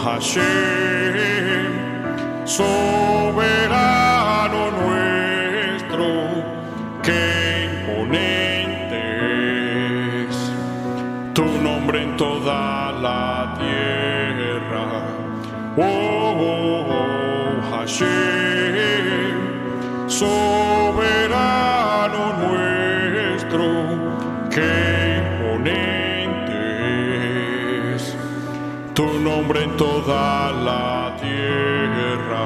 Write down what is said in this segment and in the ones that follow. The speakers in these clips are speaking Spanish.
Hashem, soberano nuestro, qué imponente es tu nombre en toda la tierra. Hashem, soberano nuestro, qué imponente es tu nombre en toda la tierra.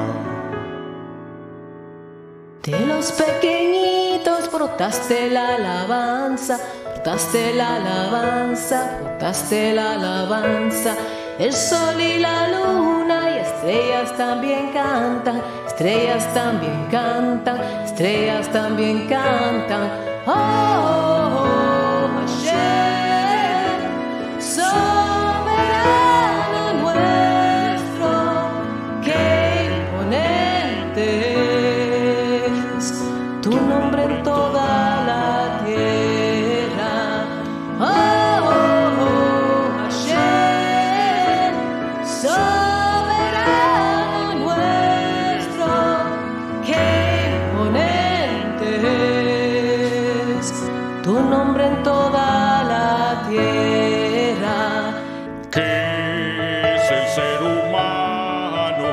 De los pequeñitos brotaste la alabanza, brotaste la alabanza, brotaste la alabanza. El sol y la luna y estrellas también cantan, estrellas también cantan, estrellas también cantan. Oh, Hashem, soberano nuestro, qué imponente es tu nombre en toda la tierra. Soberano nuestro, qué imponente es tu nombre en toda la tierra. ¿Qué es el ser humano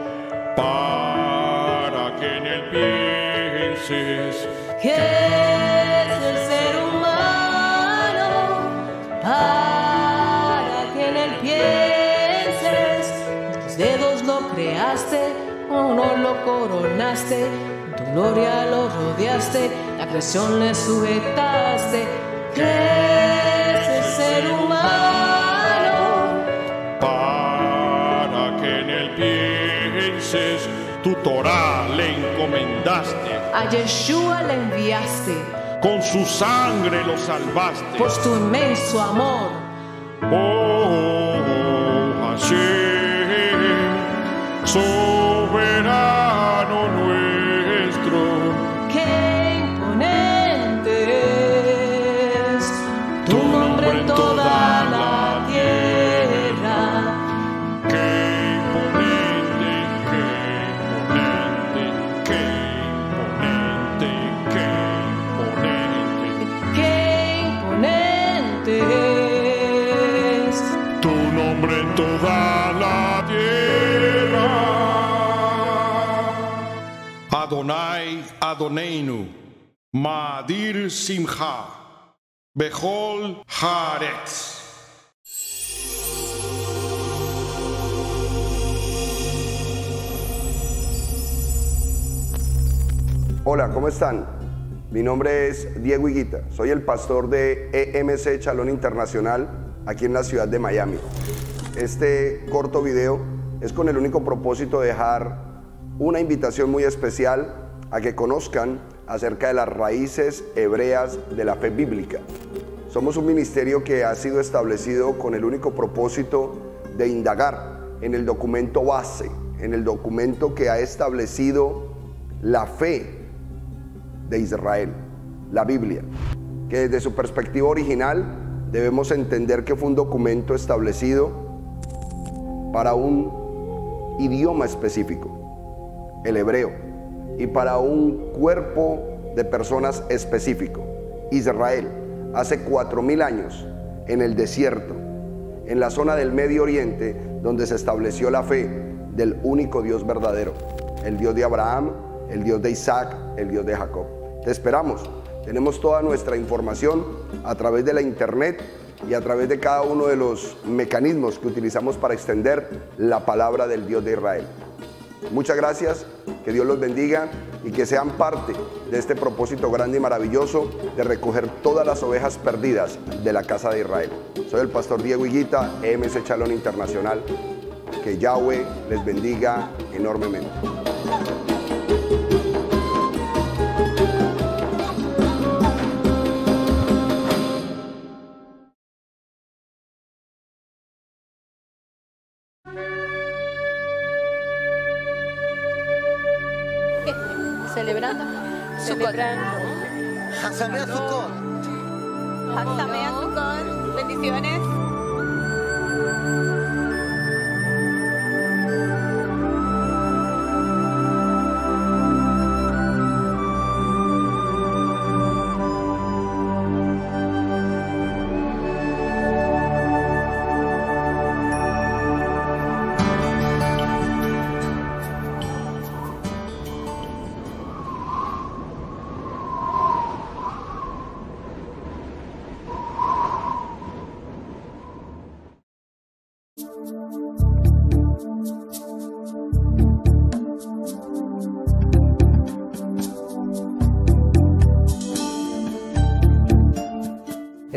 para que en él pienses? ¿Qué es el ser humano para que en él pienses? Tus dedos lo creaste, uno lo coronaste, tu gloria lo rodeaste, la creación le sujetaste. ¿Qué es el ser humano para que en él pienses? Tu Torah le encomendaste, a Yeshua le enviaste, con su sangre lo salvaste. por tu inmenso amor. Hashem, soberano nuestro, Qué imponente es tu nombre en toda la tierra. qué imponente, qué imponente, qué imponente, qué imponente. Qué imponente es Tu nombre en toda la tierra. Adonai Adoneinu, Ma'adir Simcha, Bechol Haaretz. Hola, ¿cómo están? Mi nombre es Diego Higuita, soy el pastor de EMC Chalón Internacional aquí en la ciudad de Miami. Este corto video es con el único propósito de dejar una invitación muy especial a que conozcan acerca de las raíces hebreas de la fe bíblica. Somos un ministerio que ha sido establecido con el único propósito de indagar en el documento base, en el documento que ha establecido la fe de Israel, la Biblia, que desde su perspectiva original debemos entender que fue un documento establecido para un idioma específico, el hebreo, y para un cuerpo de personas específico, Israel, hace 4000 años en el desierto, en la zona del Medio Oriente, donde se estableció la fe del único Dios verdadero, el Dios de Abraham, el Dios de Isaac, el Dios de Jacob. Te esperamos. Tenemos toda nuestra información a través de la internet y a través de cada uno de los mecanismos que utilizamos para extender la palabra del Dios de Israel. Muchas gracias, que Dios los bendiga y que sean parte de este propósito grande y maravilloso de recoger todas las ovejas perdidas de la casa de Israel. Soy el pastor Diego Higuita, EMC Chalón Internacional. Que Yahweh les bendiga enormemente. Celebrando. Hasamea Sukkot. Hasamea Sukkot. Bendiciones.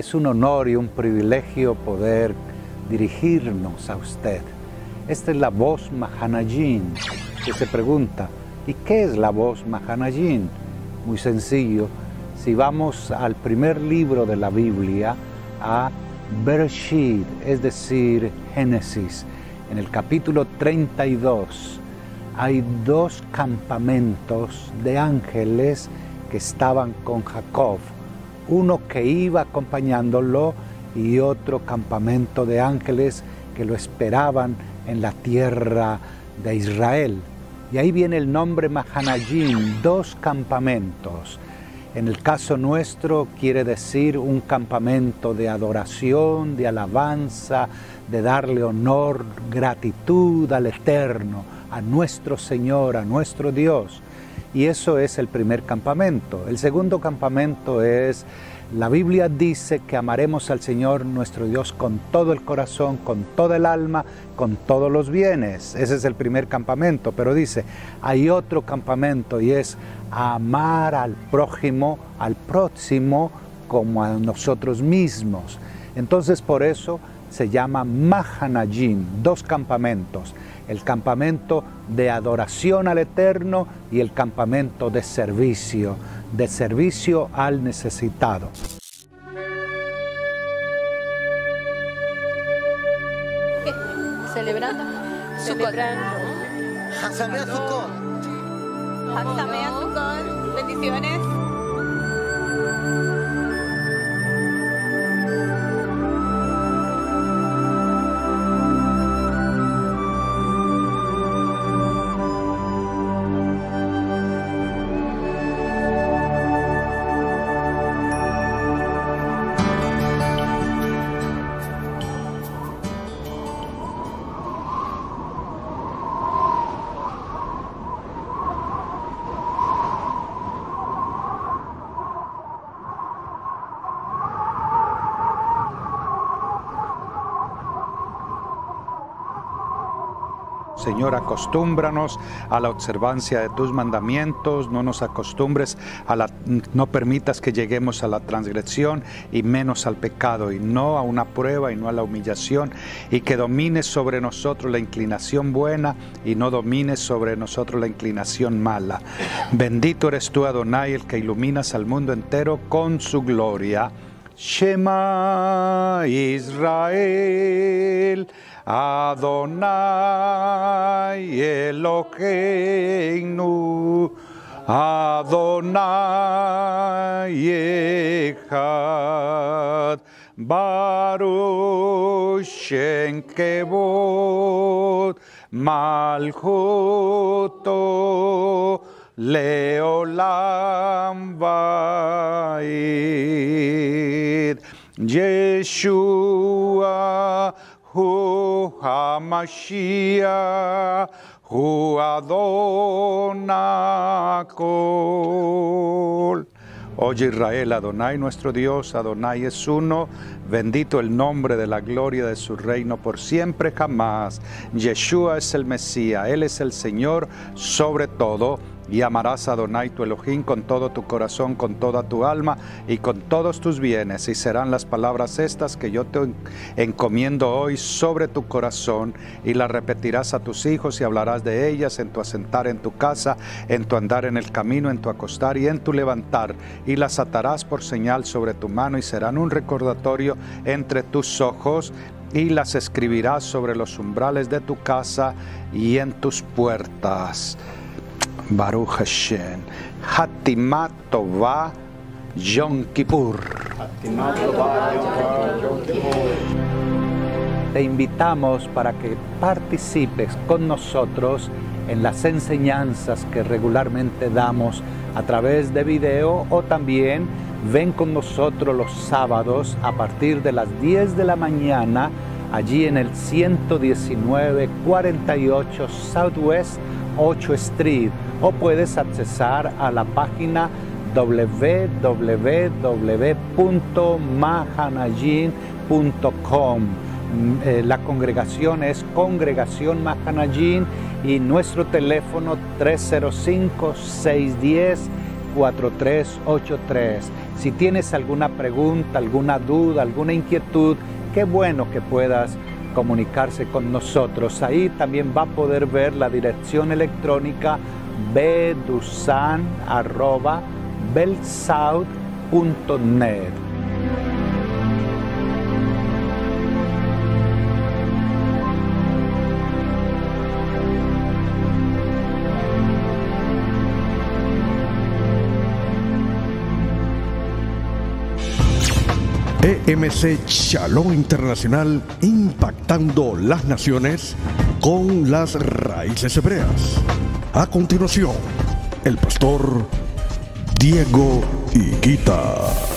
Es un honor y un privilegio poder dirigirnos a usted. Esta es la voz Mahanayin, que se pregunta, ¿y qué es la voz Mahanayin? Muy sencillo, si vamos al primer libro de la Biblia, a Bereshit, es decir, Génesis, en el capítulo 32, hay dos campamentos de ángeles que estaban con Jacob, uno que iba acompañándolo y otro campamento de ángeles que lo esperaban en la tierra de Israel. Y ahí viene el nombre Mahanayin, dos campamentos. En el caso nuestro quiere decir un campamento de adoración, de alabanza, de darle honor, gratitud al Eterno, a nuestro Señor, a nuestro Dios. Y eso es el primer campamento. El segundo campamento es, la Biblia dice que amaremos al Señor nuestro Dios con todo el corazón, con toda el alma, con todos los bienes. Ese es el primer campamento, pero dice, hay otro campamento y es amar al prójimo, al próximo, como a nosotros mismos. Entonces por eso se llama Mahanayin, dos campamentos. El campamento de adoración al Eterno y el campamento de servicio al necesitado. ¿Qué? Celebrando. Hatzamea Sukkot. Hatzamea Sukkot. Bendiciones. Señor, acostúmbranos a la observancia de tus mandamientos, no nos acostumbres no permitas que lleguemos a la transgresión y menos al pecado, y no a una prueba y no a la humillación, y que domines sobre nosotros la inclinación buena y no domines sobre nosotros la inclinación mala. Bendito eres tú, Adonai, el que iluminas al mundo entero con su gloria. Shema Israel, Adonai Eloheinu, Adonai Echad, Baruch Shem Kevod Malchuto Leolam Vaid, Yeshua Hu HaMashiach, Hu Adonai Kol. Oye Israel, Adonai nuestro Dios, Adonai es uno, bendito el nombre de la gloria de su reino por siempre jamás. Yeshua es el Mesías, Él es el Señor sobre todo. Y amarás a Adonai tu Elohim con todo tu corazón, con toda tu alma y con todos tus bienes. Y serán las palabras estas que yo te encomiendo hoy sobre tu corazón, y las repetirás a tus hijos y hablarás de ellas en tu asentar en tu casa, en tu andar en el camino, en tu acostar y en tu levantar. Y las atarás por señal sobre tu mano y serán un recordatorio entre tus ojos. Y las escribirás sobre los umbrales de tu casa y en tus puertas. Baruch Hashem. Hatimat Tová Yom Kippur. Te invitamos para que participes con nosotros en las enseñanzas que regularmente damos a través de video, o también ven con nosotros los sábados a partir de las 10 de la mañana allí en el 11948 Southwest 8 Street, o puedes accesar a la página www.mahanayin.com. La congregación es Congregación Mahanayin y nuestro teléfono 305-610 4383. Si tienes alguna pregunta, alguna duda, alguna inquietud, qué bueno que puedas comunicarse con nosotros. Ahí también va a poder ver la dirección electrónica bdusan@belsouth.net. EMC Shalom Internacional, impactando las naciones con las raíces hebreas. A continuación, el pastor Diego Higuita.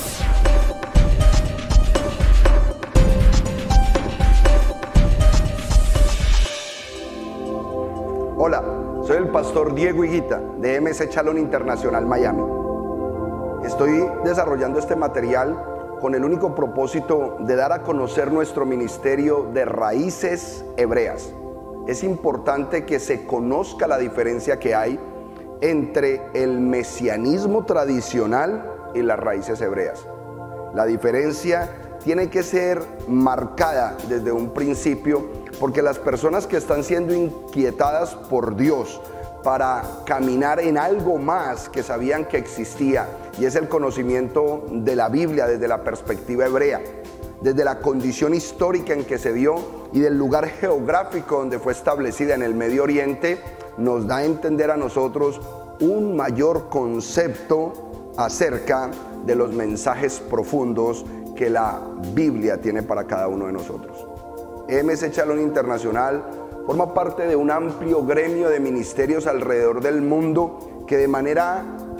Hola, soy el pastor Diego Higuita de EMC Shalom Internacional Miami. Estoy desarrollando este material con el único propósito de dar a conocer nuestro ministerio de raíces hebreas. Es importante que se conozca la diferencia que hay entre el mesianismo tradicional y las raíces hebreas. La diferencia tiene que ser marcada desde un principio, porque las personas que están siendo inquietadas por Dios para caminar en algo más que sabían que existía, y es el conocimiento de la Biblia desde la perspectiva hebrea, desde la condición histórica en que se dio y del lugar geográfico donde fue establecida en el Medio Oriente, nos da a entender a nosotros un mayor concepto acerca de los mensajes profundos que la Biblia tiene para cada uno de nosotros. EMC Shalom Internacional forma parte de un amplio gremio de ministerios alrededor del mundo que de manera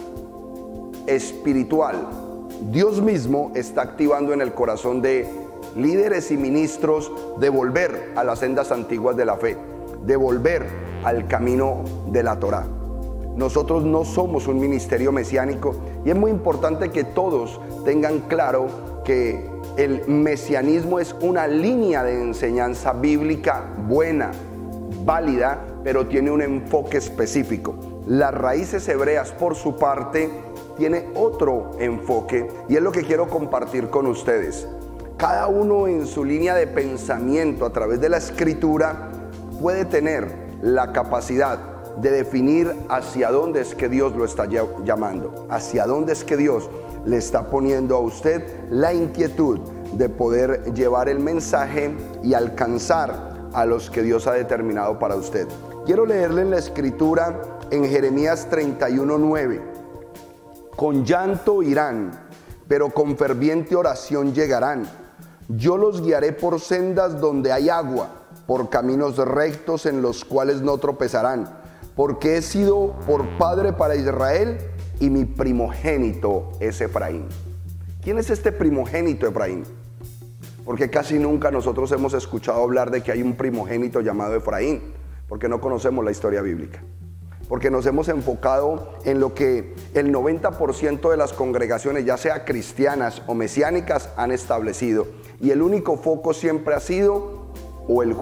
espiritual Dios mismo está activando en el corazón de líderes y ministros de volver a las sendas antiguas de la fe, de volver al camino de la Torá. Nosotros no somos un ministerio mesiánico y es muy importante que todos tengan claro que el mesianismo es una línea de enseñanza bíblica buena, válida, pero tiene un enfoque específico. Las raíces hebreas, por su parte, tiene otro enfoque y es lo que quiero compartir con ustedes. Cada uno en su línea de pensamiento a través de la escritura puede tener la capacidad de definir hacia dónde es que Dios lo está llamando, hacia dónde es que Dios le está poniendo a usted la inquietud de poder llevar el mensaje y alcanzar a los que Dios ha determinado para usted. Quiero leerle en la escritura en Jeremías 31:9. Con llanto irán, pero con ferviente oración llegarán. Yo los guiaré por sendas donde hay agua, por caminos rectos en los cuales no tropezarán, porque he sido por padre para Israel y mi primogénito es Efraín. ¿Quién es este primogénito Efraín? Porque casi nunca nosotros hemos escuchado hablar de que hay un primogénito llamado Efraín, porque no conocemos la historia bíblica. Porque nos hemos enfocado en lo que el 90% de las congregaciones, ya sea cristianas o mesiánicas, han establecido. Y el único foco siempre ha sido o el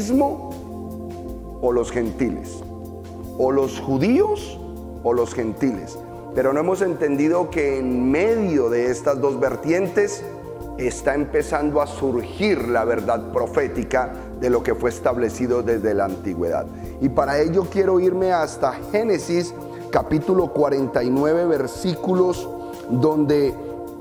judaísmo o los gentiles, o los judíos o los gentiles. Pero no hemos entendido que en medio de estas dos vertientes está empezando a surgir la verdad profética de lo que fue establecido desde la antigüedad. Y para ello quiero irme hasta Génesis capítulo 49 versículos, donde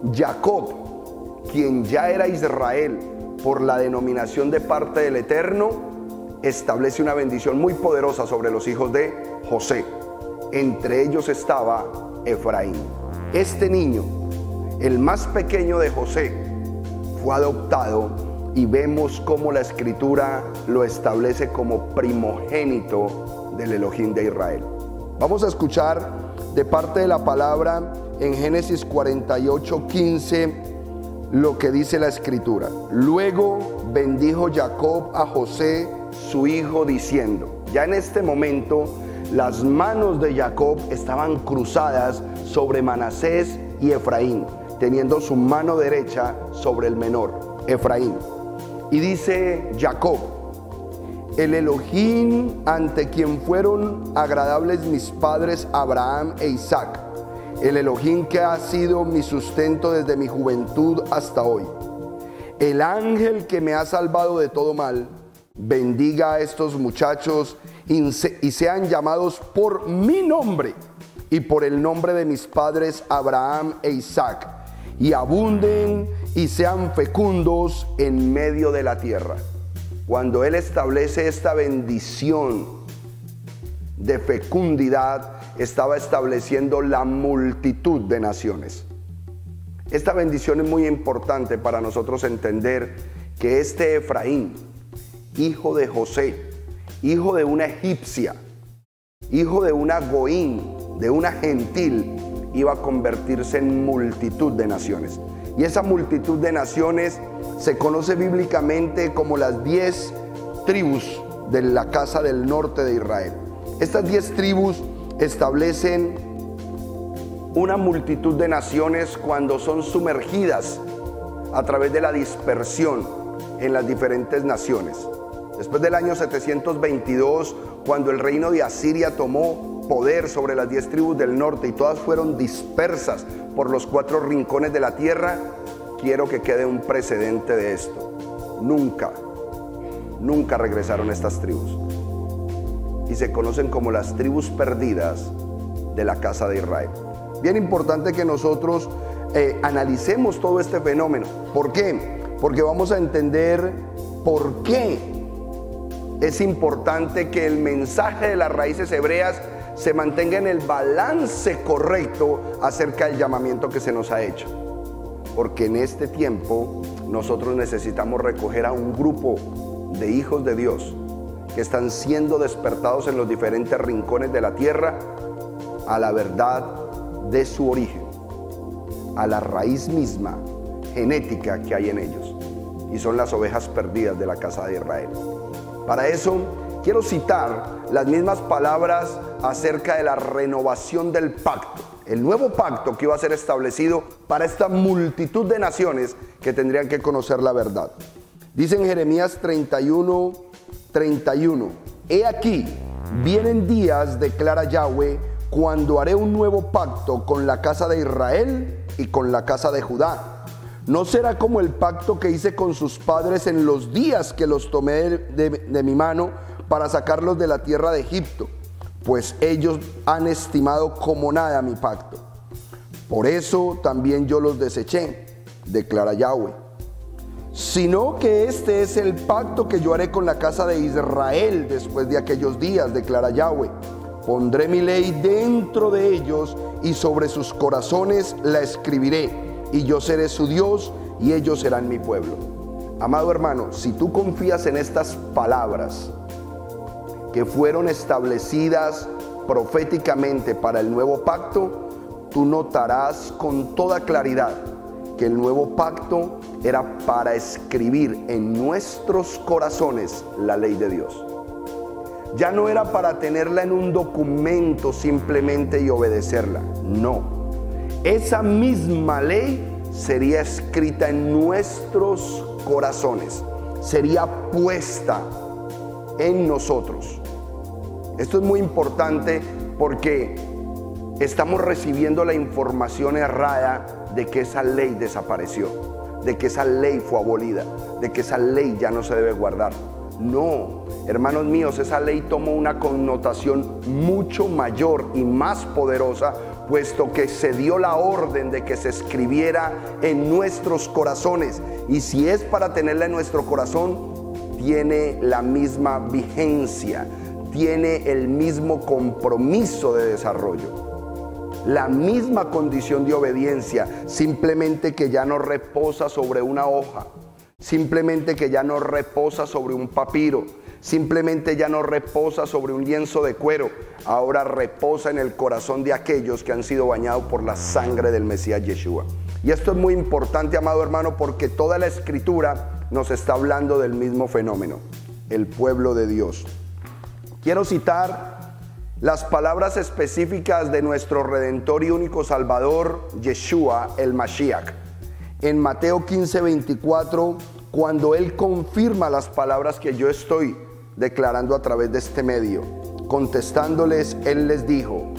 Jacob, quien ya era Israel por la denominación de parte del Eterno, establece una bendición muy poderosa sobre los hijos de José. Entre ellos estaba Efraín. Este niño, el más pequeño de José, fue adoptado y vemos cómo la escritura lo establece como primogénito del Elohim de Israel. Vamos a escuchar de parte de la palabra en Génesis 48:15 lo que dice la escritura. Luego bendijo Jacob a José su hijo diciendo, ya en este momento las manos de Jacob estaban cruzadas sobre Manasés y Efraín, teniendo su mano derecha sobre el menor, Efraín. Y dice Jacob, el Elohim ante quien fueron agradables mis padres Abraham e Isaac, el Elohim que ha sido mi sustento desde mi juventud hasta hoy, el ángel que me ha salvado de todo mal, bendiga a estos muchachos y sean llamados por mi nombre y por el nombre de mis padres Abraham e Isaac, y abunden y sean fecundos en medio de la tierra. Cuando Él establece esta bendición de fecundidad, estaba estableciendo la multitud de naciones. Esta bendición es muy importante para nosotros entender que este Efraín, hijo de José, hijo de una egipcia, hijo de una goín, de una gentil, iba a convertirse en multitud de naciones. Y esa multitud de naciones se conoce bíblicamente como las 10 tribus de la casa del norte de Israel. Estas 10 tribus establecen una multitud de naciones cuando son sumergidas a través de la dispersión en las diferentes naciones. Después del año 722, cuando el reino de Asiria tomó poder sobre las 10 tribus del norte y todas fueron dispersas por los 4 rincones de la tierra, quiero que quede un precedente de esto. Nunca regresaron estas tribus. Y se conocen como las tribus perdidas de la casa de Israel. Bien importante que nosotros analicemos todo este fenómeno. ¿Por qué? Porque vamos a entender por qué es importante que el mensaje de las raíces hebreas se mantenga en el balance correcto acerca del llamamiento que se nos ha hecho. Porque en este tiempo nosotros necesitamos recoger a un grupo de hijos de Dios que están siendo despertados en los diferentes rincones de la tierra a la verdad de su origen, a la raíz misma genética que hay en ellos, y son las ovejas perdidas de la casa de Israel. Para eso quiero citar las mismas palabras acerca de la renovación del pacto, el nuevo pacto que iba a ser establecido para esta multitud de naciones que tendrían que conocer la verdad. Dice en Jeremías 31:31, he aquí, vienen días, declara Yahweh, cuando haré un nuevo pacto con la casa de Israel y con la casa de Judá. No será como el pacto que hice con sus padres en los días que los tomé de mi mano para sacarlos de la tierra de Egipto, pues ellos han estimado como nada mi pacto. Por eso también yo los deseché, declara Yahweh. Sino que este es el pacto que yo haré con la casa de Israel después de aquellos días, declara Yahweh. Pondré mi ley dentro de ellos y sobre sus corazones la escribiré, y yo seré su Dios y ellos serán mi pueblo. Amado hermano, si tú confías en estas palabras que fueron establecidas proféticamente para el nuevo pacto, tú notarás con toda claridad que el nuevo pacto era para escribir en nuestros corazones la ley de Dios. Ya no era para tenerla en un documento simplemente y obedecerla. No. Esa misma ley sería escrita en nuestros corazones. Sería puesta en nosotros. Esto es muy importante porque estamos recibiendo la información errada de que esa ley desapareció, de que esa ley fue abolida, de que esa ley ya no se debe guardar. No, hermanos míos, esa ley tomó una connotación mucho mayor y más poderosa, puesto que se dio la orden de que se escribiera en nuestros corazones. Y si es para tenerla en nuestro corazón, tiene la misma vigencia, tiene el mismo compromiso de desarrollo, la misma condición de obediencia, simplemente que ya no reposa sobre una hoja, simplemente que ya no reposa sobre un papiro, simplemente ya no reposa sobre un lienzo de cuero, ahora reposa en el corazón de aquellos que han sido bañados por la sangre del Mesías Yeshua. Y esto es muy importante, amado hermano, porque toda la escritura nos está hablando del mismo fenómeno, el pueblo de Dios. Quiero citar las palabras específicas de nuestro Redentor y único Salvador, Yeshua, el Mashiach. En Mateo 15:24, cuando Él confirma las palabras que yo estoy declarando a través de este medio, contestándoles, Él les dijo: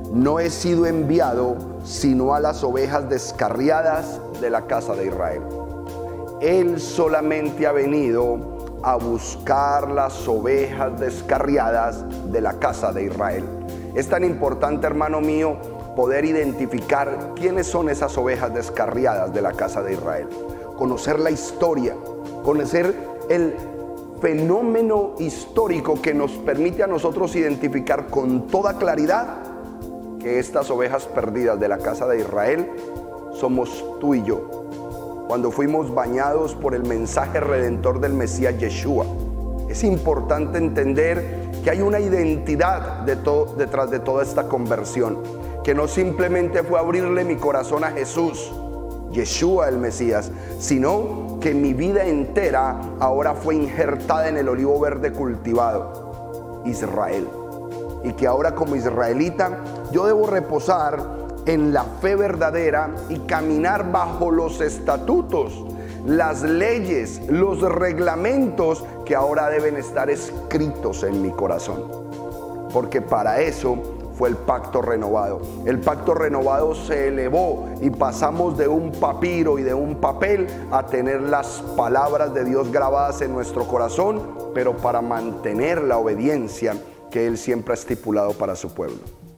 no he sido enviado sino a las ovejas descarriadas de la casa de Israel. Él solamente ha venido a buscar las ovejas descarriadas de la casa de Israel. Es tan importante, hermano mío, poder identificar quiénes son esas ovejas descarriadas de la casa de Israel. Conocer la historia, conocer el fenómeno histórico que nos permite a nosotros identificar con toda claridad que estas ovejas perdidas de la casa de Israel somos tú y yo, cuando fuimos bañados por el mensaje redentor del Mesías Yeshua. Es importante entender que hay una identidad detrás de toda esta conversión, que no simplemente fue abrirle mi corazón a Jesús, Yeshua el Mesías, sino que mi vida entera ahora fue injertada en el olivo verde cultivado, Israel. Y que ahora como israelita yo debo reposar en la fe verdadera y caminar bajo los estatutos, las leyes, los reglamentos que ahora deben estar escritos en mi corazón. Porque para eso fue el pacto renovado. El pacto renovado se elevó y pasamos de un papiro y de un papel a tener las palabras de Dios grabadas en nuestro corazón, pero para mantener la obediencia que Él siempre ha estipulado para su pueblo.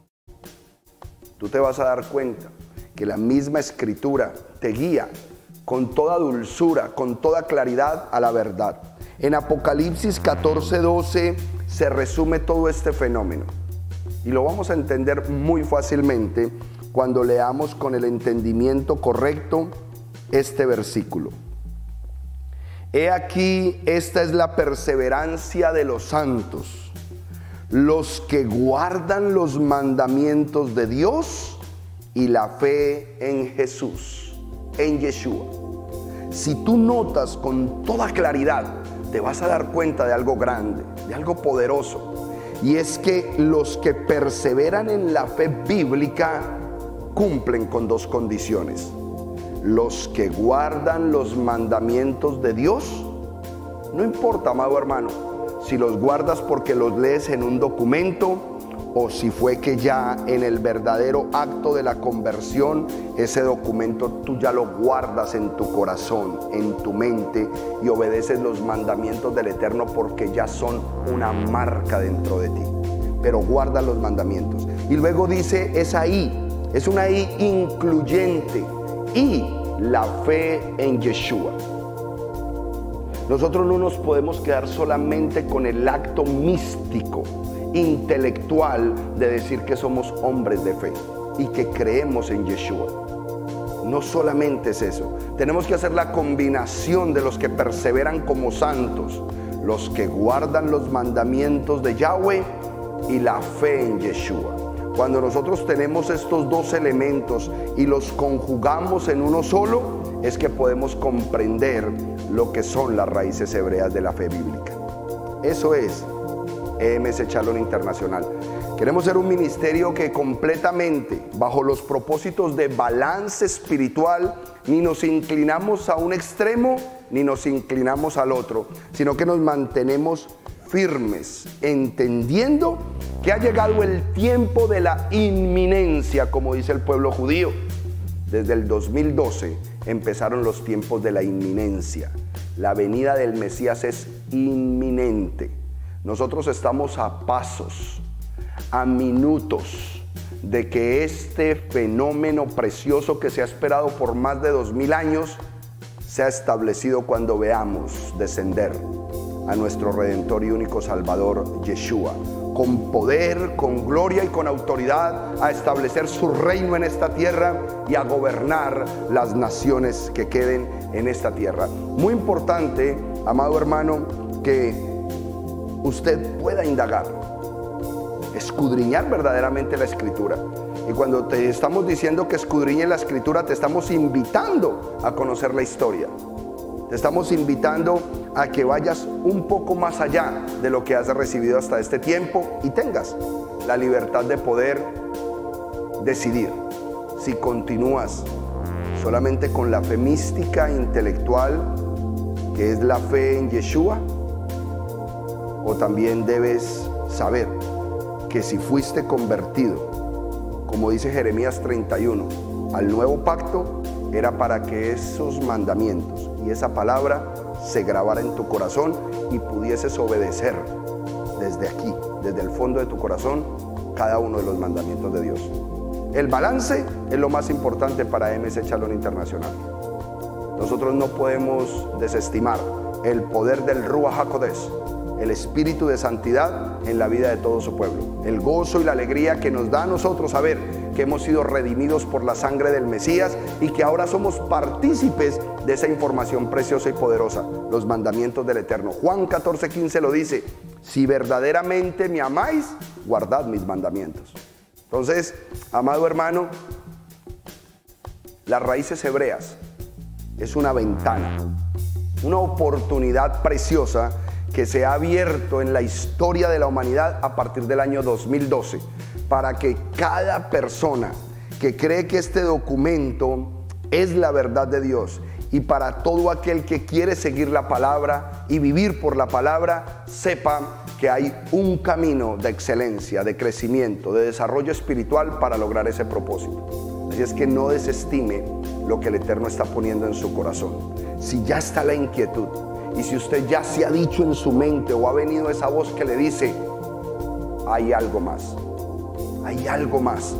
Tú te vas a dar cuenta que la misma Escritura te guía con toda dulzura, con toda claridad a la verdad. En Apocalipsis 14:12 se resume todo este fenómeno y lo vamos a entender muy fácilmente cuando leamos con el entendimiento correcto este versículo. He aquí, esta es la perseverancia de los santos, los que guardan los mandamientos de Dios y la fe en Jesús, en Yeshua. Si tú notas con toda claridad, te vas a dar cuenta de algo grande, de algo poderoso. Y es que los que perseveran en la fe bíblica cumplen con dos condiciones. Los que guardan los mandamientos de Dios, no importa, amado hermano, si los guardas porque los lees en un documento o si fue que ya en el verdadero acto de la conversión ese documento tú ya lo guardas en tu corazón, en tu mente, y obedeces los mandamientos del Eterno porque ya son una marca dentro de ti. Pero guarda los mandamientos. Y luego dice, es una I incluyente, y la fe en Yeshua. Nosotros no nos podemos quedar solamente con el acto místico, intelectual, de decir que somos hombres de fe y que creemos en Yeshua. No solamente es eso, tenemos que hacer la combinación de los que perseveran como santos, los que guardan los mandamientos de Yahweh y la fe en Yeshua. Cuando nosotros tenemos estos dos elementos y los conjugamos en uno solo, es que podemos comprender lo que son las raíces hebreas de la fe bíblica. Eso es EMS Shalom Internacional. Queremos ser un ministerio que completamente, bajo los propósitos de balance espiritual, ni nos inclinamos a un extremo, ni nos inclinamos al otro, sino que nos mantenemos firmes, entendiendo que ha llegado el tiempo de la inminencia, como dice el pueblo judío. Desde el 2012 empezaron los tiempos de la inminencia. La venida del Mesías es inminente. Nosotros estamos a pasos, a minutos de que este fenómeno precioso que se ha esperado por más de 2000 años sea establecido cuando veamos descender a nuestro Redentor y único Salvador, Yeshua, con poder, con gloria y con autoridad, a establecer su reino en esta tierra y a gobernar las naciones que queden en esta tierra. Muy importante, amado hermano, que usted pueda indagar, escudriñar verdaderamente la Escritura. Y cuando te estamos diciendo que escudriñe la Escritura, te estamos invitando a conocer la historia. Te estamos invitando a que vayas un poco más allá de lo que has recibido hasta este tiempo y tengas la libertad de poder decidir si continúas solamente con la fe mística intelectual, que es la fe en Yeshua, o también debes saber que si fuiste convertido como dice Jeremías 31, al nuevo pacto, era para que esos mandamientos y esa palabra se grabara en tu corazón y pudieses obedecer desde aquí, desde el fondo de tu corazón, cada uno de los mandamientos de Dios. El balance es lo más importante para MC Shalom Internacional. Nosotros no podemos desestimar el poder del Ruach HaKodesh, el espíritu de santidad en la vida de todo su pueblo. El gozo y la alegría que nos da a nosotros saber que hemos sido redimidos por la sangre del Mesías y que ahora somos partícipes de esa información preciosa y poderosa, los mandamientos del Eterno. Juan 14:15 lo dice: si verdaderamente me amáis, guardad mis mandamientos. Entonces, amado hermano, las raíces hebreas es una ventana, una oportunidad preciosa que se ha abierto en la historia de la humanidad a partir del año 2012, para que cada persona que cree que este documento es la verdad de Dios, y para todo aquel que quiere seguir la palabra y vivir por la palabra, sepa que hay un camino de excelencia, de crecimiento, de desarrollo espiritual para lograr ese propósito. Así es que no desestime lo que el Eterno está poniendo en su corazón. Si ya está la inquietud, y si usted ya se ha dicho en su mente o ha venido esa voz que le dice: hay algo más, hay algo más,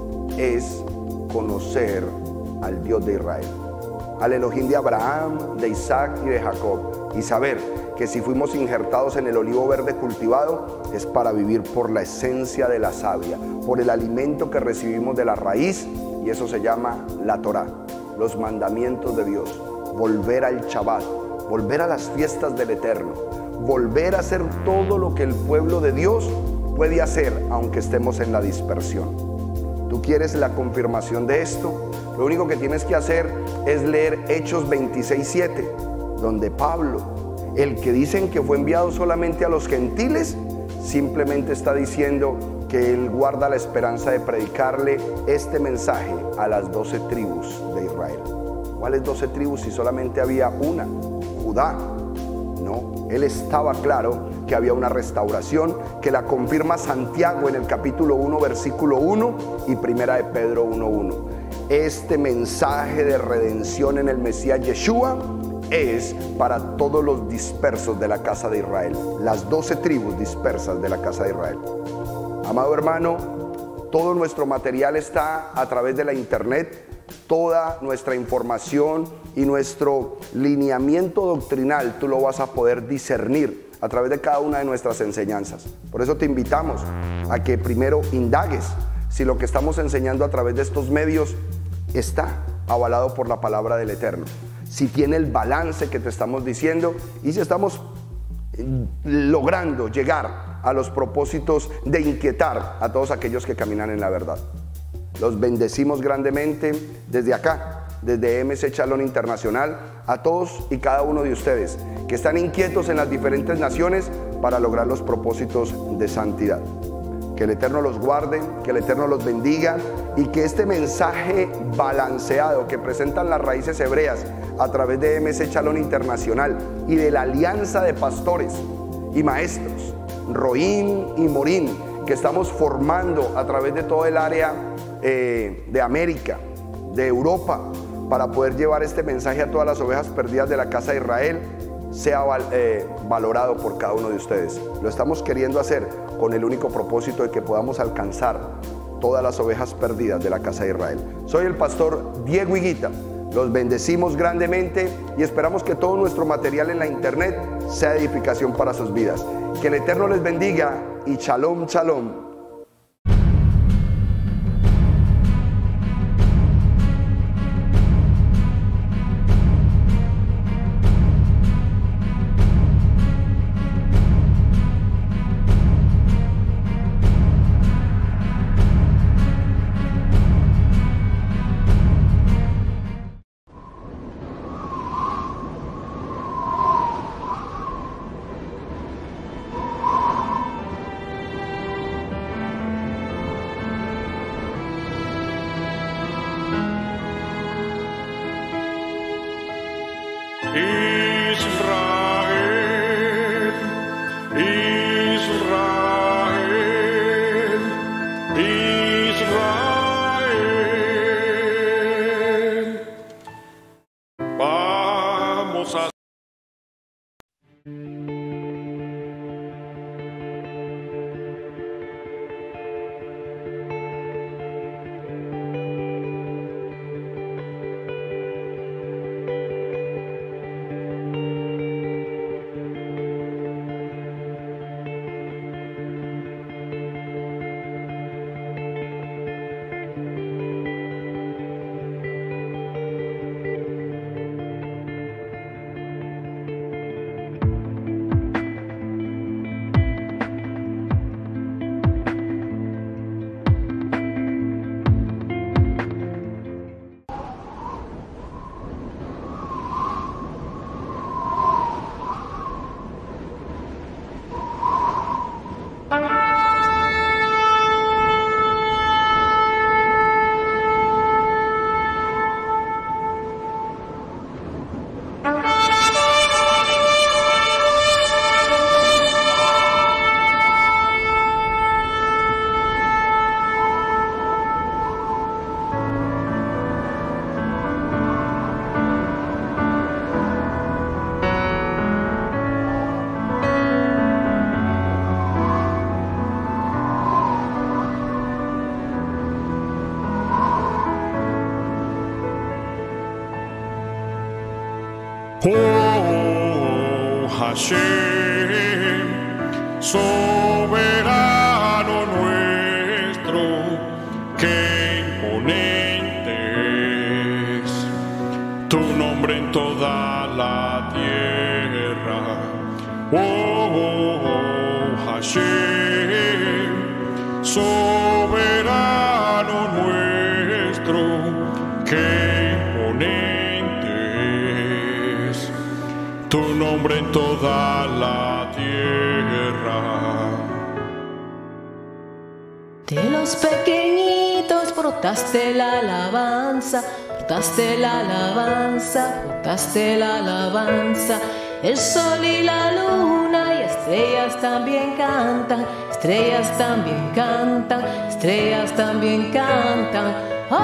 es conocer al Dios de Israel, al Elohim de Abraham, de Isaac y de Jacob, y saber que si fuimos injertados en el olivo verde cultivado es para vivir por la esencia de la savia, por el alimento que recibimos de la raíz, y eso se llama la Torá, los mandamientos de Dios. Volver al Shabbat, volver a las fiestas del Eterno, volver a hacer todo lo que el pueblo de Dios puede hacer aunque estemos en la dispersión. ¿Tú quieres la confirmación de esto? Lo único que tienes que hacer es leer Hechos 26:7, donde Pablo, el que dicen que fue enviado solamente a los gentiles, simplemente está diciendo que él guarda la esperanza de predicarle este mensaje a las 12 tribus de Israel. ¿Cuáles 12 tribus si solamente había una? Judá. No, él estaba claro que había una restauración que la confirma Santiago en el capítulo 1, versículo 1 y primera de Pedro 1:1. Este mensaje de redención en el Mesías Yeshua es para todos los dispersos de la casa de Israel, las 12 tribus dispersas de la casa de Israel. Amado hermano, todo nuestro material está a través de la internet. Toda nuestra información y nuestro lineamiento doctrinal tú lo vas a poder discernir a través de cada una de nuestras enseñanzas. Por eso te invitamos a que primero indagues si lo que estamos enseñando a través de estos medios está avalado por la palabra del Eterno, si tiene el balance que te estamos diciendo y si estamos logrando llegar a los propósitos de inquietar a todos aquellos que caminan en la verdad. Los bendecimos grandemente desde acá, desde MC Shalom Internacional, a todos y cada uno de ustedes que están inquietos en las diferentes naciones para lograr los propósitos de santidad. Que el Eterno los guarde, que el Eterno los bendiga y que este mensaje balanceado que presentan las raíces hebreas a través de MC Shalom Internacional y de la alianza de pastores y maestros, Roín y Morín, que estamos formando a través de todo el área de América, de Europa, para poder llevar este mensaje a todas las ovejas perdidas de la casa de Israel, sea valorado por cada uno de ustedes. Lo estamos queriendo hacer con el único propósito de que podamos alcanzar todas las ovejas perdidas de la casa de Israel. Soy el pastor Diego Higuita. Los bendecimos grandemente y esperamos que todo nuestro material en la internet sea edificación para sus vidas. Que el Eterno les bendiga y shalom, shalom. Hashem, soberano nuestro, qué imponente es tu nombre en toda la tierra. Hashem, soberano nuestro, qué imponente es tu nombre en toda la tierra. De los pequeñitos brotaste la alabanza, brotaste la alabanza, brotaste la alabanza. El sol y la luna y estrellas también cantan, estrellas también cantan, estrellas también cantan.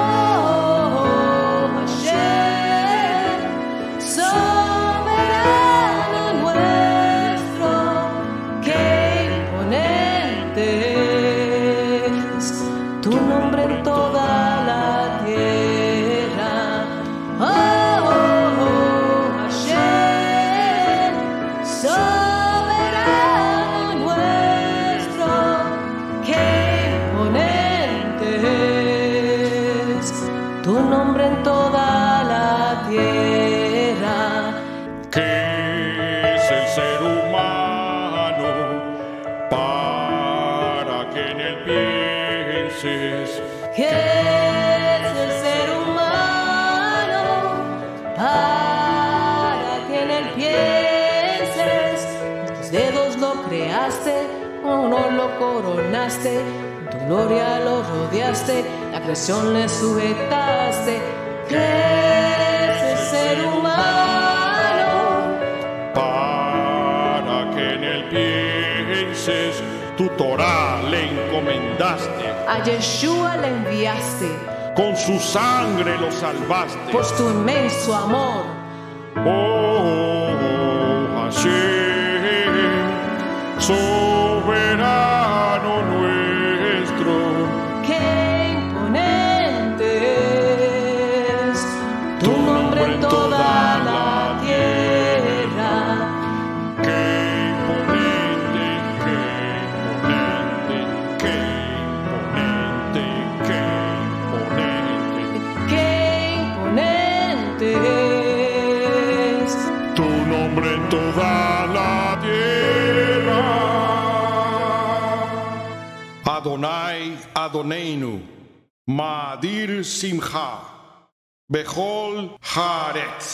Oh, Hashem, soberano nuestro, qué imponente es tu nombre en toda la tierra. Oh, Hashem, soberano nuestro, qué imponente es tu nombre en toda la tierra. ¿Qué es el ser humano para que en él pienses? ¿Qué es el ser humano para que en él pienses? Tus dedos lo creaste, uno lo coronaste, tu gloria lo rodeaste, la creación le sujetaste. ¿Qué es el ser humano Para que en él pienses, tu Torah le encomendaste, a Yeshua le enviaste? con su sangre lo salvaste. Por tu inmenso amor, Oh, Hashem, soberano nuestro, qué imponente es tu nombre en toda la tierra. qué imponente, qué imponente, qué imponente, qué imponente. Qué imponente es Tu nombre en toda la tierra. Adonai Adoneinu, Ma'adir Simcha, Bechol Haaretz.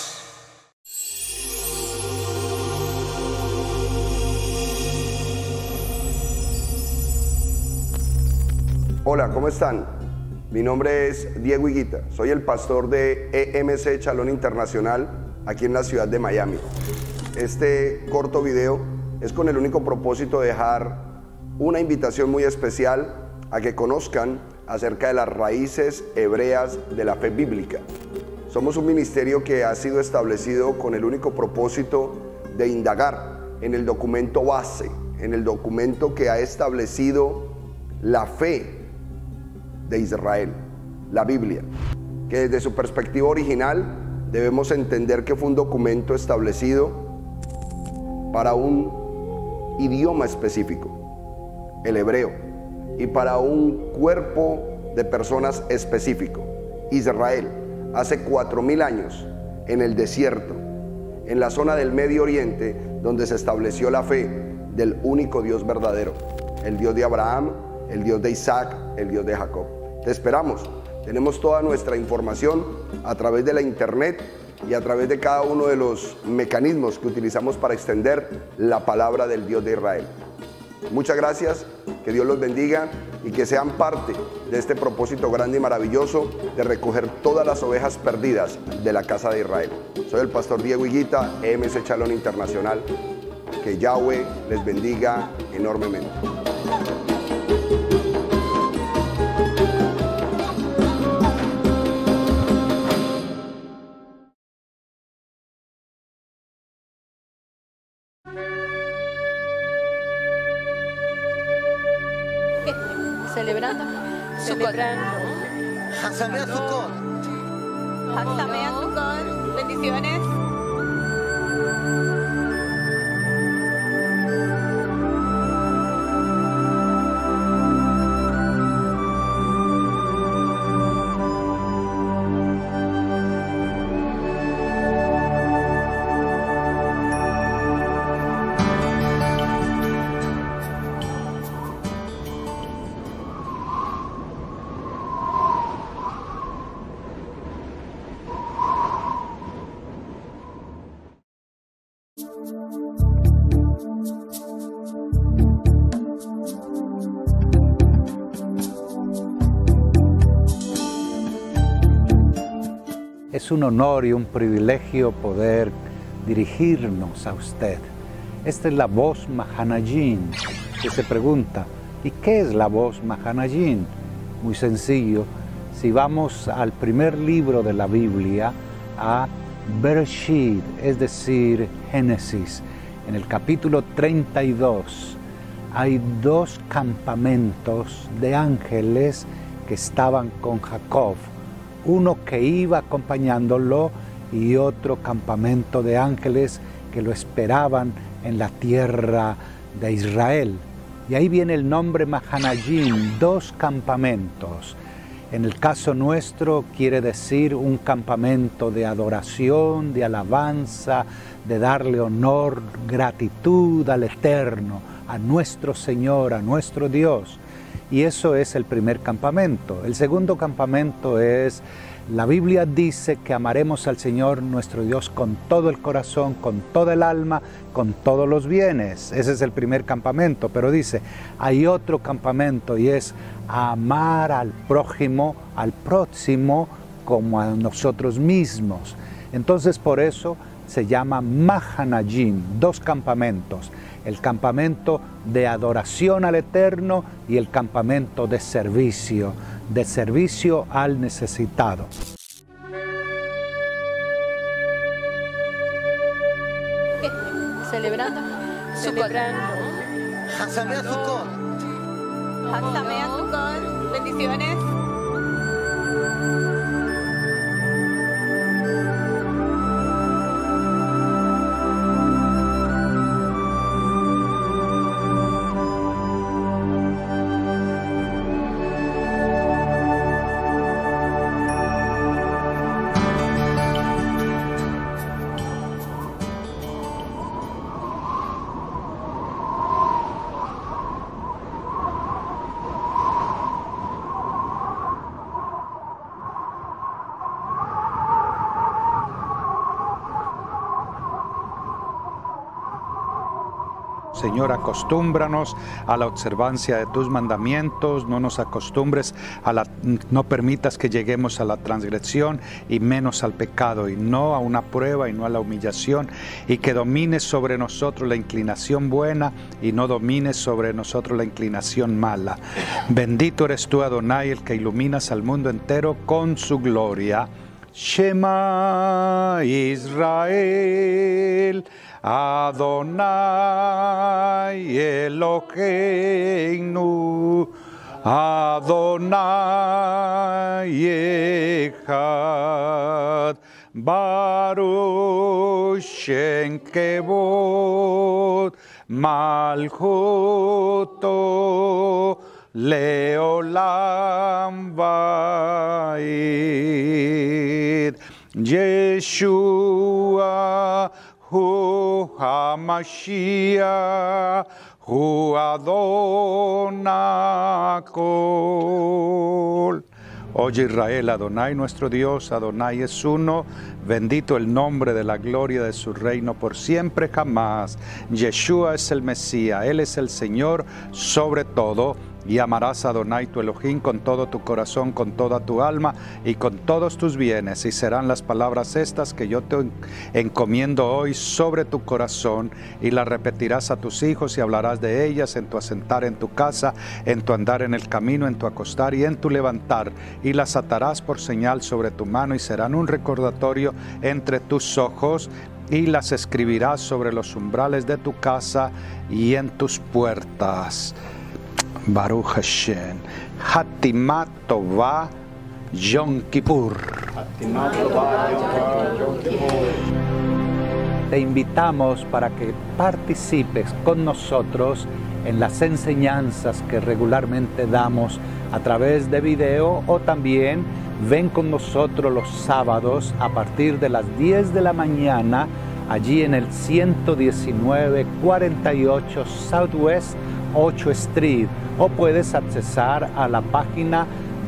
Hola, ¿cómo están? Mi nombre es Diego Higuita, soy el pastor de EMC Chalón Internacional aquí en la ciudad de Miami. Este corto video es con el único propósito de dejar una invitación muy especial a que conozcan acerca de las raíces hebreas de la fe bíblica. Somos un ministerio que ha sido establecido con el único propósito de indagar en el documento base, en el documento que ha establecido la fe de Israel, la Biblia, que desde su perspectiva original debemos entender que fue un documento establecido para un idioma específico, el hebreo, y para un cuerpo de personas específico, Israel, hace 4000 años en el desierto, en la zona del Medio Oriente, donde se estableció la fe del único Dios verdadero, el Dios de Abraham, el Dios de Isaac, el Dios de Jacob. Te esperamos. Tenemos toda nuestra información a través de la internet y a través de cada uno de los mecanismos que utilizamos para extender la palabra del Dios de Israel. Muchas gracias, que Dios los bendiga y que sean parte de este propósito grande y maravilloso de recoger todas las ovejas perdidas de la casa de Israel. Soy el pastor Diego Higuita, EMC Chalón Internacional. Que Yahweh les bendiga enormemente. Celebrando. Hasamea Sukkot. Hag Sameach Sukkot. Bendiciones. Es un honor y un privilegio poder dirigirnos a usted. Esta es la voz Mahanayin, que se pregunta, ¿y qué es la voz Mahanayin? Muy sencillo, si vamos al primer libro de la Biblia, a Bereshit, es decir, Génesis, en el capítulo 32, hay dos campamentos de ángeles que estaban con Jacob, uno que iba acompañándolo y otro campamento de ángeles que lo esperaban en la tierra de Israel. Y ahí viene el nombre Mahanayin, dos campamentos. En el caso nuestro quiere decir un campamento de adoración, de alabanza, de darle honor, gratitud al Eterno, a nuestro Señor, a nuestro Dios. Y eso es el primer campamento. El segundo campamento es, la Biblia dice que amaremos al Señor nuestro Dios con todo el corazón, con toda el alma, con todos los bienes. Ese es el primer campamento, pero dice, hay otro campamento y es amar al prójimo, al próximo, como a nosotros mismos. Entonces por eso se llama Mahanayin, dos campamentos. El campamento de adoración al Eterno y el campamento de servicio al necesitado. Celebrando. Hagsamea Sukkot. Bendiciones. Señor, acostúmbranos a la observancia de tus mandamientos, no nos acostumbres no permitas que lleguemos a la transgresión y menos al pecado, y no a una prueba y no a la humillación, y que domines sobre nosotros la inclinación buena y no domines sobre nosotros la inclinación mala. Bendito eres tú, Adonai, el que iluminas al mundo entero con su gloria. Shema Israel, Adonai Eloheinu, Adonai Echad, Baruch Shem Kevod Malchuto Leolam Vaid. Yeshua Hu HaMashiach Hu Adonai Kol. Oye Israel, Adonai nuestro Dios, Adonai es uno, bendito el nombre de la gloria de su reino por siempre jamás. Yeshua es el Mesías, Él es el Señor sobre todo. Y amarás a Adonai tu Elohim con todo tu corazón, con toda tu alma y con todos tus bienes. Y serán las palabras estas que yo te encomiendo hoy sobre tu corazón, y las repetirás a tus hijos y hablarás de ellas en tu asentar en tu casa, en tu andar en el camino, en tu acostar y en tu levantar. Y las atarás por señal sobre tu mano y serán un recordatorio entre tus ojos. Y las escribirás sobre los umbrales de tu casa y en tus puertas. Baruch Hashem. Hatimat Tová Yom Kippur. Te invitamos para que participes con nosotros en las enseñanzas que regularmente damos a través de video, o también ven con nosotros los sábados a partir de las 10 de la mañana allí en el 11948 Southwest 8 Street, o puedes accesar a la página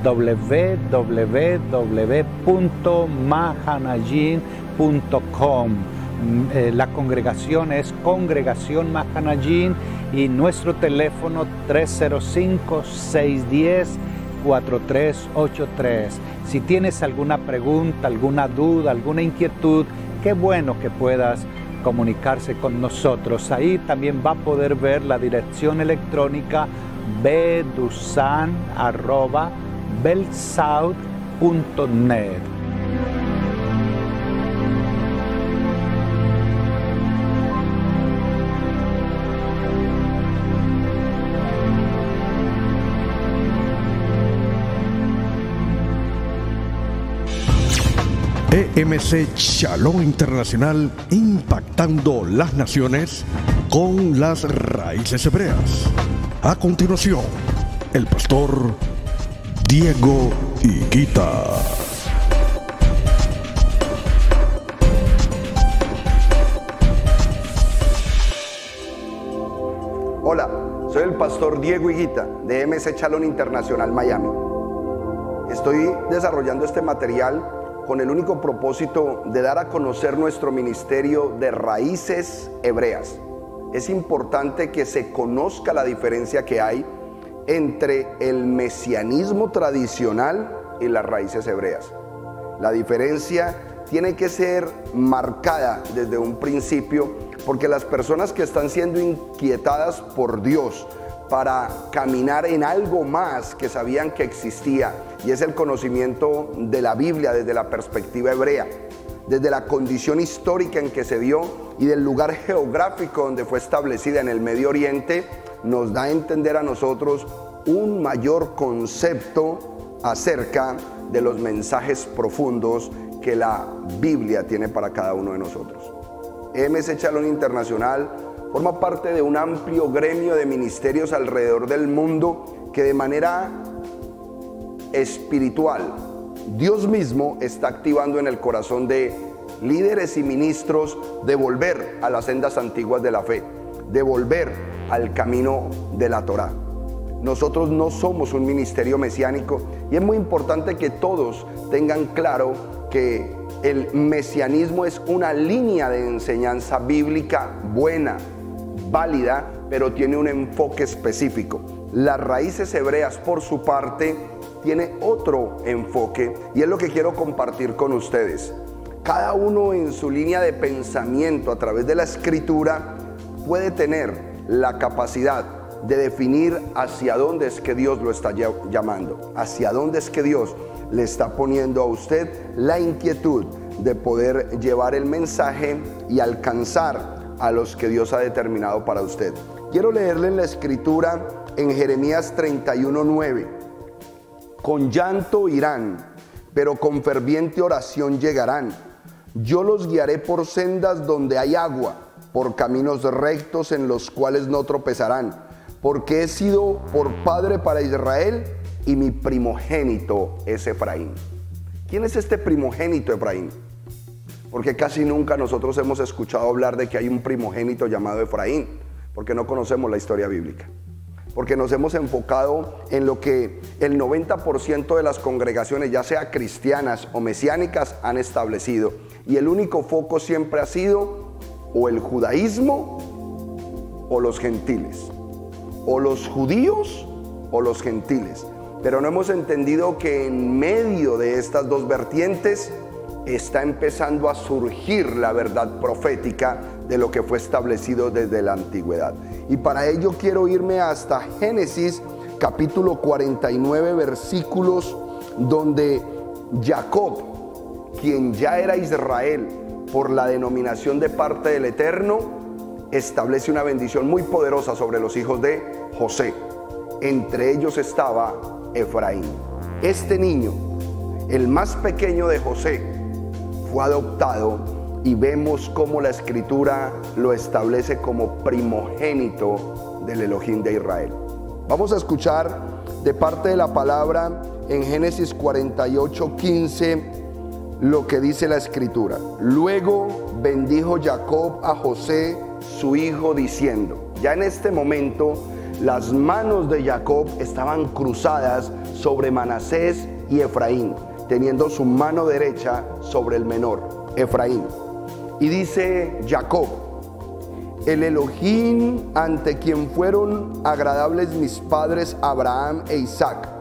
www.mahanayin.com. La congregación es Congregación Mahanayin y nuestro teléfono 305-610 4383. Si tienes alguna pregunta, alguna duda, alguna inquietud, qué bueno que puedas comunicarse con nosotros. Ahí también va a poder ver la dirección electrónica bdusan@belsouth.net. EMC Shalom Internacional, impactando las naciones con las raíces hebreas. A continuación, el pastor Diego Higuita. Hola, soy el pastor Diego Higuita de EMC Shalom Internacional Miami. Estoy desarrollando este material con el único propósito de dar a conocer nuestro ministerio de raíces hebreas. Es importante que se conozca la diferencia que hay entre el mesianismo tradicional y las raíces hebreas. La diferencia tiene que ser marcada desde un principio, porque las personas que están siendo inquietadas por Dios para caminar en algo más que sabían que existía, y es el conocimiento de la Biblia desde la perspectiva hebrea, desde la condición histórica en que se dio y del lugar geográfico donde fue establecida en el Medio Oriente, nos da a entender a nosotros un mayor concepto acerca de los mensajes profundos que la Biblia tiene para cada uno de nosotros. EMC Shalom Internacional forma parte de un amplio gremio de ministerios alrededor del mundo que de manera espiritual Dios mismo está activando en el corazón de líderes y ministros de volver a las sendas antiguas de la fe, de volver al camino de la Torá. Nosotros no somos un ministerio mesiánico y es muy importante que todos tengan claro que el mesianismo es una línea de enseñanza bíblica buena, válida, pero tiene un enfoque específico. Las raíces hebreas, por su parte, tiene otro enfoque y es lo que quiero compartir con ustedes. Cada uno en su línea de pensamiento a través de la escritura puede tener la capacidad de definir hacia dónde es que Dios lo está llamando, hacia dónde es que Dios le está poniendo a usted la inquietud de poder llevar el mensaje y alcanzar a los que Dios ha determinado para usted. Quiero leerle en la escritura en Jeremías 31:9. Con llanto irán, pero con ferviente oración llegarán. Yo los guiaré por sendas donde hay agua, por caminos rectos en los cuales no tropezarán, porque he sido por padre para Israel y mi primogénito es Efraín. ¿Quién es este primogénito Efraín? Porque casi nunca nosotros hemos escuchado hablar de que hay un primogénito llamado Efraín, porque no conocemos la historia bíblica. Porque nos hemos enfocado en lo que el 90% de las congregaciones, ya sea cristianas o mesiánicas, han establecido. Y el único foco siempre ha sido o el judaísmo o los gentiles, o los judíos o los gentiles. Pero no hemos entendido que en medio de estas dos vertientes está empezando a surgir la verdad profética de lo que fue establecido desde la antigüedad. Y para ello quiero irme hasta Génesis capítulo 49 versículos, donde Jacob, quien ya era Israel por la denominación de parte del Eterno, establece una bendición muy poderosa sobre los hijos de José. Entre ellos estaba Efraín. Este niño, el más pequeño de José, fue adoptado y vemos cómo la escritura lo establece como primogénito del Elohim de Israel. Vamos a escuchar de parte de la palabra en Génesis 48:15 lo que dice la escritura. Luego bendijo Jacob a José su hijo diciendo, ya en este momento las manos de Jacob estaban cruzadas sobre Manasés y Efraín, teniendo su mano derecha sobre el menor, Efraín. Y dice Jacob, el Elohim ante quien fueron agradables mis padres Abraham e Isaac,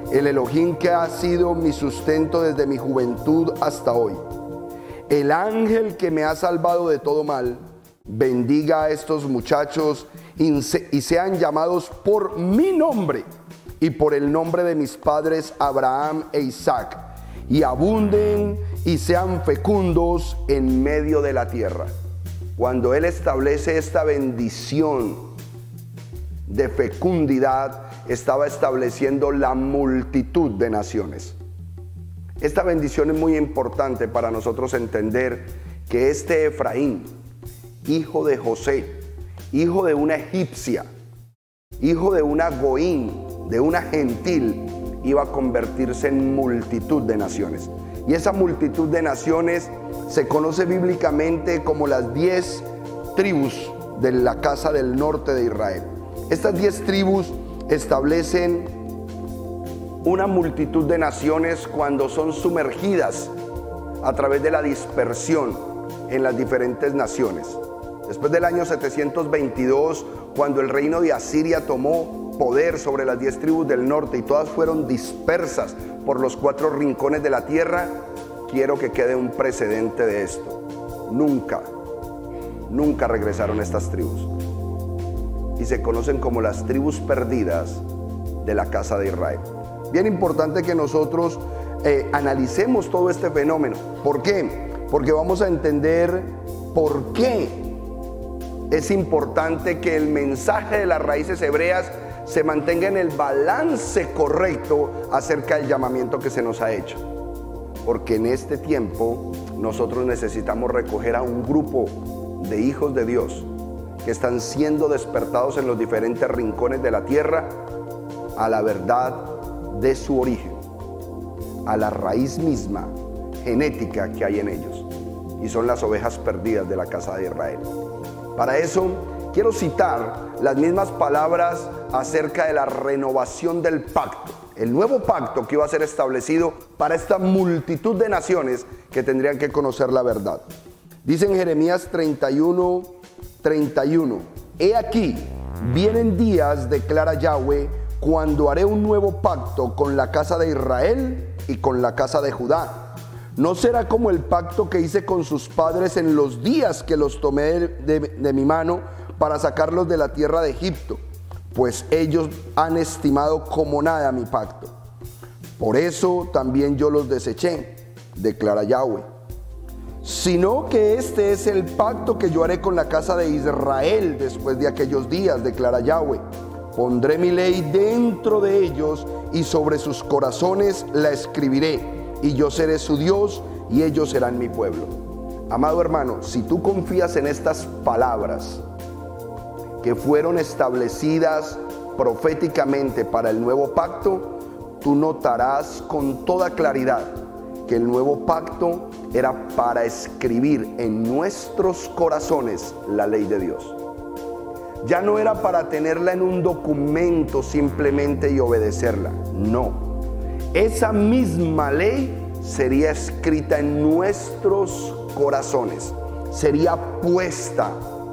el Elohim que ha sido mi sustento desde mi juventud hasta hoy, el ángel que me ha salvado de todo mal, bendiga a estos muchachos y sean llamados por mi nombre y por el nombre de mis padres Abraham e Isaac, y abunden y sean fecundos en medio de la tierra. Cuando Él establece esta bendición de fecundidad, estaba estableciendo la multitud de naciones. Esta bendición es muy importante para nosotros entender que este Efraín, hijo de José, hijo de una egipcia, hijo de una goín, de una gentil, iba a convertirse en multitud de naciones. Y esa multitud de naciones se conoce bíblicamente como las 10 tribus de la casa del norte de Israel. Estas 10 tribus establecen una multitud de naciones cuando son sumergidas a través de la dispersión en las diferentes naciones. Después del año 722, cuando el reino de Asiria tomó poder sobre las 10 tribus del norte y todas fueron dispersas por los 4 rincones de la tierra, quiero que quede un precedente de esto. Nunca regresaron estas tribus. Y se conocen como las tribus perdidas de la casa de Israel. Bien importante que nosotros analicemos todo este fenómeno. ¿Por qué? Porque vamos a entender por qué es importante que el mensaje de las raíces hebreas se mantenga en el balance correcto acerca del llamamiento que se nos ha hecho. Porque en este tiempo nosotros necesitamos recoger a un grupo de hijos de Dios que están siendo despertados en los diferentes rincones de la tierra a la verdad de su origen, a la raíz misma genética que hay en ellos, y son las ovejas perdidas de la casa de Israel. Para eso quiero citar las mismas palabras acerca de la renovación del pacto, el nuevo pacto que iba a ser establecido para esta multitud de naciones que tendrían que conocer la verdad. Dice en Jeremías 31:31, he aquí, vienen días, declara Yahweh, cuando haré un nuevo pacto con la casa de Israel y con la casa de Judá. No será como el pacto que hice con sus padres en los días que los tomé de mi mano para sacarlos de la tierra de Egipto, pues ellos han estimado como nada mi pacto. Por eso también yo los deseché, declara Yahweh. Sino que este es el pacto que yo haré con la casa de Israel después de aquellos días, declara Yahweh. Pondré mi ley dentro de ellos y sobre sus corazones la escribiré, y yo seré su Dios y ellos serán mi pueblo. Amado hermano, si tú confías en estas palabras que fueron establecidas proféticamente para el nuevo pacto, tú notarás con toda claridad que el nuevo pacto era para escribir en nuestros corazones la ley de Dios. Ya no era para tenerla en un documento simplemente y obedecerla, no. Esa misma ley sería escrita en nuestros corazones, sería puesta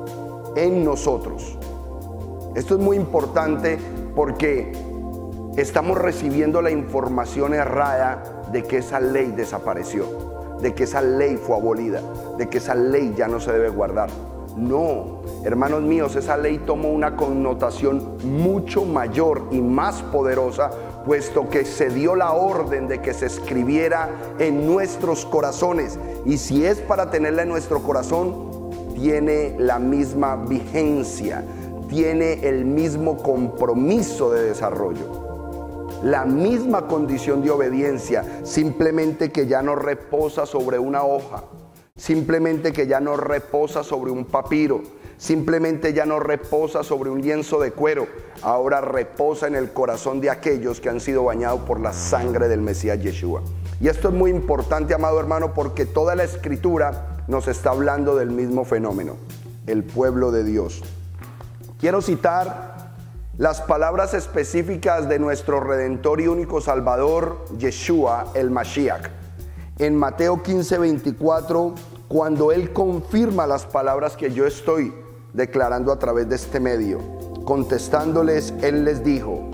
en nosotros. Esto es muy importante porque estamos recibiendo la información errada de que esa ley desapareció, de que esa ley fue abolida, de que esa ley ya no se debe guardar. No, hermanos míos, esa ley tomó una connotación mucho mayor y más poderosa, puesto que se dio la orden de que se escribiera en nuestros corazones. Y si es para tenerla en nuestro corazón, tiene la misma vigencia, tiene el mismo compromiso de desarrollo, la misma condición de obediencia, simplemente que ya no reposa sobre una hoja, simplemente que ya no reposa sobre un papiro, simplemente ya no reposa sobre un lienzo de cuero, ahora reposa en el corazón de aquellos que han sido bañados por la sangre del Mesías Yeshua. Y esto es muy importante, amado hermano, porque toda la escritura nos está hablando del mismo fenómeno, el pueblo de Dios. Quiero citar las palabras específicas de nuestro Redentor y único Salvador, Yeshua, el Mashiach. En Mateo 15:24, cuando Él confirma las palabras que yo estoy declarando a través de este medio. Contestándoles, Él les dijo: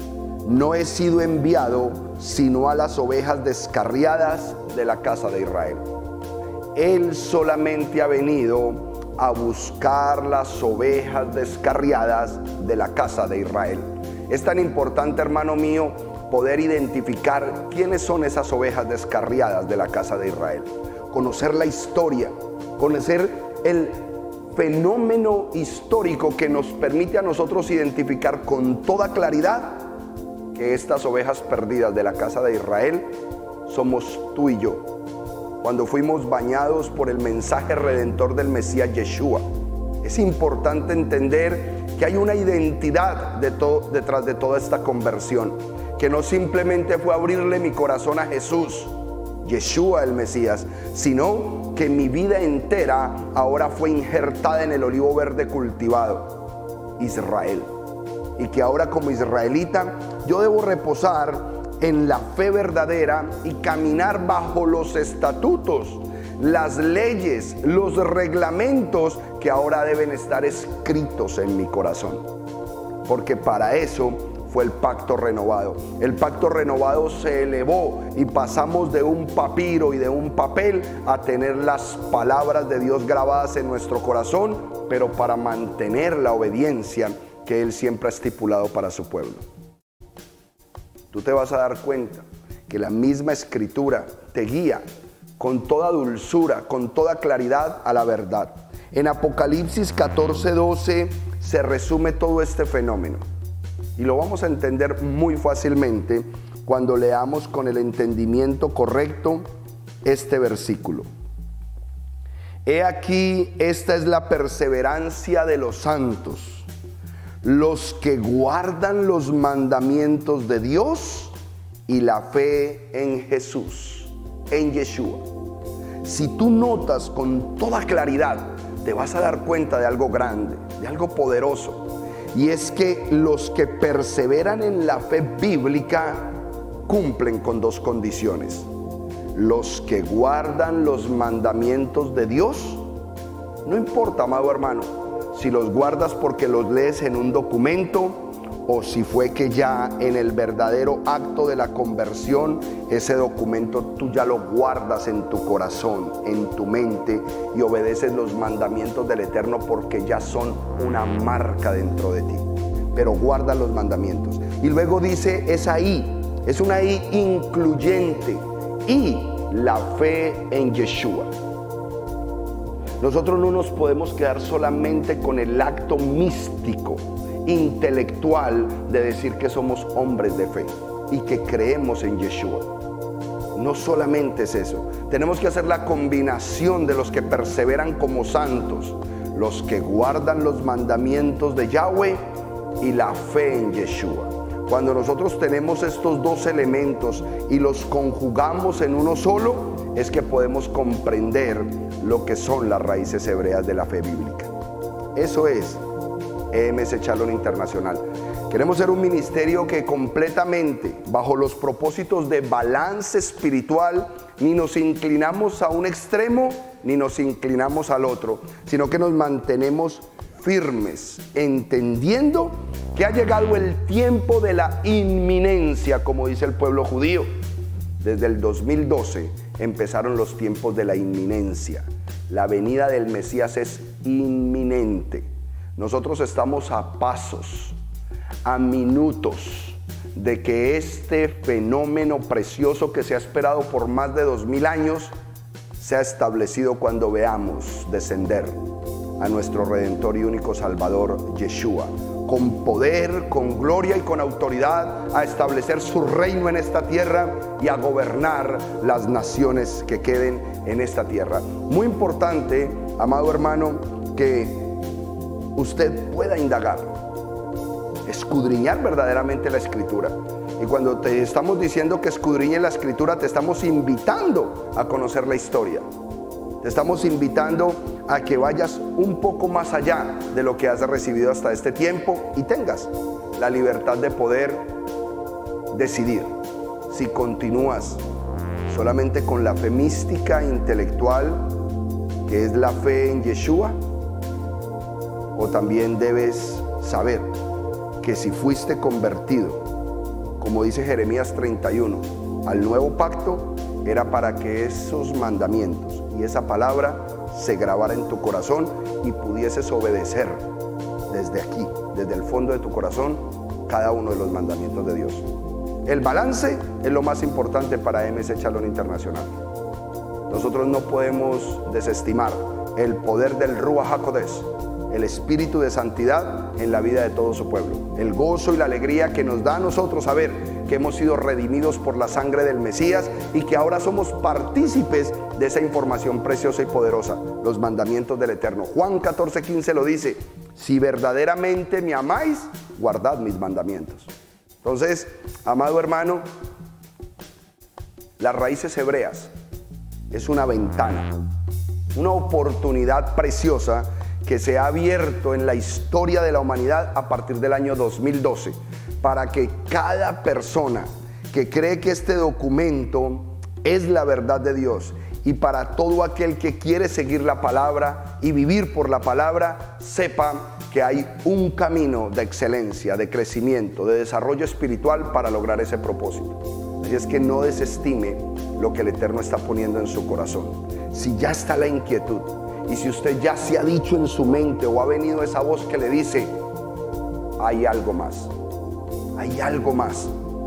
no he sido enviado sino a las ovejas descarriadas de la casa de Israel. Él solamente ha venido a buscar las ovejas descarriadas de la casa de Israel. Es tan importante, hermano mío, poder identificar quiénes son esas ovejas descarriadas de la casa de Israel. Conocer la historia, conocer el fenómeno histórico que nos permite a nosotros identificar con toda claridad que estas ovejas perdidas de la casa de Israel somos tú y yo, cuando fuimos bañados por el mensaje redentor del Mesías Yeshua. Es importante entender que hay una identidad detrás de toda esta conversión, que no simplemente fue abrirle mi corazón a Jesús, Yeshua el Mesías, sino que mi vida entera ahora fue injertada en el olivo verde cultivado, Israel. Y que ahora como israelita yo debo reposar en la fe verdadera y caminar bajo los estatutos, las leyes, los reglamentos que ahora deben estar escritos en mi corazón. Porque para eso fue el pacto renovado. El pacto renovado se elevó y pasamos de un papiro y de un papel a tener las palabras de Dios grabadas en nuestro corazón, pero para mantener la obediencia que Él siempre ha estipulado para su pueblo. Tú te vas a dar cuenta que la misma Escritura te guía con toda dulzura, con toda claridad a la verdad. En Apocalipsis 14:12 se resume todo este fenómeno. Y lo vamos a entender muy fácilmente cuando leamos con el entendimiento correcto este versículo. He aquí, esta es la perseverancia de los santos, los que guardan los mandamientos de Dios y la fe en Jesús, en Yeshua. Si tú notas con toda claridad, te vas a dar cuenta de algo grande, de algo poderoso. Y es que los que perseveran en la fe bíblica cumplen con dos condiciones. Los que guardan los mandamientos de Dios, no importa, amado hermano, si los guardas porque los lees en un documento o si fue que ya en el verdadero acto de la conversión ese documento tú ya lo guardas en tu corazón, en tu mente, y obedeces los mandamientos del Eterno porque ya son una marca dentro de ti. Pero guarda los mandamientos. Y luego dice, es una I incluyente, y la fe en Yeshua. Nosotros no nos podemos quedar solamente con el acto místico, intelectual, de decir que somos hombres de fe y que creemos en Yeshua. No solamente es eso, tenemos que hacer la combinación de los que perseveran como santos, los que guardan los mandamientos de Yahweh y la fe en Yeshua. Cuando nosotros tenemos estos dos elementos y los conjugamos en uno solo, es que podemos comprender lo que son las raíces hebreas de la fe bíblica. Eso es EMS Shalom Internacional. Queremos ser un ministerio que completamente, bajo los propósitos de balance espiritual, ni nos inclinamos a un extremo ni nos inclinamos al otro, sino que nos mantenemos firmes, entendiendo que ha llegado el tiempo de la inminencia, como dice el pueblo judío. Desde el 2012 empezaron los tiempos de la inminencia. La venida del Mesías es inminente. Nosotros estamos a pasos, a minutos de que este fenómeno precioso que se ha esperado por más de 2000 años sea establecido cuando veamos descender a nuestro Redentor y único Salvador, Yeshua, con poder, con gloria y con autoridad, a establecer su reino en esta tierra y a gobernar las naciones que queden en esta tierra. Muy importante, amado hermano, que usted pueda indagar, escudriñar verdaderamente la Escritura. Y cuando te estamos diciendo que escudriñe la Escritura, te estamos invitando a conocer la historia. Te estamos invitando a que vayas un poco más allá de lo que has recibido hasta este tiempo y tengas la libertad de poder decidir si continúas solamente con la fe mística intelectual, que es la fe en Yeshua, o también debes saber que si fuiste convertido como dice Jeremías 31, al nuevo pacto, era para que esos mandamientos y esa palabra se grabara en tu corazón y pudieses obedecer desde aquí, desde el fondo de tu corazón, cada uno de los mandamientos de Dios. El balance es lo más importante para MC Shalom Internacional. Nosotros no podemos desestimar el poder del Ruach HaKodesh, el espíritu de santidad en la vida de todo su pueblo. El gozo y la alegría que nos da a nosotros saber que hemos sido redimidos por la sangre del Mesías y que ahora somos partícipes de esa información preciosa y poderosa, los mandamientos del Eterno. Juan 14:15 lo dice: si verdaderamente me amáis, guardad mis mandamientos. Entonces, amado hermano, las raíces hebreas es una ventana, una oportunidad preciosa que se ha abierto en la historia de la humanidad a partir del año 2012, para que cada persona que cree que este documento es la verdad de Dios, y para todo aquel que quiere seguir la palabra y vivir por la palabra, sepa que hay un camino de excelencia, de crecimiento, de desarrollo espiritual para lograr ese propósito. Así es que no desestime lo que el Eterno está poniendo en su corazón. Si ya está la inquietud, y si usted ya se ha dicho en su mente o ha venido esa voz que le dice: hay algo más, hay algo más,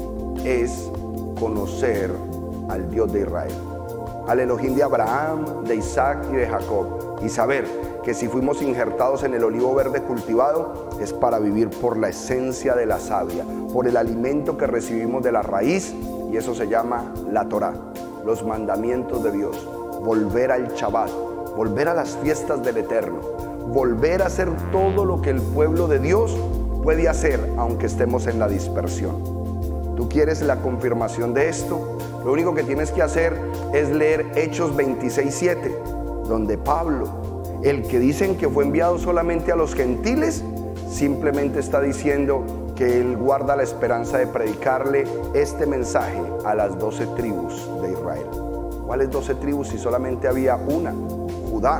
es conocer al Dios de Israel, al Elohim de Abraham, de Isaac y de Jacob, y saber que si fuimos injertados en el olivo verde cultivado es para vivir por la esencia de la savia, por el alimento que recibimos de la raíz, y eso se llama la Torá, los mandamientos de Dios, volver al Shabbat, volver a las fiestas del Eterno, volver a hacer todo lo que el pueblo de Dios puede hacer aunque estemos en la dispersión. ¿Tú quieres la confirmación de esto? Lo único que tienes que hacer es leer Hechos 26:7, donde Pablo, el que dicen que fue enviado solamente a los gentiles, simplemente está diciendo que él guarda la esperanza de predicarle este mensaje a las 12 tribus de Israel. ¿Cuáles 12 tribus si solamente había una? Judá.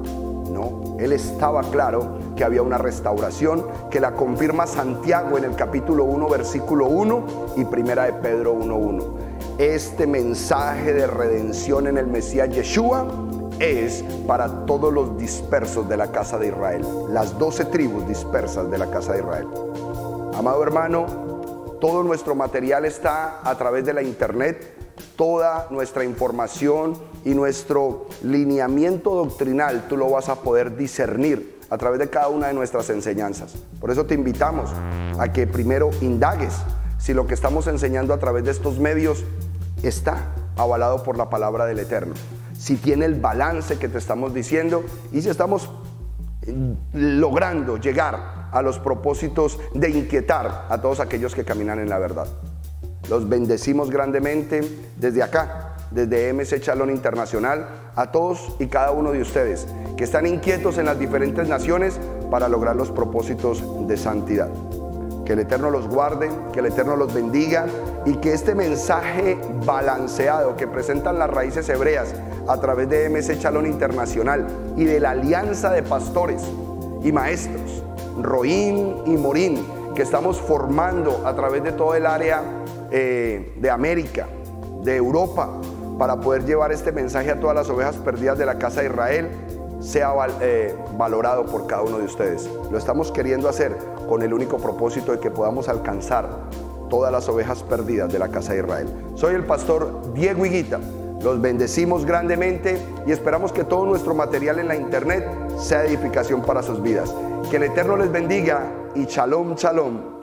No, él estaba claro que había una restauración que la confirma Santiago en el capítulo 1, versículo 1 y primera de Pedro 1:1. Este mensaje de redención en el Mesías Yeshua es para todos los dispersos de la casa de Israel, las 12 tribus dispersas de la casa de Israel. Amado hermano, todo nuestro material está a través de la internet. Toda nuestra información y nuestro lineamiento doctrinal tú lo vas a poder discernir a través de cada una de nuestras enseñanzas. Por eso te invitamos a que primero indagues si lo que estamos enseñando a través de estos medios está avalado por la palabra del Eterno, si tiene el balance que te estamos diciendo y si estamos logrando llegar a los propósitos de inquietar a todos aquellos que caminan en la verdad. Los bendecimos grandemente desde acá, desde MC Shalom Internacional, a todos y cada uno de ustedes que están inquietos en las diferentes naciones para lograr los propósitos de santidad. Que el Eterno los guarde, que el Eterno los bendiga y que este mensaje balanceado que presentan las raíces hebreas a través de MC Shalom Internacional y de la alianza de pastores y maestros, Roín y Morín, que estamos formando a través de todo el área de América, de Europa, para poder llevar este mensaje a todas las ovejas perdidas de la casa de Israel, sea valorado por cada uno de ustedes. Lo estamos queriendo hacer con el único propósito de que podamos alcanzar todas las ovejas perdidas de la casa de Israel. Soy el pastor Diego Higuita. Los bendecimos grandemente y esperamos que todo nuestro material en la internet sea edificación para sus vidas. Que el Eterno les bendiga y shalom, shalom.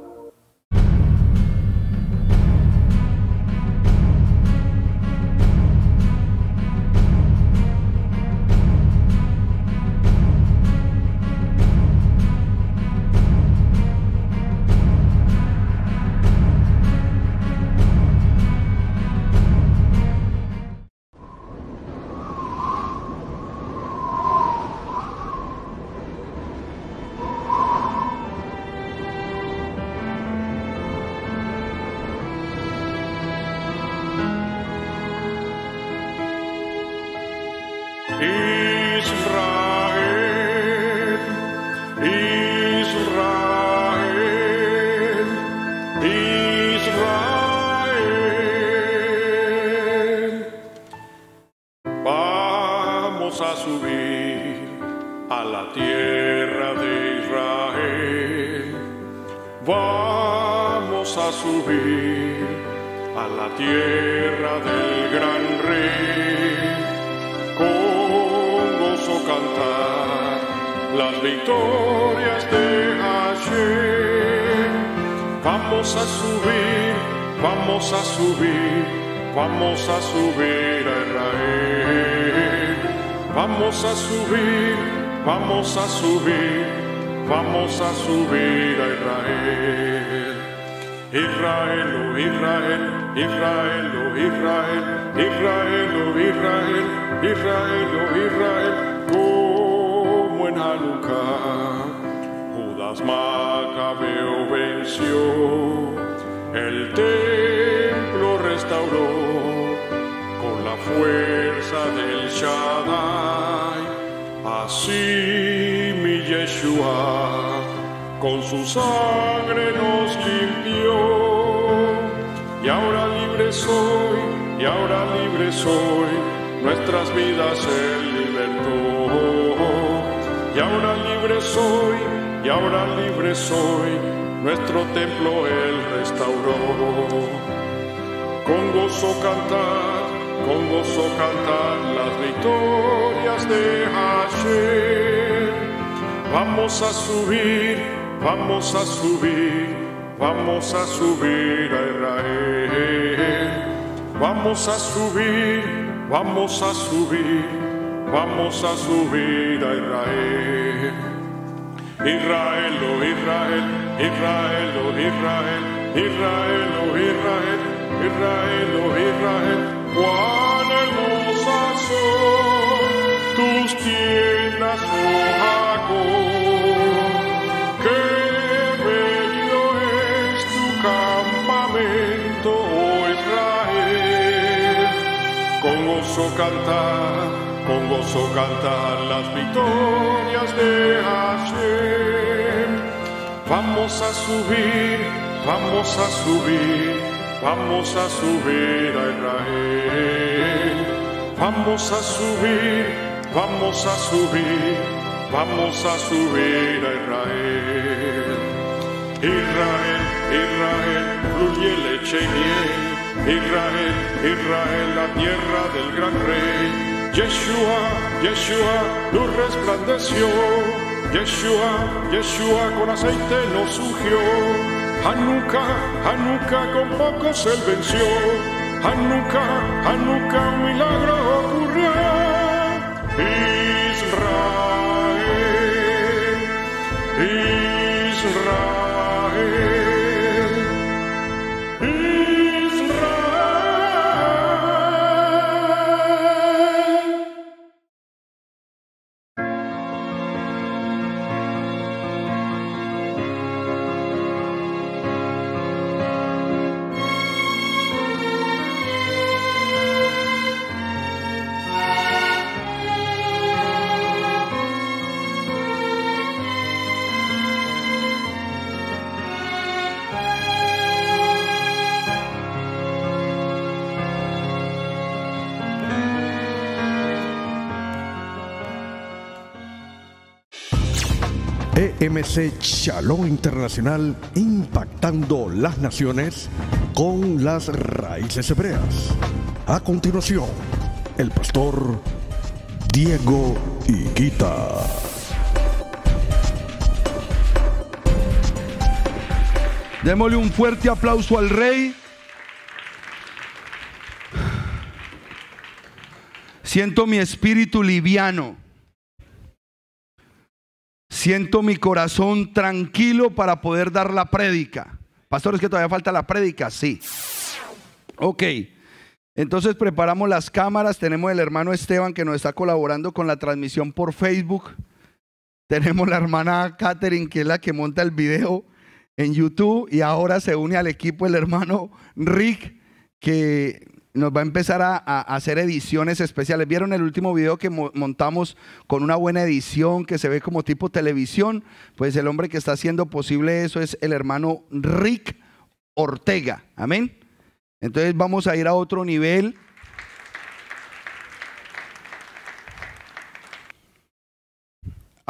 Israel, Israel, Israel. subir a la tierra de Israel. Vamos a subir a la tierra del gran rey. Con gozo cantar las victorias de Hashem. Vamos a subir, vamos a subir, vamos a subir a Israel. Vamos a subir, vamos a subir, vamos a subir a Israel. Israel, oh Israel, Israel, oh Israel, Israel, oh Israel, Israel, oh Israel, como en Hanukkah, Judas Macabeo venció, el templo restauró con la fuerza del Shaddai. Así mi Yeshua con su sangre nos limpió, y ahora libre soy, y ahora libre soy, nuestras vidas Él libertó. Y ahora libre soy, y ahora libre soy, nuestro templo Él restauró. Con gozo cantar las victorias de Hashem. Vamos a subir, vamos a subir, vamos a subir a Israel. Vamos a subir, vamos a subir, vamos a subir a Israel. Israel, oh Israel, Israel, oh Israel, Israel, oh Israel, Israel, oh Israel, cuán hermosas son tus tiendas, oh Jacob, qué bello es tu campamento, oh Israel. Con gozo cantar las victorias de Hashem. Vamos a subir, vamos a subir, vamos a subir a Israel. Vamos a subir, vamos a subir, vamos a subir a Israel. Israel, Israel, fluye leche y miel. Israel, Israel, la tierra del gran rey. Yeshua, Yeshua, luz resplandeció. Yeshua, Yeshua, con aceite nos ungió. Hanukkah, Hanukkah, con pocos Él venció. Hanukkah, Hanukkah, un milagro ocurrió. Israel, Israel, Israel. EMC Shalom Internacional, impactando las naciones con las raíces hebreas. A continuación, el pastor Diego Higuita. Démosle un fuerte aplauso al Rey. Siento mi espíritu liviano. Siento mi corazón tranquilo para poder dar la prédica. Pastor, ¿es que todavía falta la prédica? Sí. Ok. Entonces preparamos las cámaras. Tenemos el hermano Esteban que nos está colaborando con la transmisión por Facebook. Tenemos la hermana Catherine, que es la que monta el video en YouTube. Y ahora se une al equipo el hermano Rick, que nos va a empezar a hacer ediciones especiales. ¿Vieron el último video que montamos con una buena edición que se ve como tipo televisión? Pues el hombre que está haciendo posible eso es el hermano Rick Ortega. Amén. Entonces vamos a ir a otro nivel.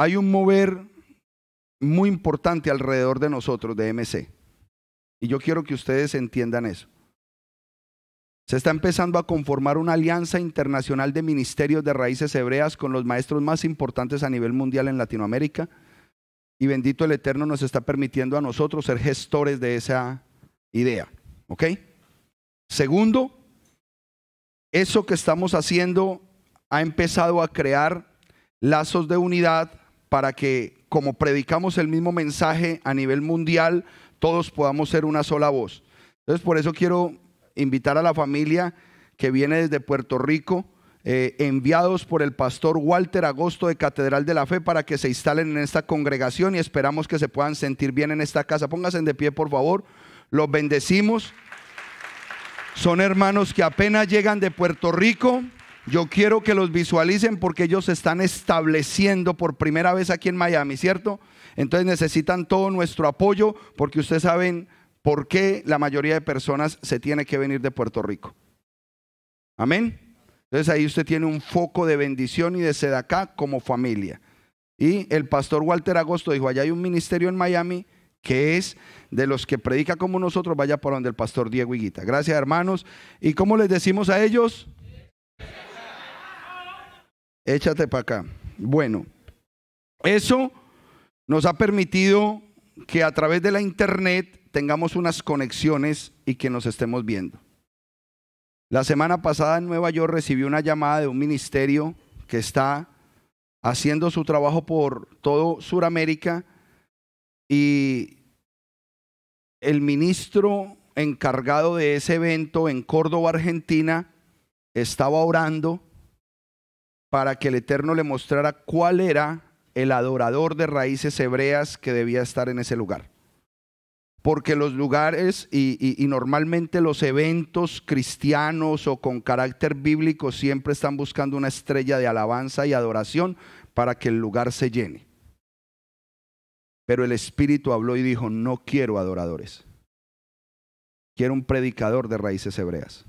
hay un mover muy importante alrededor de nosotros, de MC. Y yo quiero que ustedes entiendan eso. Se está empezando a conformar una alianza internacional de ministerios de raíces hebreas con los maestros más importantes a nivel mundial en Latinoamérica. Y bendito el Eterno nos está permitiendo a nosotros ser gestores de esa idea. ¿Ok? Segundo, eso que estamos haciendo ha empezado a crear lazos de unidad para que, como predicamos el mismo mensaje a nivel mundial, todos podamos ser una sola voz. Entonces, por eso quiero invitar a la familia que viene desde Puerto Rico, enviados por el pastor Walter Agosto de Catedral de la Fe, para que se instalen en esta congregación y esperamos que se puedan sentir bien en esta casa. Pónganse de pie, por favor. Los bendecimos. Son hermanos que apenas llegan de Puerto Rico. Yo quiero que los visualicen porque ellos se están estableciendo por primera vez aquí en Miami, ¿cierto? Entonces necesitan todo nuestro apoyo porque ustedes saben por qué la mayoría de personas se tiene que venir de Puerto Rico. Amén. Entonces ahí usted tiene un foco de bendición y de sedacá como familia. Y el pastor Walter Agosto dijo, allá hay un ministerio en Miami que es de los que predica como nosotros, vaya por donde el pastor Diego Higuita. Gracias, hermanos. ¿Y cómo les decimos a ellos? Échate para acá. Bueno, eso nos ha permitido que a través de la internet tengamos unas conexiones y que nos estemos viendo. La semana pasada en Nueva York recibí una llamada de un ministerio que está haciendo su trabajo por todo Sudamérica y el ministro encargado de ese evento en Córdoba, Argentina, estaba orando para que el Eterno le mostrara cuál era el adorador de raíces hebreas que debía estar en ese lugar. Porque los lugares y normalmente los eventos cristianos o con carácter bíblico siempre están buscando una estrella de alabanza y adoración para que el lugar se llene. Pero el Espíritu habló y dijo, no quiero adoradores. Quiero un predicador de raíces hebreas.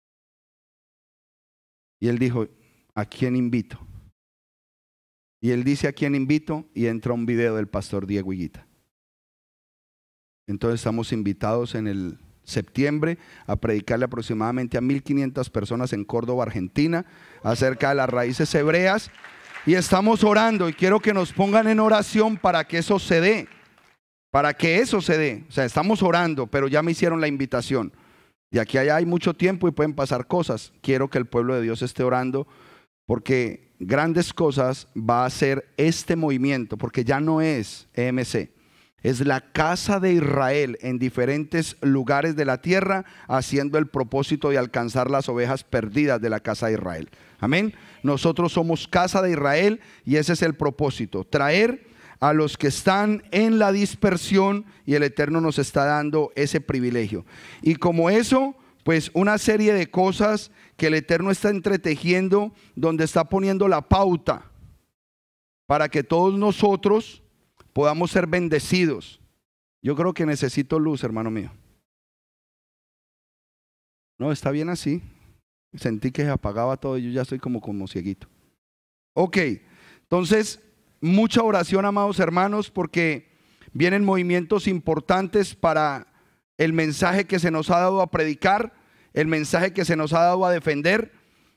Y él dijo, ¿a quién invito? Y él dice, ¿a quién invito? Y entra un video del pastor Diego Higuita. Entonces estamos invitados en el septiembre a predicarle aproximadamente a 1,500 personas en Córdoba, Argentina, acerca de las raíces hebreas. Y estamos orando y quiero que nos pongan en oración para que eso se dé. Para que eso se dé. O sea, estamos orando, pero ya me hicieron la invitación. Y aquí allá hay mucho tiempo y pueden pasar cosas. Quiero que el pueblo de Dios esté orando porque grandes cosas va a hacer este movimiento, porque ya no es EMC. Es la casa de Israel en diferentes lugares de la tierra haciendo el propósito de alcanzar las ovejas perdidas de la casa de Israel. Amén. Nosotros somos casa de Israel y ese es el propósito. Traer a los que están en la dispersión y el Eterno nos está dando ese privilegio. Y como eso, pues una serie de cosas que el Eterno está entretejiendo donde está poniendo la pauta para que todos nosotros podamos ser bendecidos. Yo creo que necesito luz, hermano mío. No, está bien así. Sentí que se apagaba todo y yo ya estoy como cieguito. Ok, entonces, mucha oración, amados hermanos, porque vienen movimientos importantes para el mensaje que se nos ha dado a predicar, el mensaje que se nos ha dado a defender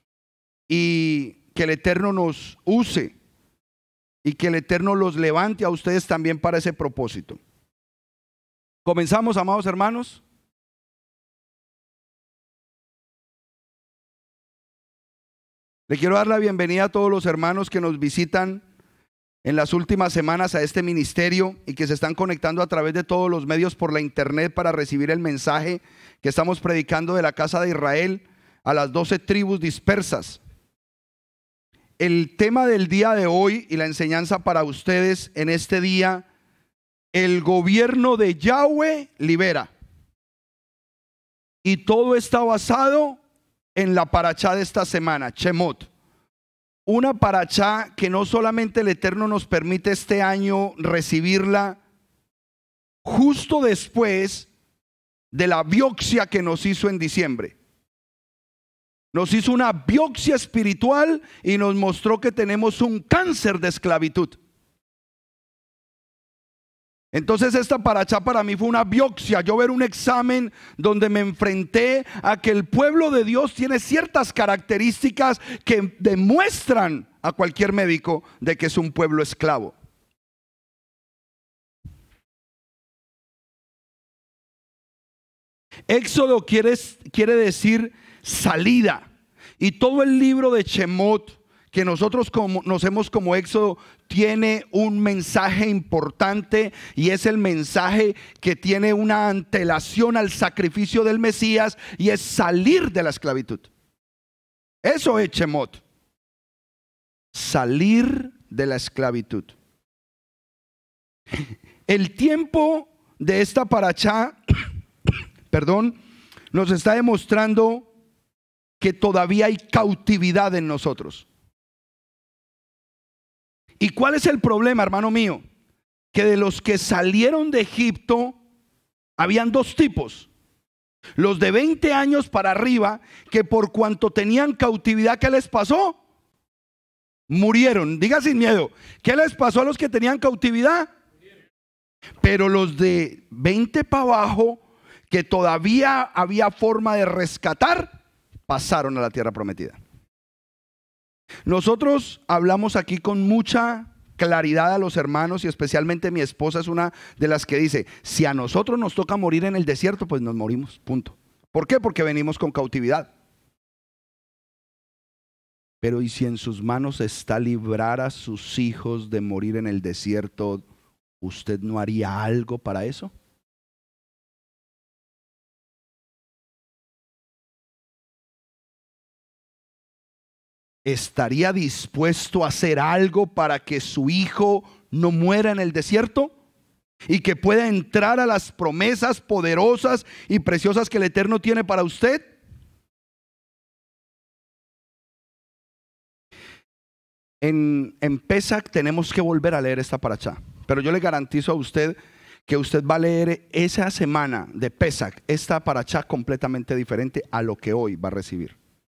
y que el Eterno nos use. Y que el Eterno los levante a ustedes también para ese propósito. Comenzamos, amados hermanos. Le quiero dar la bienvenida a todos los hermanos que nos visitan en las últimas semanas a este ministerio y que se están conectando a través de todos los medios por la internet para recibir el mensaje que estamos predicando de la casa de Israel a las 12 tribus dispersas. El tema del día de hoy y la enseñanza para ustedes en este día, el gobierno de Yahweh libera. Y todo está basado en la parachá de esta semana, Shemot. Una parachá que no solamente el Eterno nos permite este año recibirla justo después de la biopsia que nos hizo en diciembre. Nos hizo una biopsia espiritual y nos mostró que tenemos un cáncer de esclavitud. Entonces esta parachá para mí fue una biopsia, yo ver un examen donde me enfrenté a que el pueblo de Dios tiene ciertas características que demuestran a cualquier médico de que es un pueblo esclavo. Éxodo quiere decir salida, y todo el libro de Shemot que nosotros conocemos como Éxodo tiene un mensaje importante, y es el mensaje que tiene una antelación al sacrificio del Mesías, y es salir de la esclavitud. Eso es Shemot, salir de la esclavitud. El tiempo de esta parachá nos está demostrando que todavía hay cautividad en nosotros. ¿Y cuál es el problema, hermano mío? Que de los que salieron de Egipto, habían dos tipos. Los de 20 años para arriba, que por cuanto tenían cautividad, ¿qué les pasó? Murieron. Diga sin miedo, ¿qué les pasó a los que tenían cautividad? Pero los de 20 para abajo, que todavía había forma de rescatar, pasaron a la tierra prometida. Nosotros hablamos aquí con mucha claridad a los hermanos, y especialmente mi esposa es una de las que dice: si a nosotros nos toca morir en el desierto, pues nos morimos, punto. ¿Por qué? Porque venimos con cautividad. Pero ¿y si en sus manos está librar a sus hijos de morir en el desierto? ¿Usted no haría algo para eso? ¿Estaría dispuesto a hacer algo para que su hijo no muera en el desierto y que pueda entrar a las promesas poderosas y preciosas que el Eterno tiene para usted? En Pesach tenemos que volver a leer esta parachá, pero yo le garantizo a usted que usted va a leer esa semana de Pesach esta parachá completamente diferente a lo que hoy va a recibir.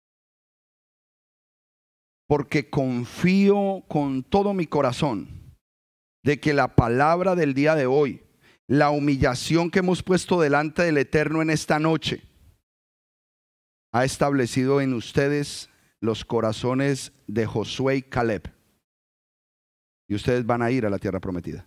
Porque confío con todo mi corazón de que la palabra del día de hoy, la humillación que hemos puesto delante del Eterno en esta noche, ha establecido en ustedes los corazones de Josué y Caleb, y ustedes van a ir a la tierra prometida.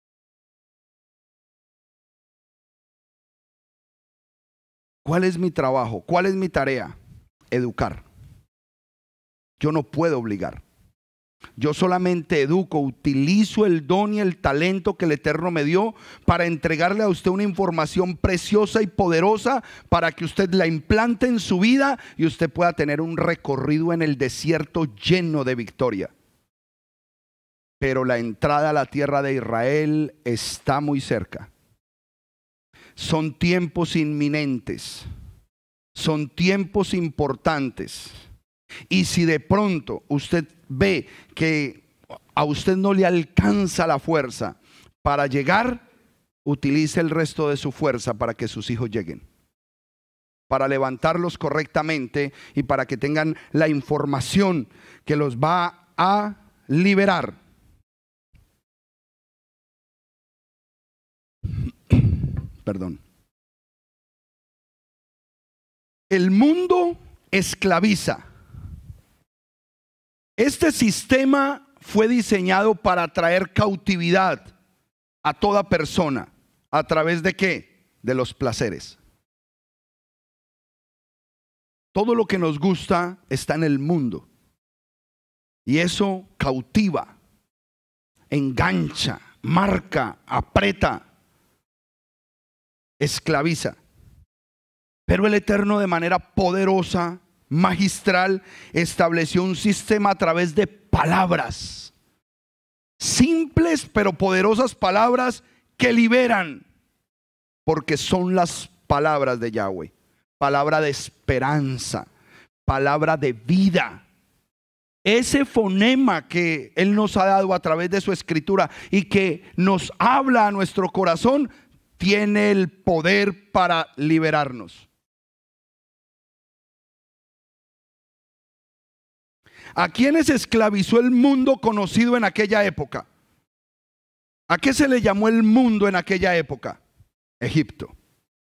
¿Cuál es mi trabajo? ¿Cuál es mi tarea? Educar. Yo no puedo obligar. Yo solamente educo, utilizo el don y el talento que el Eterno me dio para entregarle a usted una información preciosa y poderosa para que usted la implante en su vida y usted pueda tener un recorrido en el desierto lleno de victoria. Pero la entrada a la tierra de Israel está muy cerca. Son tiempos inminentes, son tiempos importantes. Y si de pronto usted ve que a usted no le alcanza la fuerza para llegar, utilice el resto de su fuerza para que sus hijos lleguen, para levantarlos correctamente y para que tengan la información que los va a liberar. Perdón. El mundo esclaviza. Este sistema fue diseñado para traer cautividad a toda persona. ¿A través de qué? De los placeres. Todo lo que nos gusta está en el mundo. Y eso cautiva, engancha, marca, aprieta, esclaviza. Pero el Eterno, de manera poderosa, magistral, estableció un sistema a través de palabras, simples pero poderosas palabras que liberan, porque son las palabras de Yahweh, palabra de esperanza, palabra de vida. Ese fonema que Él nos ha dado a través de su escritura y que nos habla a nuestro corazón, tiene el poder para liberarnos. ¿A quiénes esclavizó el mundo conocido en aquella época? ¿A qué se le llamó el mundo en aquella época? Egipto.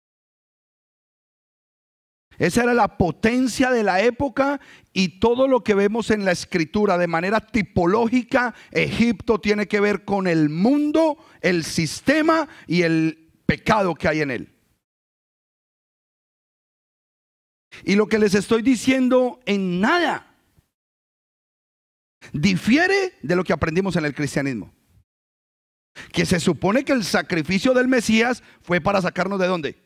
Esa era la potencia de la época, y todo lo que vemos en la escritura de manera tipológica, Egipto tiene que ver con el mundo, el sistema y el pecado que hay en él. Y lo que les estoy diciendo en nada difiere de lo que aprendimos en el cristianismo. Que se supone que el sacrificio del Mesías fue para sacarnos ¿de dónde?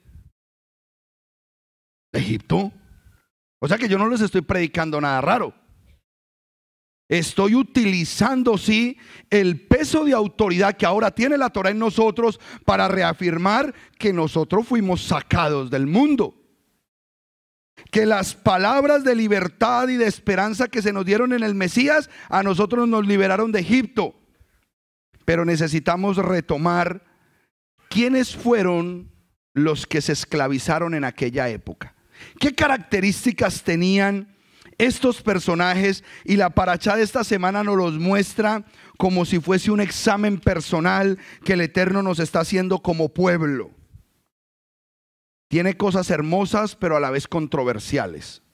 De Egipto. O sea que yo no les estoy predicando nada raro. Estoy utilizando, sí, el peso de autoridad que ahora tiene la Torá en nosotros para reafirmar que nosotros fuimos sacados del mundo. Que las palabras de libertad y de esperanza que se nos dieron en el Mesías, a nosotros nos liberaron de Egipto. Pero necesitamos retomar quiénes fueron los que se esclavizaron en aquella época. ¿Qué características tenían estos personajes? Y la parashá de esta semana nos los muestra como si fuese un examen personal que el Eterno nos está haciendo como pueblo. Tiene cosas hermosas, pero a la vez controversiales.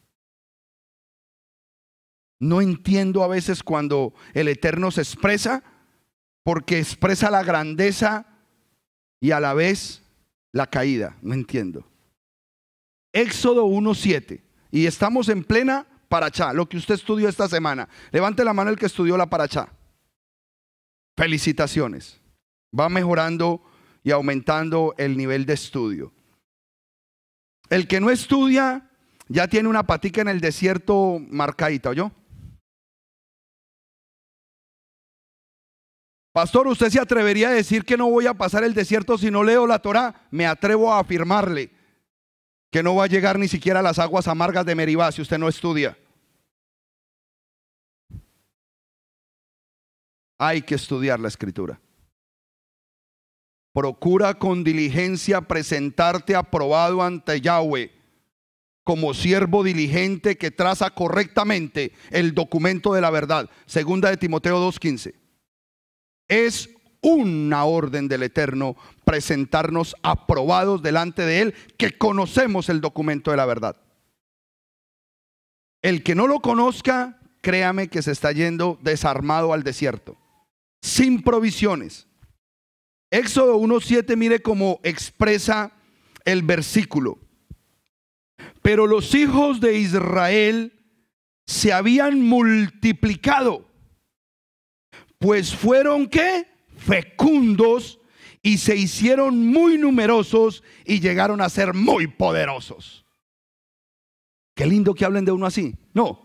No entiendo a veces cuando el Eterno se expresa, porque expresa la grandeza y a la vez la caída. No entiendo. Éxodo 1:7. Y estamos en plena parashá, lo que usted estudió esta semana. Levante la mano el que estudió la parashá. Felicitaciones. Va mejorando y aumentando el nivel de estudio. El que no estudia ya tiene una patica en el desierto marcadita, ¿oyó? Pastor, ¿usted se atrevería a decir que no voy a pasar el desierto si no leo la Torá? Me atrevo a afirmarle que no va a llegar ni siquiera a las aguas amargas de Meribá si usted no estudia. Hay que estudiar la escritura. Procura con diligencia presentarte aprobado ante Yahweh como siervo diligente que traza correctamente el documento de la verdad. Segunda de Timoteo 2:15. Es una orden del Eterno presentarnos aprobados delante de Él, que conocemos el documento de la verdad. El que no lo conozca, créame que se está yendo desarmado al desierto, sin provisiones. Éxodo 1:7, mire cómo expresa el versículo. Pero los hijos de Israel se habían multiplicado, pues fueron ¿qué? Fecundos, y se hicieron muy numerosos y llegaron a ser muy poderosos. Qué lindo que hablen de uno así. No,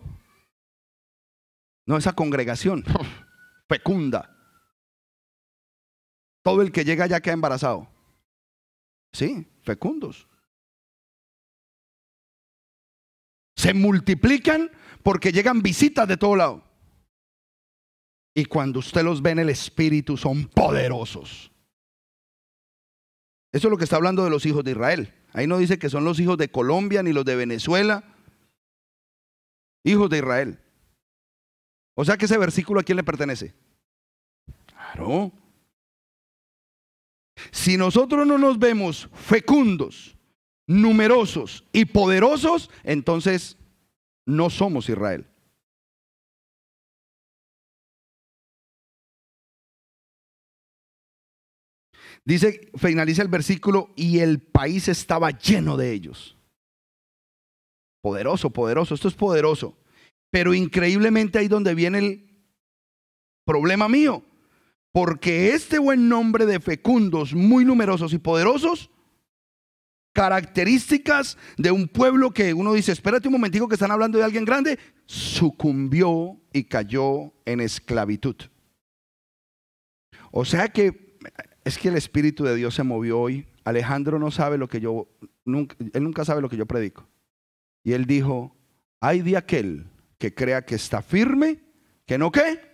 esa congregación fecunda. Todo el que llega ya queda embarazado. Sí, fecundos. Se multiplican porque llegan visitas de todo lado. Y cuando usted los ve en el espíritu son poderosos. Eso es lo que está hablando de los hijos de Israel. Ahí no dice que son los hijos de Colombia ni los de Venezuela. Hijos de Israel. O sea que ese versículo ¿a quién le pertenece? Claro. Si nosotros no nos vemos fecundos, numerosos y poderosos, entonces no somos Israel. Dice, finaliza el versículo, y el país estaba lleno de ellos. Poderoso, poderoso, esto es poderoso. Pero increíblemente ahí donde viene el problema mío. Porque este buen nombre de fecundos, muy numerosos y poderosos, características de un pueblo que uno dice, espérate un momentico que están hablando de alguien grande, sucumbió y cayó en esclavitud. O sea que es que el Espíritu de Dios se movió hoy. Alejandro no sabe lo que él nunca sabe lo que yo predico. Y él dijo, ay de aquel que crea que está firme, que no ¿qué?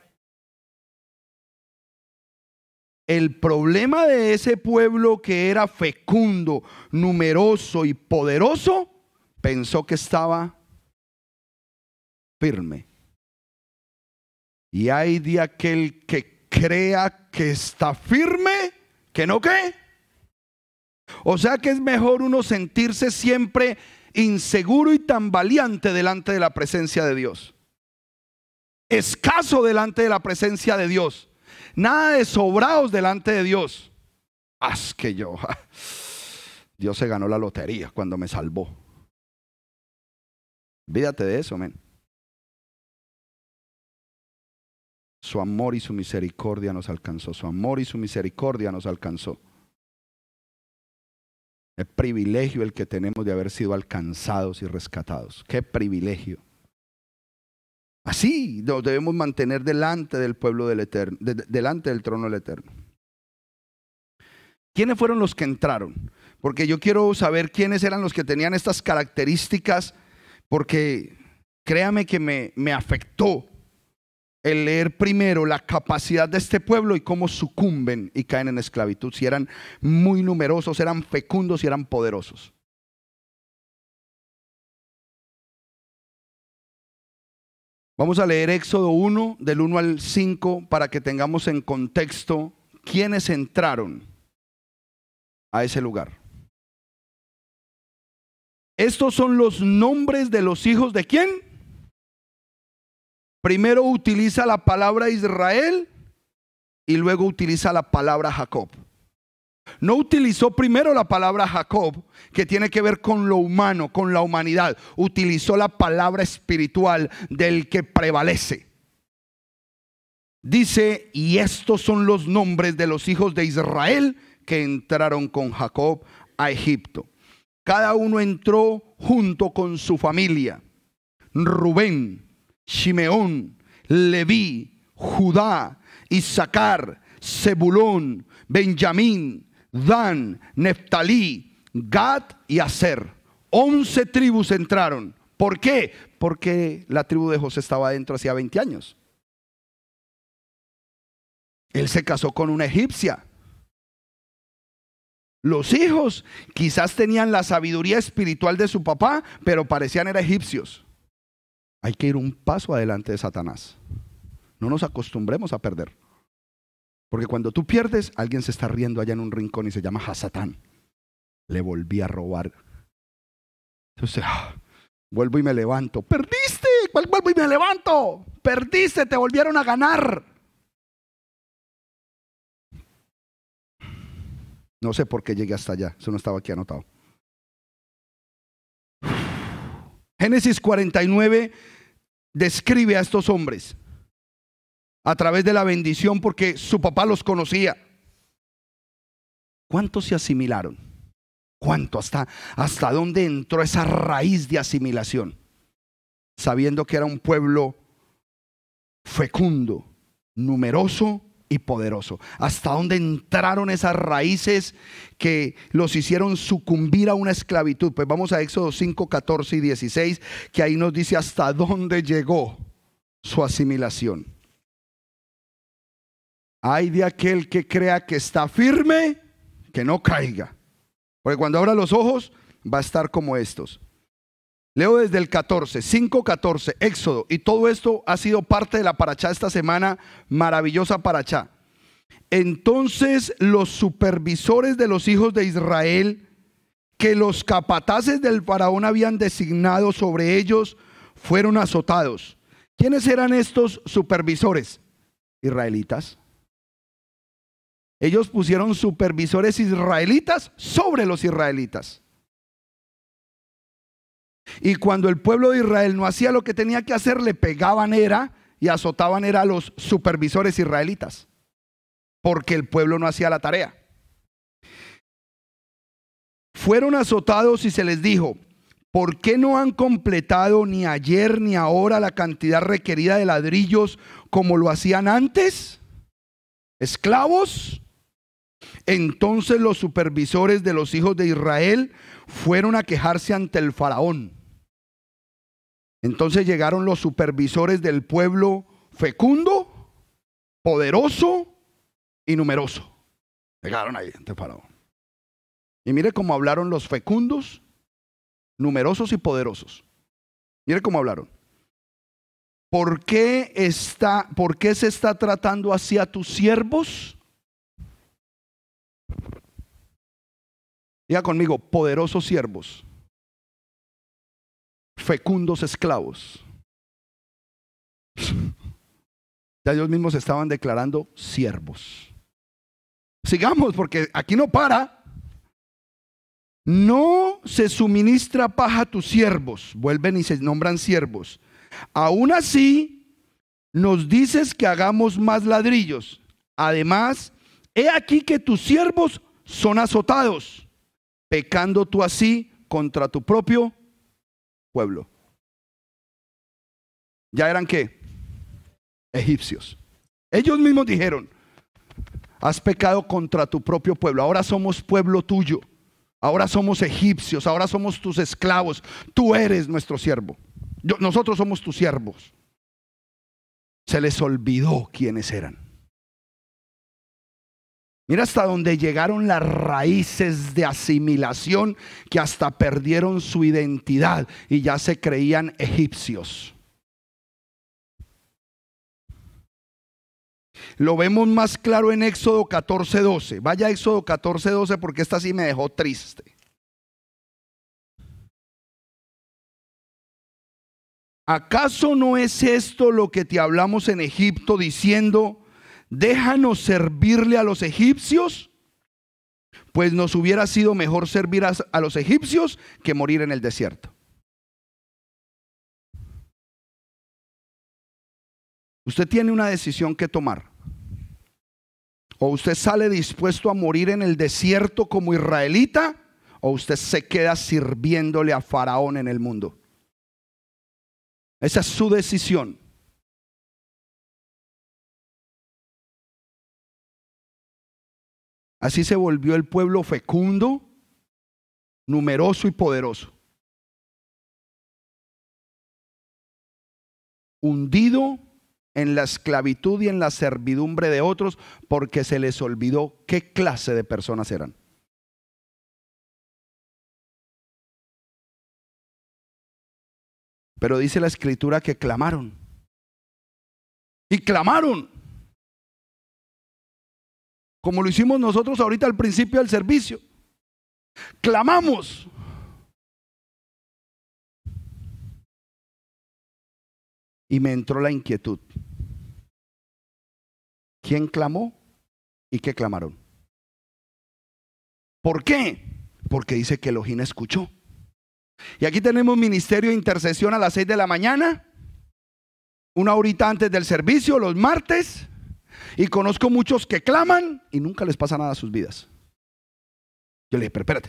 El problema de ese pueblo que era fecundo, numeroso y poderoso, pensó que estaba firme. Y hay de aquel que crea que está firme, que no qué. O sea que es mejor uno sentirse siempre inseguro y tambaleante delante de la presencia de Dios. Escaso delante de la presencia de Dios. Nada de sobrados delante de Dios. Es que Dios se ganó la lotería cuando me salvó. Olvídate de eso, men. Su amor y su misericordia nos alcanzó. Su amor y su misericordia nos alcanzó. El privilegio el que tenemos de haber sido alcanzados y rescatados. Qué privilegio. Así nos debemos mantener delante del pueblo del Eterno, delante del trono del Eterno. ¿Quiénes fueron los que entraron? Porque yo quiero saber quiénes eran los que tenían estas características, porque créame que me afectó el leer primero la capacidad de este pueblo y cómo sucumben y caen en esclavitud. Si eran muy numerosos, eran fecundos y eran poderosos. Vamos a leer Éxodo 1, del 1 al 5, para que tengamos en contexto quiénes entraron a ese lugar. Estos son los nombres de los hijos de ¿quién? Primero utiliza la palabra Israel y luego utiliza la palabra Jacob. No utilizó primero la palabra Jacob, que tiene que ver con lo humano, con la humanidad. Utilizó la palabra espiritual del que prevalece. Dice, y estos son los nombres de los hijos de Israel que entraron con Jacob a Egipto. Cada uno entró junto con su familia. Rubén, Shimeón, Leví, Judá, Isaacar, Zebulón, Benjamín, Dan, Neftalí, Gad y Aser. 11 tribus entraron. ¿Por qué? Porque la tribu de José estaba adentro hacía 20 años. Él se casó con una egipcia. Los hijos quizás tenían la sabiduría espiritual de su papá, pero parecían eran egipcios. Hay que ir un paso adelante de Satanás. No nos acostumbremos a perder. Porque cuando tú pierdes, alguien se está riendo allá en un rincón y se llama Hasatán. Le volví a robar. Entonces, vuelvo y me levanto. ¡Perdiste! ¿Cuál vuelvo y me levanto? ¡Perdiste! ¡Te volvieron a ganar! No sé por qué llegué hasta allá. Eso no estaba aquí anotado. Génesis 49 describe a estos hombres a través de la bendición porque su papá los conocía. ¿Cuántos se asimilaron? ¿Cuánto? ¿Hasta dónde entró esa raíz de asimilación? Sabiendo que era un pueblo fecundo, numeroso y poderoso. ¿Hasta dónde entraron esas raíces que los hicieron sucumbir a una esclavitud? Pues vamos a Éxodo 5, 14 y 16, que ahí nos dice hasta dónde llegó su asimilación. Ay de aquel que crea que está firme, que no caiga. Porque cuando abra los ojos va a estar como estos. Leo desde el 14, 5:14, Éxodo. Y todo esto ha sido parte de la parachá esta semana, maravillosa parachá. Entonces los supervisores de los hijos de Israel, que los capataces del faraón habían designado sobre ellos, fueron azotados. ¿Quiénes eran estos supervisores? Israelitas. Ellos pusieron supervisores israelitas sobre los israelitas. Y cuando el pueblo de Israel no hacía lo que tenía que hacer, le pegaban y azotaban a los supervisores israelitas, porque el pueblo no hacía la tarea. Fueron azotados y se les dijo: ¿por qué no han completado ni ayer ni ahora la cantidad requerida de ladrillos como lo hacían antes? ¿Esclavos? Entonces los supervisores de los hijos de Israel fueron a quejarse ante el faraón. Entonces llegaron los supervisores del pueblo fecundo, poderoso y numeroso. Llegaron ahí ante el faraón. Y mire cómo hablaron los fecundos, numerosos y poderosos. Mire cómo hablaron. ¿por qué se está tratando así a tus siervos? Diga conmigo, poderosos siervos, fecundos esclavos. Ya ellos mismos estaban declarando siervos. Sigamos, porque aquí no para. No se suministra paja a tus siervos. Vuelven y se nombran siervos. Aún así, nos dices que hagamos más ladrillos. Además, he aquí que tus siervos son azotados, pecando tú así contra tu propio pueblo. ¿Ya eran qué? Egipcios. Ellos mismos dijeron, has pecado contra tu propio pueblo. Ahora somos pueblo tuyo. Ahora somos egipcios. Ahora somos tus esclavos. Tú eres nuestro siervo. Nosotros somos tus siervos. Se les olvidó quiénes eran. Mira hasta donde llegaron las raíces de asimilación, que hasta perdieron su identidad y ya se creían egipcios. Lo vemos más claro en Éxodo 14:12. Vaya a Éxodo 14:12 porque esta sí me dejó triste. ¿Acaso no es esto lo que te hablamos en Egipto diciendo, déjanos servirle a los egipcios? Pues nos hubiera sido mejor servir a los egipcios que morir en el desierto. Usted tiene una decisión que tomar. O usted sale dispuesto a morir en el desierto como israelita, o usted se queda sirviéndole a Faraón en el mundo. Esa es su decisión. Así se volvió el pueblo fecundo, numeroso y poderoso. Hundido en la esclavitud y en la servidumbre de otros, porque se les olvidó qué clase de personas eran. Pero dice la escritura que clamaron. Y clamaron. Como lo hicimos nosotros ahorita al principio del servicio. Clamamos. Y me entró la inquietud. ¿Quién clamó y qué clamaron? ¿Por qué? Porque dice que Elohim escuchó. Y aquí tenemos ministerio de intercesión a las 6 de la mañana, una horita antes del servicio, los martes. Y conozco muchos que claman y nunca les pasa nada a sus vidas. Yo le dije, pero espérate.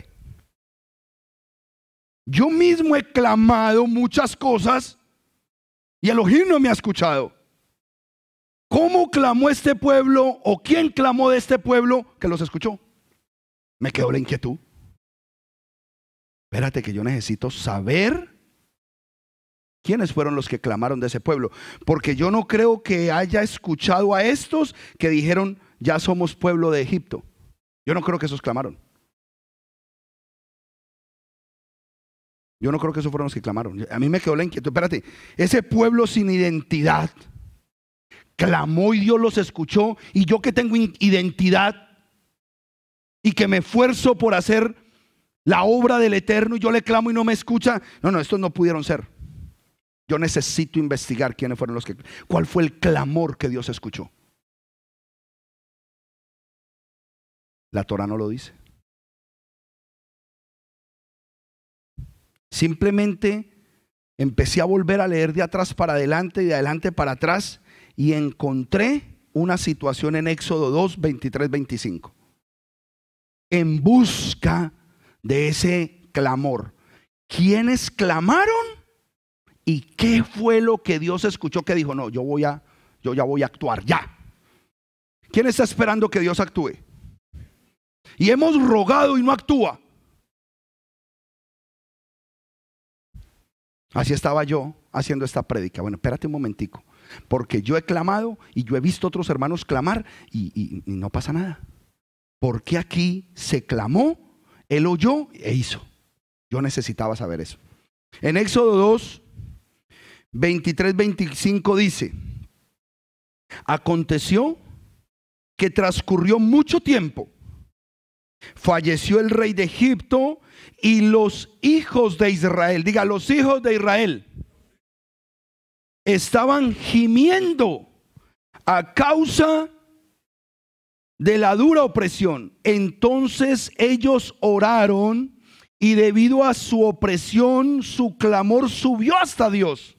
Yo mismo he clamado muchas cosas y Elohim no me ha escuchado. ¿Cómo clamó este pueblo o quién clamó de este pueblo que los escuchó? Me quedó la inquietud. Espérate que yo necesito saber quiénes fueron los que clamaron de ese pueblo. Porque yo no creo que haya escuchado a estos que dijeron, ya somos pueblo de Egipto. Yo no creo que esos clamaron. Yo no creo que esos fueron los que clamaron. A mí me quedó la inquietud. Espérate, ese pueblo sin identidad clamó y Dios los escuchó. Y yo que tengo identidad y que me esfuerzo por hacer la obra del Eterno y yo le clamo y no me escucha. No, estos no pudieron ser. Yo necesito investigar quiénes fueron los que... ¿Cuál fue el clamor que Dios escuchó? La Torah no lo dice. Simplemente empecé a volver a leer de atrás para adelante y de adelante para atrás y encontré una situación en Éxodo 2, 23, 25. En busca de ese clamor. ¿Quiénes clamaron? ¿Y qué fue lo que Dios escuchó que dijo? No, yo ya voy a actuar, ya. ¿Quién está esperando que Dios actúe? Y hemos rogado y no actúa. Así estaba yo haciendo esta prédica. Bueno, espérate un momentico, porque yo he clamado y yo he visto otros hermanos clamar y no pasa nada. Porque aquí se clamó, él oyó e hizo. Yo necesitaba saber eso. En Éxodo 2, 23-25 dice: aconteció que transcurrió mucho tiempo, falleció el rey de Egipto y los hijos de Israel, diga, los hijos de Israel, estaban gimiendo a causa de la dura opresión. Entonces ellos oraron y debido a su opresión, su clamor subió hasta Dios.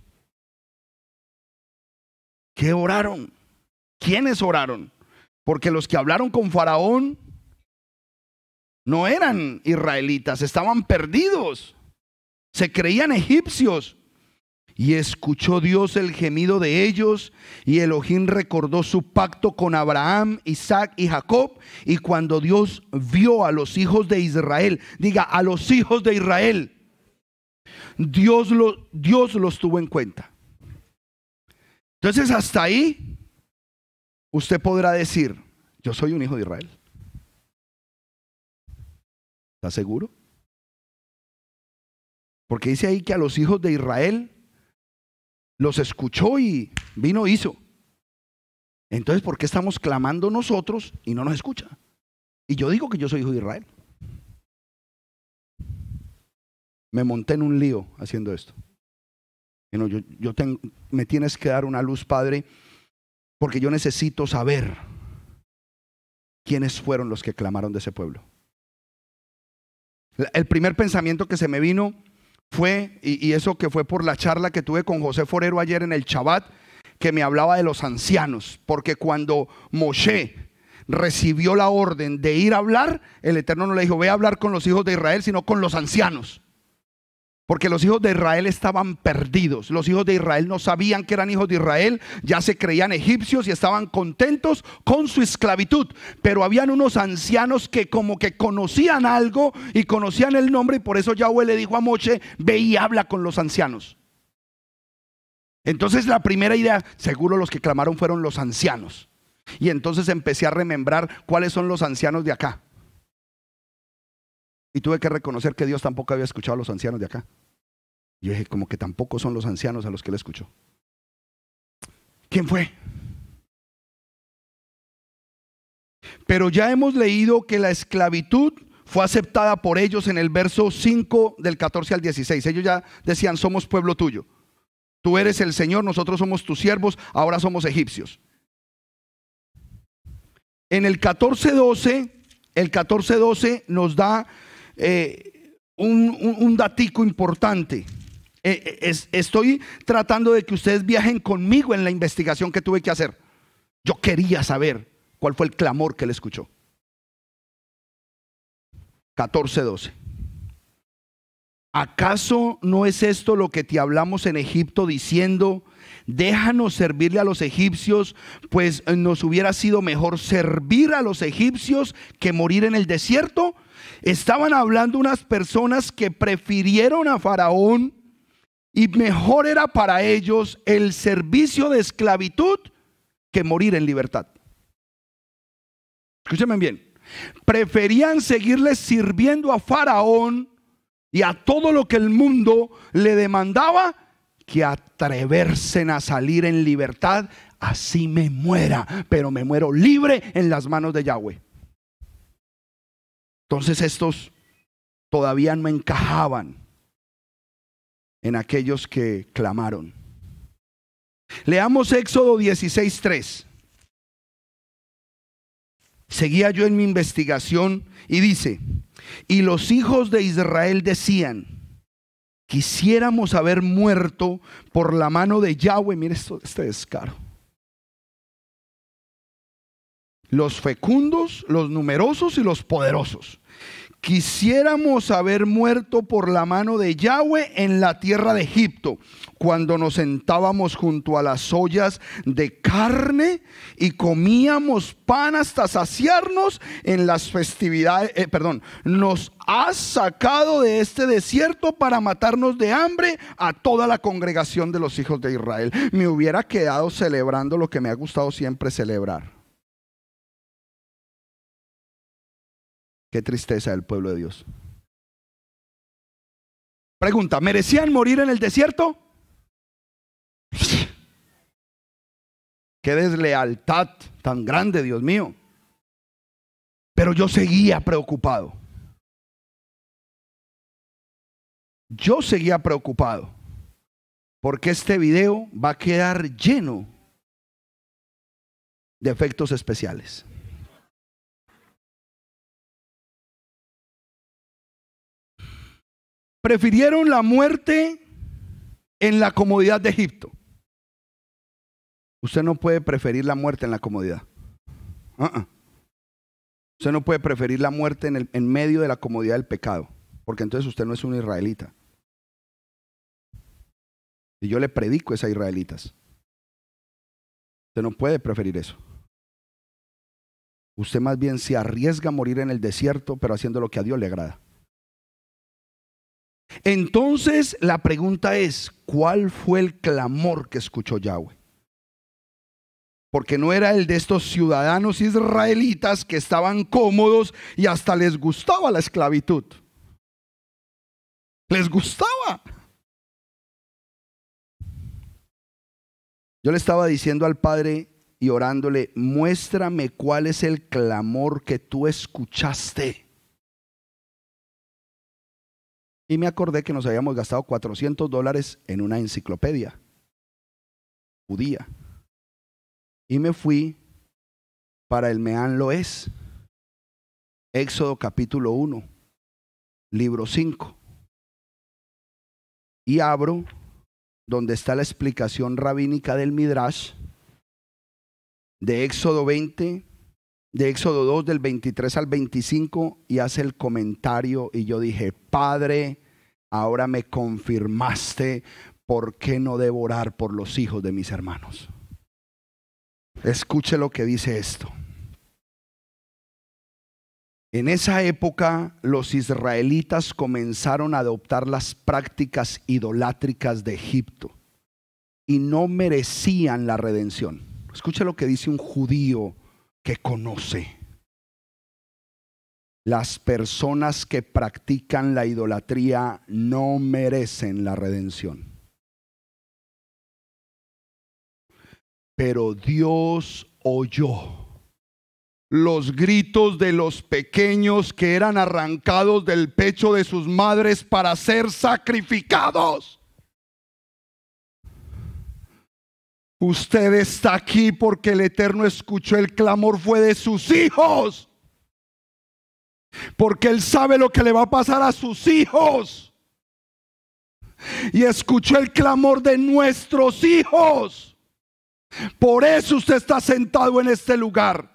¿Qué oraron? ¿Quiénes oraron? Porque los que hablaron con Faraón no eran israelitas, estaban perdidos, se creían egipcios. Y escuchó Dios el gemido de ellos, y Elohim recordó su pacto con Abraham, Isaac y Jacob. Y cuando Dios vio a los hijos de Israel, diga, a los hijos de Israel, Dios los tuvo en cuenta. Entonces hasta ahí usted podrá decir: yo soy un hijo de Israel. ¿Está seguro? Porque dice ahí que a los hijos de Israel los escuchó y vino e hizo. Entonces, ¿por qué estamos clamando nosotros y no nos escucha? Y yo digo que yo soy hijo de Israel. Me monté en un lío haciendo esto. Me tienes que dar una luz, Padre, porque yo necesito saber quiénes fueron los que clamaron de ese pueblo. El primer pensamiento que se me vino fue, y eso que fue por la charla que tuve con José Forero ayer en el Shabbat, que me hablaba de los ancianos, porque cuando Moshe recibió la orden de ir a hablar, el Eterno no le dijo: ve a hablar con los hijos de Israel, sino con los ancianos. Porque los hijos de Israel estaban perdidos. Los hijos de Israel no sabían que eran hijos de Israel, ya se creían egipcios y estaban contentos con su esclavitud. Pero habían unos ancianos que como que conocían algo y conocían el nombre, y por eso Yahweh le dijo a Moshe: ve y habla con los ancianos. Entonces la primera idea, seguro los que clamaron fueron los ancianos. Y entonces empecé a remembrar cuáles son los ancianos de acá. Y tuve que reconocer que Dios tampoco había escuchado a los ancianos de acá. Yo dije, como que tampoco son los ancianos a los que Él escuchó. ¿Quién fue? Pero ya hemos leído que la esclavitud fue aceptada por ellos en el verso 5 del 14 al 16. Ellos ya decían: somos pueblo tuyo. Tú eres el Señor, nosotros somos tus siervos, ahora somos egipcios. En el 14:12 nos da un datico importante. Estoy tratando de que ustedes viajen conmigo en la investigación que tuve que hacer. Yo quería saber cuál fue el clamor que él escuchó. 14:12. ¿Acaso no es esto lo que te hablamos en Egipto diciendo: déjanos servirle a los egipcios, pues nos hubiera sido mejor servir a los egipcios que morir en el desierto? Estaban hablando unas personas que prefirieron a Faraón, y mejor era para ellos el servicio de esclavitud que morir en libertad. Escúchenme bien. Preferían seguirles sirviendo a Faraón y a todo lo que el mundo le demandaba, que atreverse a salir en libertad. Así me muera, pero me muero libre en las manos de Yahweh. Entonces estos todavía no encajaban en aquellos que clamaron. Leamos Éxodo 16:3. Seguía yo en mi investigación y dice: y los hijos de Israel decían: quisiéramos haber muerto por la mano de Yahweh. Mire este descaro. Los fecundos, los numerosos y los poderosos. Quisiéramos haber muerto por la mano de Yahweh en la tierra de Egipto, cuando nos sentábamos junto a las ollas de carne y comíamos pan hasta saciarnos en las festividades. Nos has sacado de este desierto para matarnos de hambre a toda la congregación de los hijos de Israel. Me hubiera quedado celebrando lo que me ha gustado siempre celebrar. Qué tristeza del pueblo de Dios. Pregunta: ¿merecían morir en el desierto? Qué deslealtad tan grande, Dios mío. Pero yo seguía preocupado. Yo seguía preocupado. Porque este video va a quedar lleno de efectos especiales. Prefirieron la muerte en la comodidad de Egipto. Usted no puede preferir la muerte en la comodidad. Usted no puede preferir la muerte en medio de la comodidad del pecado, porque entonces usted no es un israelita. Y yo le predico eso a israelitas. Usted no puede preferir eso. Usted más bien se arriesga a morir en el desierto, pero haciendo lo que a Dios le agrada. Entonces la pregunta es, ¿cuál fue el clamor que escuchó Yahweh? Porque no era el de estos ciudadanos israelitas que estaban cómodos y hasta les gustaba la esclavitud. Les gustaba. Yo le estaba diciendo al Padre y orándole, muéstrame cuál es el clamor que tú escuchaste. Y me acordé que nos habíamos gastado $400 en una enciclopedia judía. Y me fui para el Meán Loés, Éxodo capítulo 1, libro 5. Y abro donde está la explicación rabínica del Midrash de Éxodo 20, de Éxodo 2 del 23 al 25 y hace el comentario y yo dije, Padre, ahora me confirmaste por qué no debo orar por los hijos de mis hermanos. Escuche lo que dice esto. En esa época los israelitas comenzaron a adoptar las prácticas idolátricas de Egipto y no merecían la redención. Escuche lo que dice un judío que conoce. Las personas que practican la idolatría no merecen la redención. Pero Dios oyó los gritos de los pequeños que eran arrancados del pecho de sus madres para ser sacrificados. Usted está aquí porque el Eterno escuchó el clamor fue de sus hijos. Porque Él sabe lo que le va a pasar a sus hijos. Y escuchó el clamor de nuestros hijos. Por eso usted está sentado en este lugar.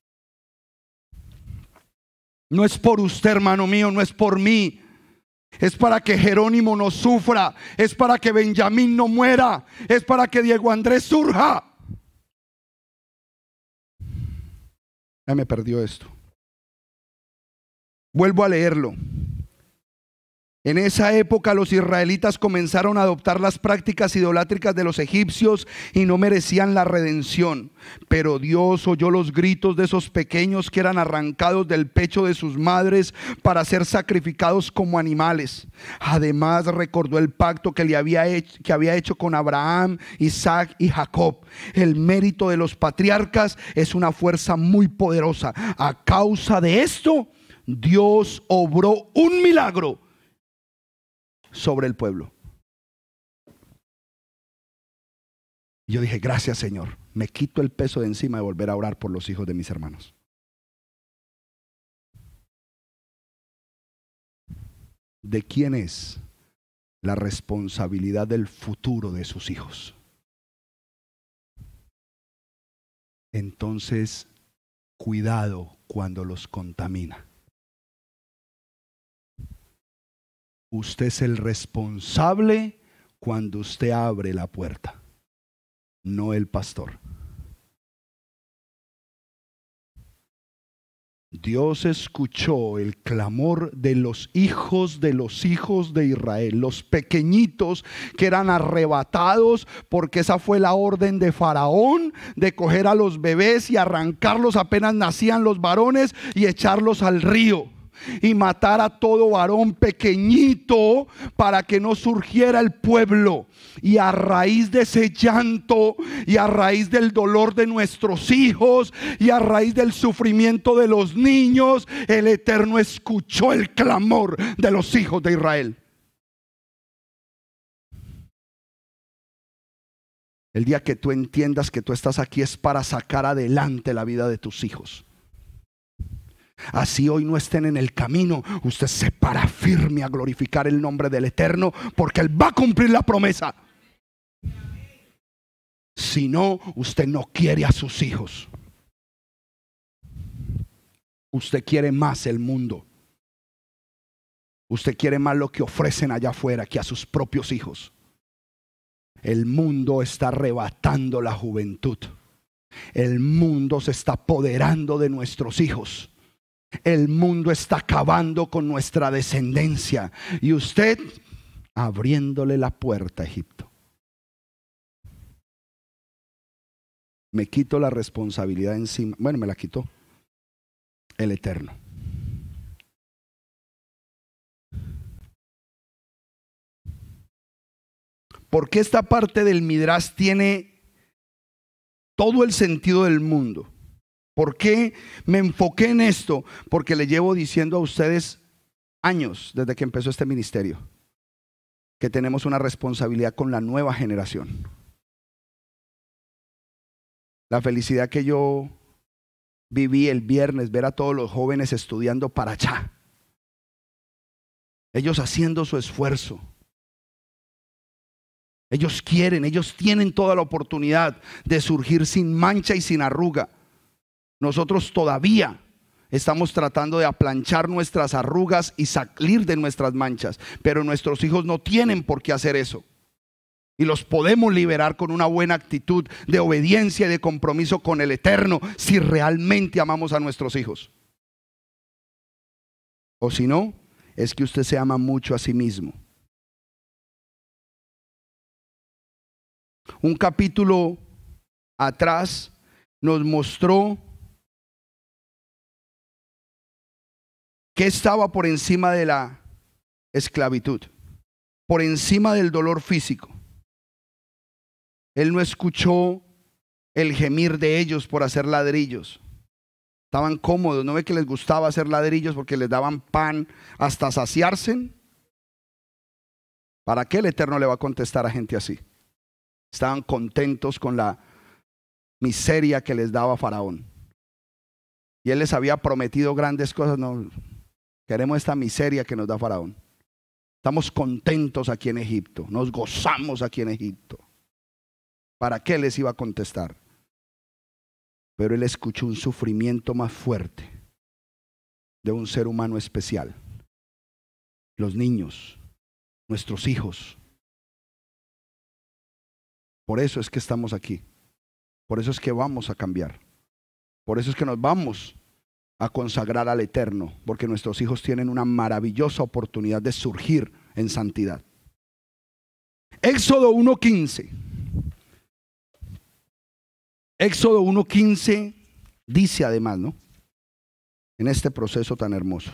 No es por usted, hermano mío, no es por mí. Es para que Jerónimo no sufra. Es para que Benjamín no muera. Es para que Diego Andrés surja. Ya me perdió esto. Vuelvo a leerlo. En esa época los israelitas comenzaron a adoptar las prácticas idolátricas de los egipcios y no merecían la redención. Pero Dios oyó los gritos de esos pequeños que eran arrancados del pecho de sus madres para ser sacrificados como animales. Además recordó el pacto que había hecho con Abraham, Isaac y Jacob. El mérito de los patriarcas es una fuerza muy poderosa. A causa de esto, Dios obró un milagro sobre el pueblo. Yo dije, gracias Señor, me quito el peso de encima de volver a orar por los hijos de mis hermanos. ¿De quién es la responsabilidad del futuro de sus hijos? Entonces, cuidado cuando los contamina. Usted es el responsable cuando usted abre la puerta, no el pastor. Dios escuchó el clamor de los hijos de Israel, los pequeñitos que eran arrebatados, porque esa fue la orden de Faraón, de coger a los bebés y arrancarlos apenas nacían los varones y echarlos al río. y matar a todo varón pequeñito para que no surgiera el pueblo. Y a raíz de ese llanto y a raíz del dolor de nuestros hijos y a raíz del sufrimiento de los niños, el Eterno escuchó el clamor de los hijos de Israel. El día que tú entiendas que tú estás aquí es para sacar adelante la vida de tus hijos. Así hoy no estén en el camino, usted se para firme a glorificar el nombre del Eterno, porque Él va a cumplir la promesa. Si no, usted no quiere a sus hijos. Usted quiere más el mundo. Usted quiere más lo que ofrecen allá afuera que a sus propios hijos. El mundo está arrebatando la juventud. El mundo se está apoderando de nuestros hijos. El mundo está acabando con nuestra descendencia. Y usted abriéndole la puerta a Egipto. Me quito la responsabilidad encima. Bueno, me la quitó el Eterno. Porque esta parte del Midrash tiene todo el sentido del mundo. ¿Por qué me enfoqué en esto? Porque le llevo diciendo a ustedes años desde que empezó este ministerio que tenemos una responsabilidad con la nueva generación. La felicidad que yo viví el viernes, ver a todos los jóvenes estudiando para allá. Ellos haciendo su esfuerzo. Ellos quieren, ellos tienen toda la oportunidad de surgir sin mancha y sin arruga. Nosotros todavía estamos tratando de aplanchar nuestras arrugas y salir de nuestras manchas, pero nuestros hijos no tienen por qué hacer eso. Y los podemos liberar con una buena actitud de obediencia y de compromiso con el Eterno si realmente amamos a nuestros hijos. O si no, es que usted se ama mucho a sí mismo. Un capítulo atrás nos mostró que estaba por encima de la esclavitud, por encima del dolor físico. Él no escuchó el gemir de ellos por hacer ladrillos. Estaban cómodos, ¿no ve que les gustaba hacer ladrillos porque les daban pan hasta saciarse? ¿Para qué el Eterno le va a contestar a gente así? Estaban contentos con la miseria que les daba Faraón. Y él les había prometido grandes cosas. No, queremos esta miseria que nos da Faraón. Estamos contentos aquí en Egipto. Nos gozamos aquí en Egipto. ¿Para qué les iba a contestar? Pero él escuchó un sufrimiento más fuerte de un ser humano especial. Los niños, nuestros hijos. Por eso es que estamos aquí. Por eso es que vamos a cambiar. Por eso es que nos vamos a consagrar al Eterno. Porque nuestros hijos tienen una maravillosa oportunidad de surgir en santidad. Éxodo 1:15. Éxodo 1:15 dice además, ¿no? En este proceso tan hermoso.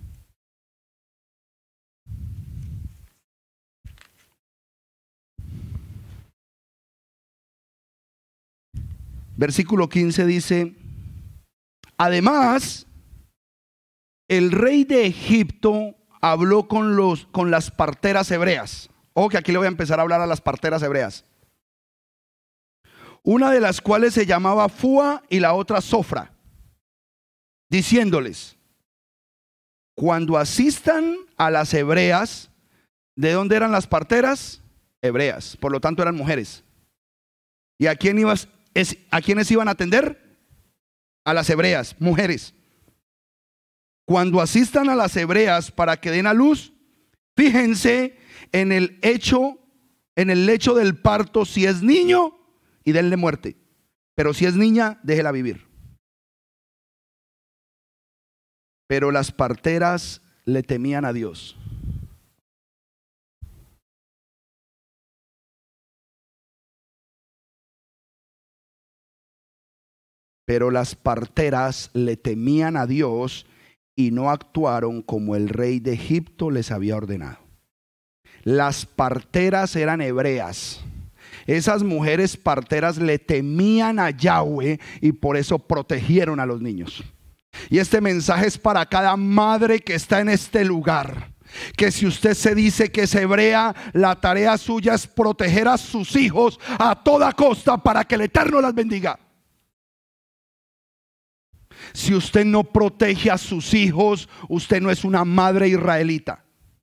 Versículo 15 dice: además, el rey de Egipto habló con las parteras hebreas. Ojo que aquí le voy a empezar a hablar a las parteras hebreas. Una de las cuales se llamaba Fua y la otra Sofra, diciéndoles: cuando asistan a las hebreas, ¿de dónde eran las parteras? Hebreas, por lo tanto eran mujeres. ¿Y a quiénes iban a atender? A las hebreas, mujeres. Cuando asistan a las hebreas para que den a luz, fíjense en el lecho del parto, si es niño, y denle muerte. Pero si es niña, déjela vivir. Pero las parteras le temían a Dios. Pero las parteras le temían a Dios y no actuaron como el rey de Egipto les había ordenado. Las parteras eran hebreas. Esas mujeres parteras le temían a Yahweh y por eso protegieron a los niños. Y este mensaje es para cada madre que está en este lugar. Que si usted se dice que es hebrea, la tarea suya es proteger a sus hijos a toda costa para que el Eterno las bendiga. Si usted no protege a sus hijos, usted no es una madre israelita.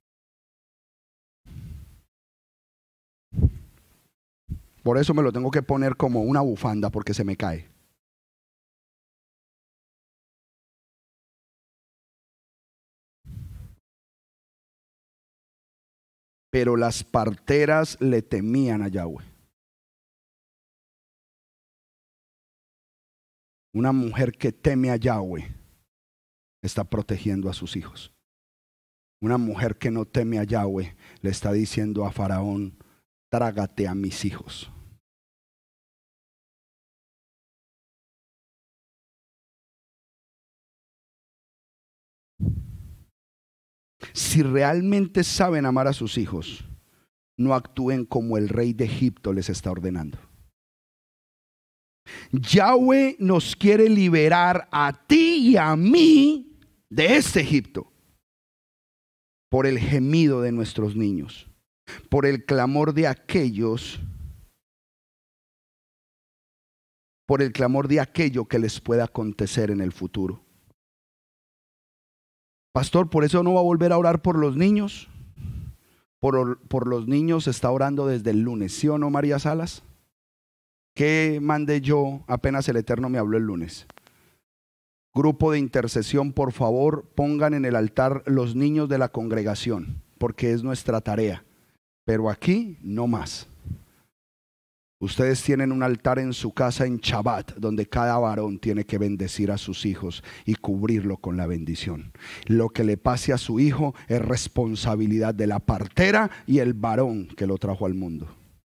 Por eso me lo tengo que poner como una bufanda porque se me cae. Pero las parteras le temían a Yahweh. Una mujer que teme a Yahweh está protegiendo a sus hijos. Una mujer que no teme a Yahweh le está diciendo a Faraón: trágate a mis hijos. Si realmente saben amar a sus hijos, no actúen como el rey de Egipto les está ordenando. Yahweh nos quiere liberar a ti y a mí de este Egipto por el gemido de nuestros niños, por el clamor de aquellos, por el clamor de aquello que les pueda acontecer en el futuro. Pastor, ¿por eso no va a volver a orar por los niños? Por los niños está orando desde el lunes, ¿sí o no, María Salas? ¿Qué mandé yo apenas el Eterno me habló el lunes? Grupo de intercesión, por favor, pongan en el altar los niños de la congregación, porque es nuestra tarea. Pero aquí no más. Ustedes tienen un altar en su casa en Shabbat, donde cada varón tiene que bendecir a sus hijos y cubrirlo con la bendición. Lo que le pase a su hijo es responsabilidad de la partera y el varón que lo trajo al mundo.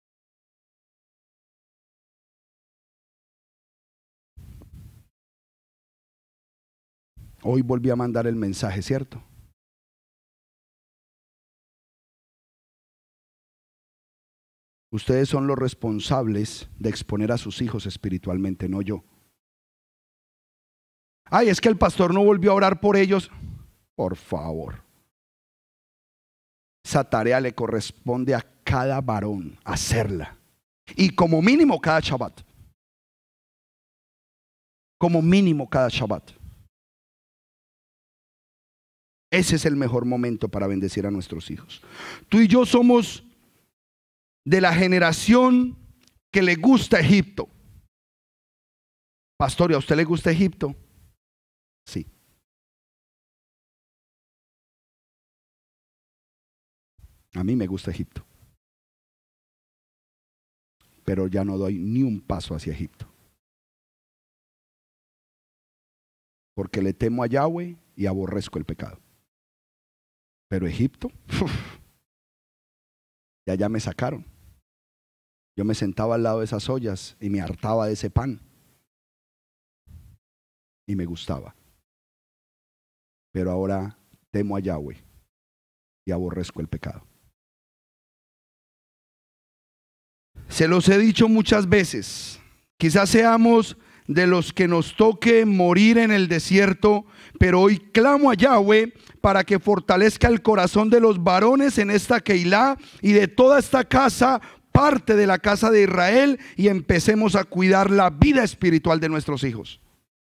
Hoy volví a mandar el mensaje, ¿cierto? Ustedes son los responsables de exponer a sus hijos espiritualmente, no yo. Ay, es que el pastor no volvió a orar por ellos. Por favor. Esa tarea le corresponde a cada varón hacerla. Y como mínimo cada Shabbat. Como mínimo cada Shabbat. Ese es el mejor momento para bendecir a nuestros hijos. Tú y yo somos de la generación que le gusta Egipto. Pastor, ¿y a usted le gusta Egipto? Sí. A mí me gusta Egipto. Pero ya no doy ni un paso hacia Egipto. Porque le temo a Yahweh y aborrezco el pecado. Pero Egipto, ya me sacaron. Yo me sentaba al lado de esas ollas y me hartaba de ese pan. Y me gustaba. Pero ahora temo a Yahweh y aborrezco el pecado. Se los he dicho muchas veces. Quizás seamos de los que nos toque morir en el desierto, pero hoy clamo a Yahweh para que fortalezca el corazón de los varones en esta Keilah y de toda esta casa, parte de la casa de Israel, y empecemos a cuidar la vida espiritual de nuestros hijos.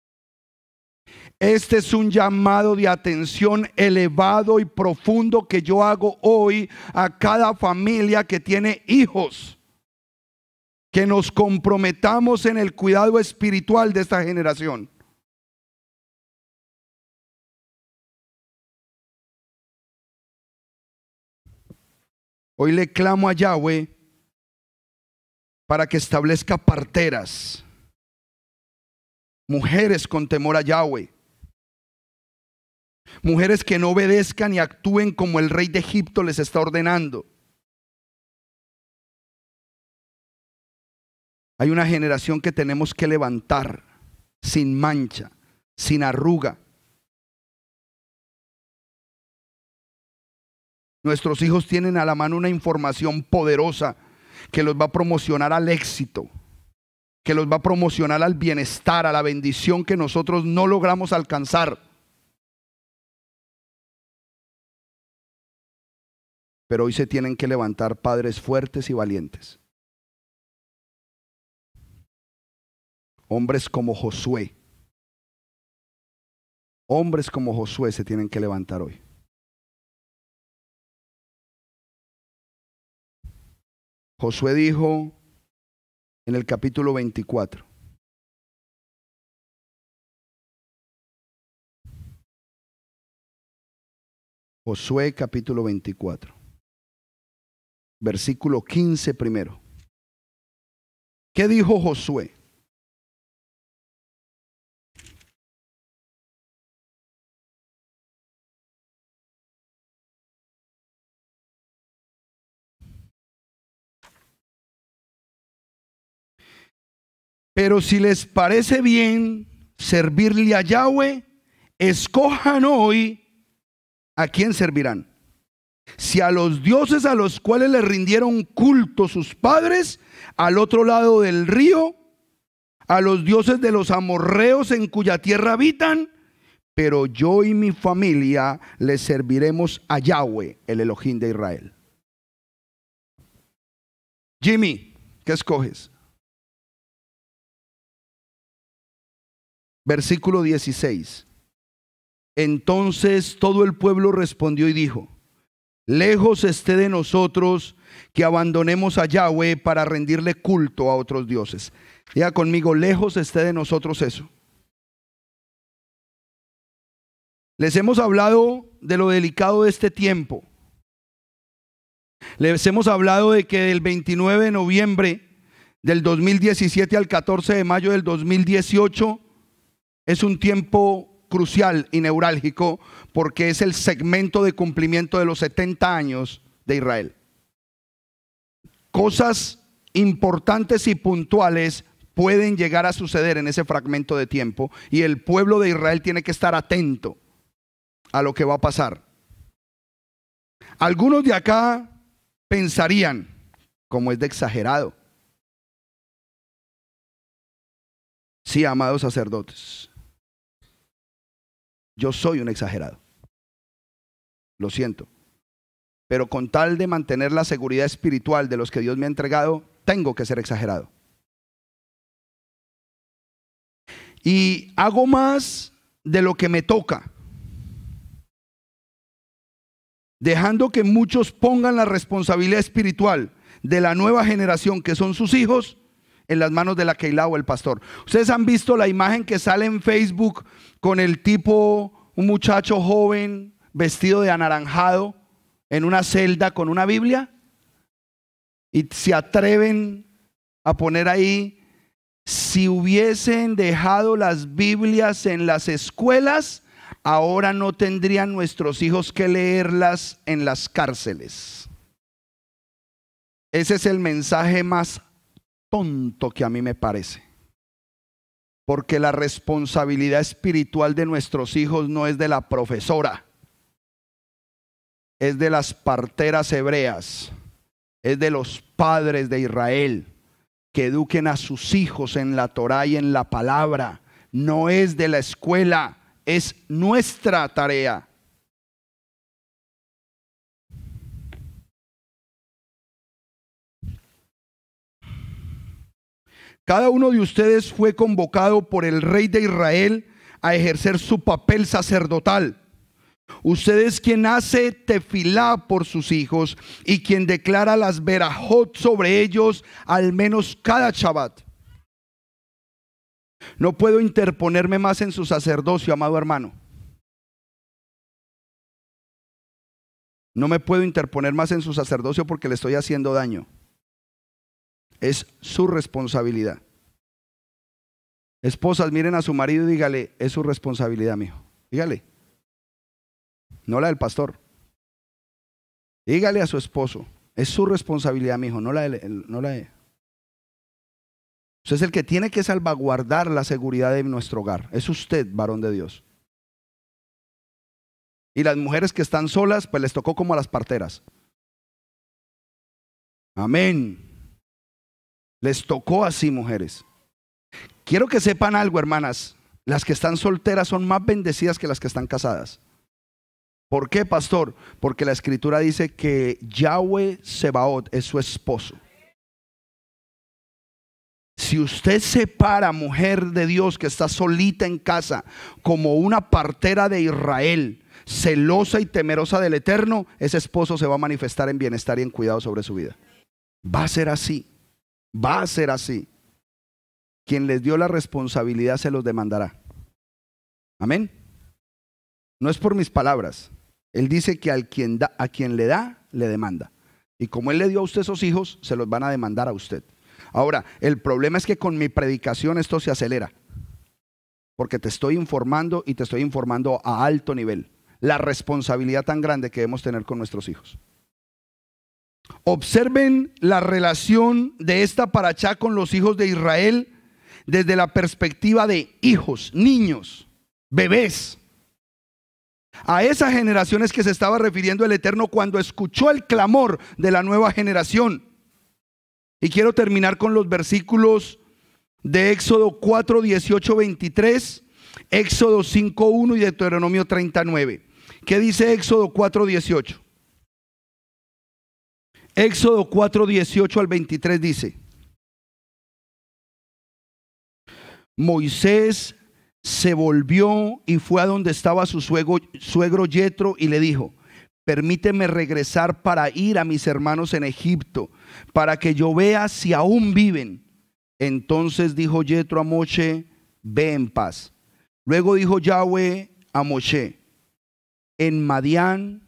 Este es un llamado de atención elevado y profundo que yo hago hoy a cada familia que tiene hijos. Que nos comprometamos en el cuidado espiritual de esta generación. Hoy le clamo a Yahweh para que establezca parteras, mujeres con temor a Yahweh, mujeres que no obedezcan y actúen como el rey de Egipto les está ordenando. Hay una generación que tenemos que levantar sin mancha, sin arruga. Nuestros hijos tienen a la mano una información poderosa que los va a promocionar al éxito, que los va a promocionar al bienestar, a la bendición que nosotros no logramos alcanzar. Pero hoy se tienen que levantar padres fuertes y valientes. Hombres como Josué. Hombres como Josué se tienen que levantar hoy. Josué dijo en el capítulo 24. Josué capítulo 24. Versículo 15 primero. ¿Qué dijo Josué? Pero si les parece bien servirle a Yahweh, escojan hoy a quién servirán. Si a los dioses a los cuales le rindieron culto sus padres al otro lado del río, a los dioses de los amorreos en cuya tierra habitan, pero yo y mi familia les serviremos a Yahweh, el Elohim de Israel. Jimmy, ¿qué escoges? Versículo 16. Entonces todo el pueblo respondió y dijo: lejos esté de nosotros que abandonemos a Yahweh para rendirle culto a otros dioses. Diga conmigo, lejos esté de nosotros eso. Les hemos hablado de lo delicado de este tiempo. Les hemos hablado de que del 29 de noviembre del 2017 al 14 de mayo del 2018 es un tiempo crucial y neurálgico porque es el segmento de cumplimiento de los 70 años de Israel. Cosas importantes y puntuales pueden llegar a suceder en ese fragmento de tiempo y el pueblo de Israel tiene que estar atento a lo que va a pasar. Algunos de acá pensarían, como es de exagerado. Sí, amados sacerdotes, yo soy un exagerado. Lo siento. Pero con tal de mantener la seguridad espiritual de los que Dios me ha entregado, tengo que ser exagerado. Y hago más de lo que me toca, dejando que muchos pongan la responsabilidad espiritual de la nueva generación, que son sus hijos, en las manos de la Keilah o el pastor. Ustedes han visto la imagen que sale en Facebook con el tipo, un muchacho joven vestido de anaranjado en una celda con una Biblia, y se atreven a poner ahí: si hubiesen dejado las Biblias en las escuelas, ahora no tendrían nuestros hijos que leerlas en las cárceles. Ese es el mensaje más tonto que a mí me parece, porque la responsabilidad espiritual de nuestros hijos no es de la profesora, es de las parteras hebreas, es de los padres de Israel, que eduquen a sus hijos en la Torá y en la palabra. No es de la escuela, es nuestra tarea. Cada uno de ustedes fue convocado por el rey de Israel a ejercer su papel sacerdotal. Usted es quien hace tefilá por sus hijos y quien declara las verajot sobre ellos al menos cada Shabbat. No puedo interponerme más en su sacerdocio, amado hermano. No me puedo interponer más en su sacerdocio porque le estoy haciendo daño. Es su responsabilidad. Esposas, miren a su marido y dígale: es su responsabilidad, mijo. Dígale. No la del pastor. Dígale a su esposo: es su responsabilidad, mijo, no la de. Usted es el que tiene que salvaguardar la seguridad de nuestro hogar. Es usted, varón de Dios. Y las mujeres que están solas, pues les tocó como a las parteras. Amén. Les tocó así, mujeres. Quiero que sepan algo, hermanas. Las que están solteras son más bendecidas que las que están casadas. ¿Por qué, pastor? Porque la escritura dice que Yahweh Sebaot es su esposo. Si usted se para, mujer de Dios que está solita en casa, como una partera de Israel, celosa y temerosa del Eterno, ese esposo se va a manifestar en bienestar y en cuidado sobre su vida. Va a ser así. Va a ser así. Quien les dio la responsabilidad se los demandará. Amén. No es por mis palabras. Él dice que a quien le da, le demanda. Y como Él le dio a usted esos hijos, se los van a demandar a usted. Ahora, el problema es que con mi predicación esto se acelera. Porque te estoy informando y te estoy informando a alto nivel. La responsabilidad tan grande que debemos tener con nuestros hijos. Observen la relación de esta parachá con los hijos de Israel desde la perspectiva de hijos, niños, bebés. A esas generaciones que se estaba refiriendo el Eterno cuando escuchó el clamor de la nueva generación. Y quiero terminar con los versículos de Éxodo 4, 18, 23, Éxodo 5, 1 y Deuteronomio 39. ¿Qué dice Éxodo 4, 18? Éxodo 4, 18 al 23 dice: Moisés se volvió y fue a donde estaba su suegro Yetro y le dijo: permíteme regresar para ir a mis hermanos en Egipto, para que yo vea si aún viven. Entonces dijo Yetro a Moshe: ve en paz. Luego dijo Yahweh a Moshe: en Madián,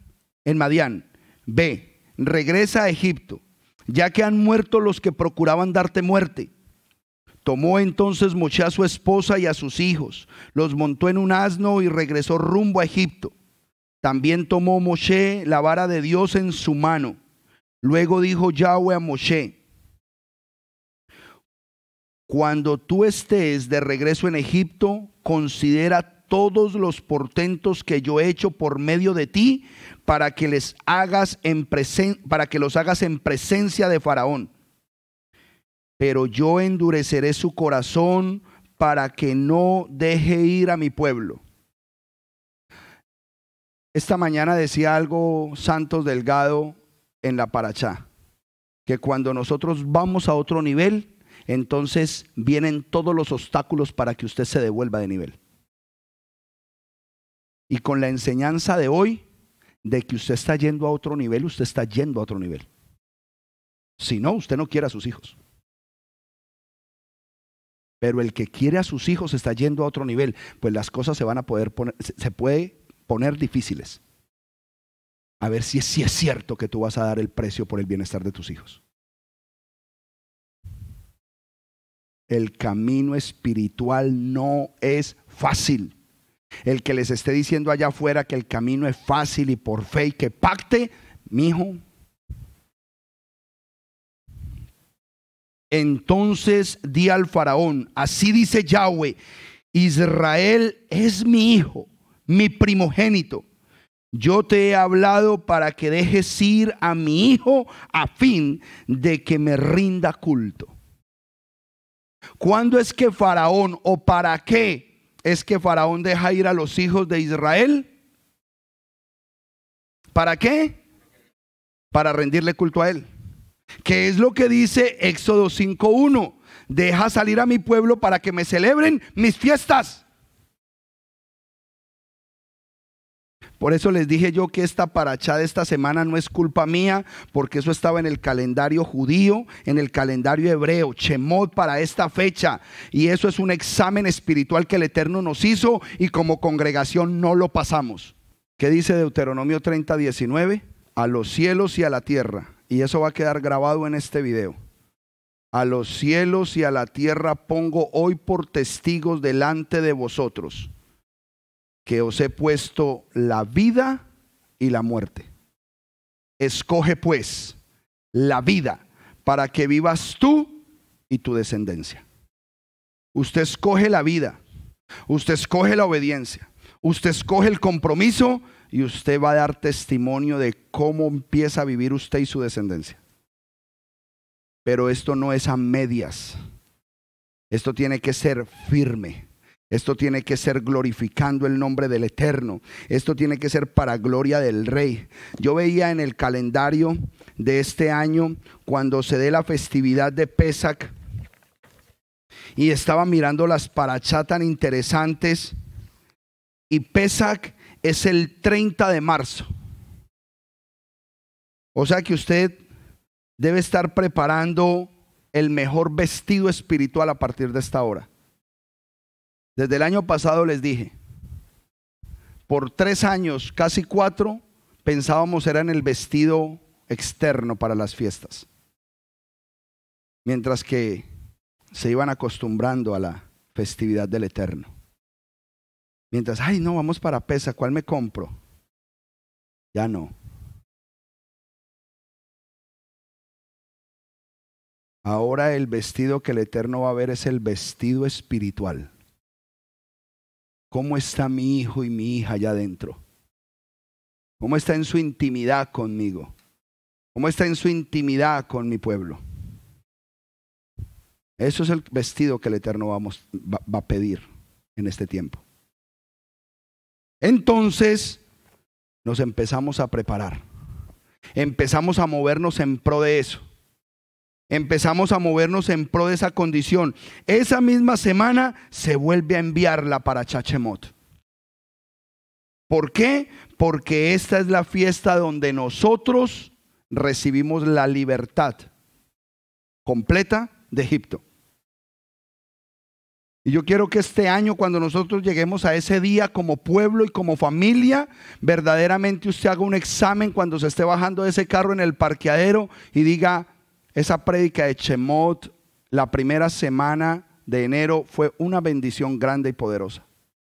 ve, regresa a Egipto, ya que han muerto los que procuraban darte muerte. Tomó entonces Moshe a su esposa y a sus hijos, los montó en un asno y regresó rumbo a Egipto. También tomó Moshe la vara de Dios en su mano. Luego dijo Yahweh a Moshe: cuando tú estés de regreso en Egipto, considera todos los portentos que yo he hecho por medio de ti, para que los hagas en presencia de Faraón. Pero yo endureceré su corazón para que no deje ir a mi pueblo. Esta mañana decía algo Santos Delgado en la parachá, que cuando nosotros vamos a otro nivel, entonces vienen todos los obstáculos para que usted se devuelva de nivel. Y con la enseñanza de hoy, de que usted está yendo a otro nivel, usted está yendo a otro nivel. Si no, usted no quiere a sus hijos. Pero el que quiere a sus hijos está yendo a otro nivel, pues las cosas se van a poder poner, se puede poner difíciles. A ver si es cierto que tú vas a dar el precio por el bienestar de tus hijos. El camino espiritual no es fácil. El que les esté diciendo allá afuera que el camino es fácil y por fe y que pacte, mijo. Entonces di al faraón: así dice Yahweh, Israel es mi hijo, mi primogénito. Yo te he hablado para que dejes ir a mi hijo a fin de que me rinda culto. ¿Cuándo es que Faraón, o para qué es que Faraón deja ir a los hijos de Israel? ¿Para qué? Para rendirle culto a él. ¿Qué es lo que dice Éxodo 5:1? Deja salir a mi pueblo para que me celebren mis fiestas. Por eso les dije yo que esta parachá de esta semana no es culpa mía, porque eso estaba en el calendario judío, en el calendario hebreo, Shemot para esta fecha. Y eso es un examen espiritual que el Eterno nos hizo y como congregación no lo pasamos. ¿Qué dice Deuteronomio 30:19? A los cielos y a la tierra. Y eso va a quedar grabado en este video. A los cielos y a la tierra pongo hoy por testigos delante de vosotros, que os he puesto la vida y la muerte. Escoge pues la vida para que vivas tú y tu descendencia. Usted escoge la vida, usted escoge la obediencia, usted escoge el compromiso y usted va a dar testimonio de cómo empieza a vivir usted y su descendencia. Pero esto no es a medias. Esto tiene que ser firme. Esto tiene que ser glorificando el nombre del Eterno. Esto tiene que ser para gloria del Rey. Yo veía en el calendario de este año, cuando se dé la festividad de Pesach, y estaba mirando las parachá tan interesantes, y Pesach es el 30 de marzo. O sea que usted debe estar preparando el mejor vestido espiritual a partir de esta hora. Desde el año pasado les dije, por 3 años, casi 4, pensábamos era en el vestido externo para las fiestas. Mientras que se iban acostumbrando a la festividad del Eterno. Mientras, ay no, vamos para Pesach, ¿cuál me compro? Ya no. Ahora el vestido que el Eterno va a ver es el vestido espiritual. ¿Cómo está mi hijo y mi hija allá adentro? ¿Cómo está en su intimidad conmigo? ¿Cómo está en su intimidad con mi pueblo? Eso es el vestido que el Eterno va a pedir en este tiempo. Entonces nos empezamos a preparar. Empezamos a movernos en pro de eso. Empezamos a movernos en pro de esa condición. Esa misma semana se vuelve a enviar la parachá Shemot. ¿Por qué? Porque esta es la fiesta donde nosotros recibimos la libertad completa de Egipto. Y yo quiero que este año, cuando nosotros lleguemos a ese día como pueblo y como familia, verdaderamente usted haga un examen cuando se esté bajando de ese carro en el parqueadero y diga: esa prédica de Shemot, la primera semana de enero, fue una bendición grande y poderosa.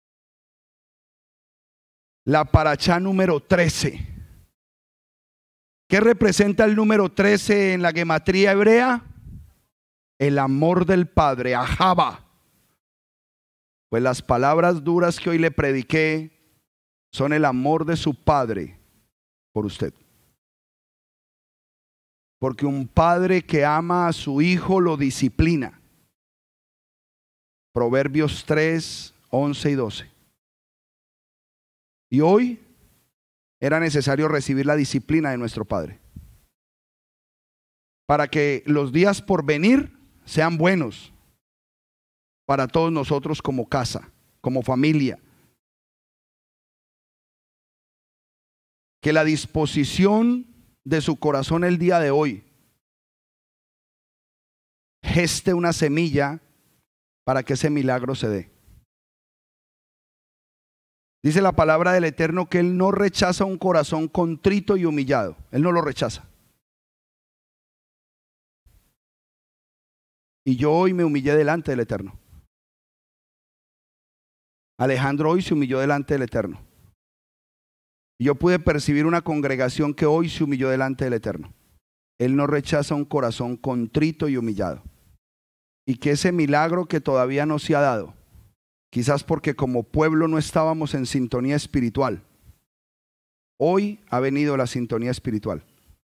La parachá número 13. ¿Qué representa el número 13 en la gematría hebrea? El amor del Padre, Ahava. Pues las palabras duras que hoy le prediqué son el amor de su Padre por usted. Porque un padre que ama a su hijo lo disciplina. Proverbios 3, 11 y 12. Y hoy era necesario recibir la disciplina de nuestro Padre, para que los días por venir sean buenos para todos nosotros como casa, como familia. Que la disposición de su corazón el día de hoy geste una semilla para que ese milagro se dé. Dice la palabra del Eterno que Él no rechaza un corazón contrito y humillado. Él no lo rechaza. Y yo hoy me humillé delante del Eterno. Alejandro hoy se humilló delante del Eterno. Y yo pude percibir una congregación que hoy se humilló delante del Eterno. Él no rechaza un corazón contrito y humillado. Y que ese milagro que todavía no se ha dado, quizás porque como pueblo no estábamos en sintonía espiritual, hoy ha venido la sintonía espiritual.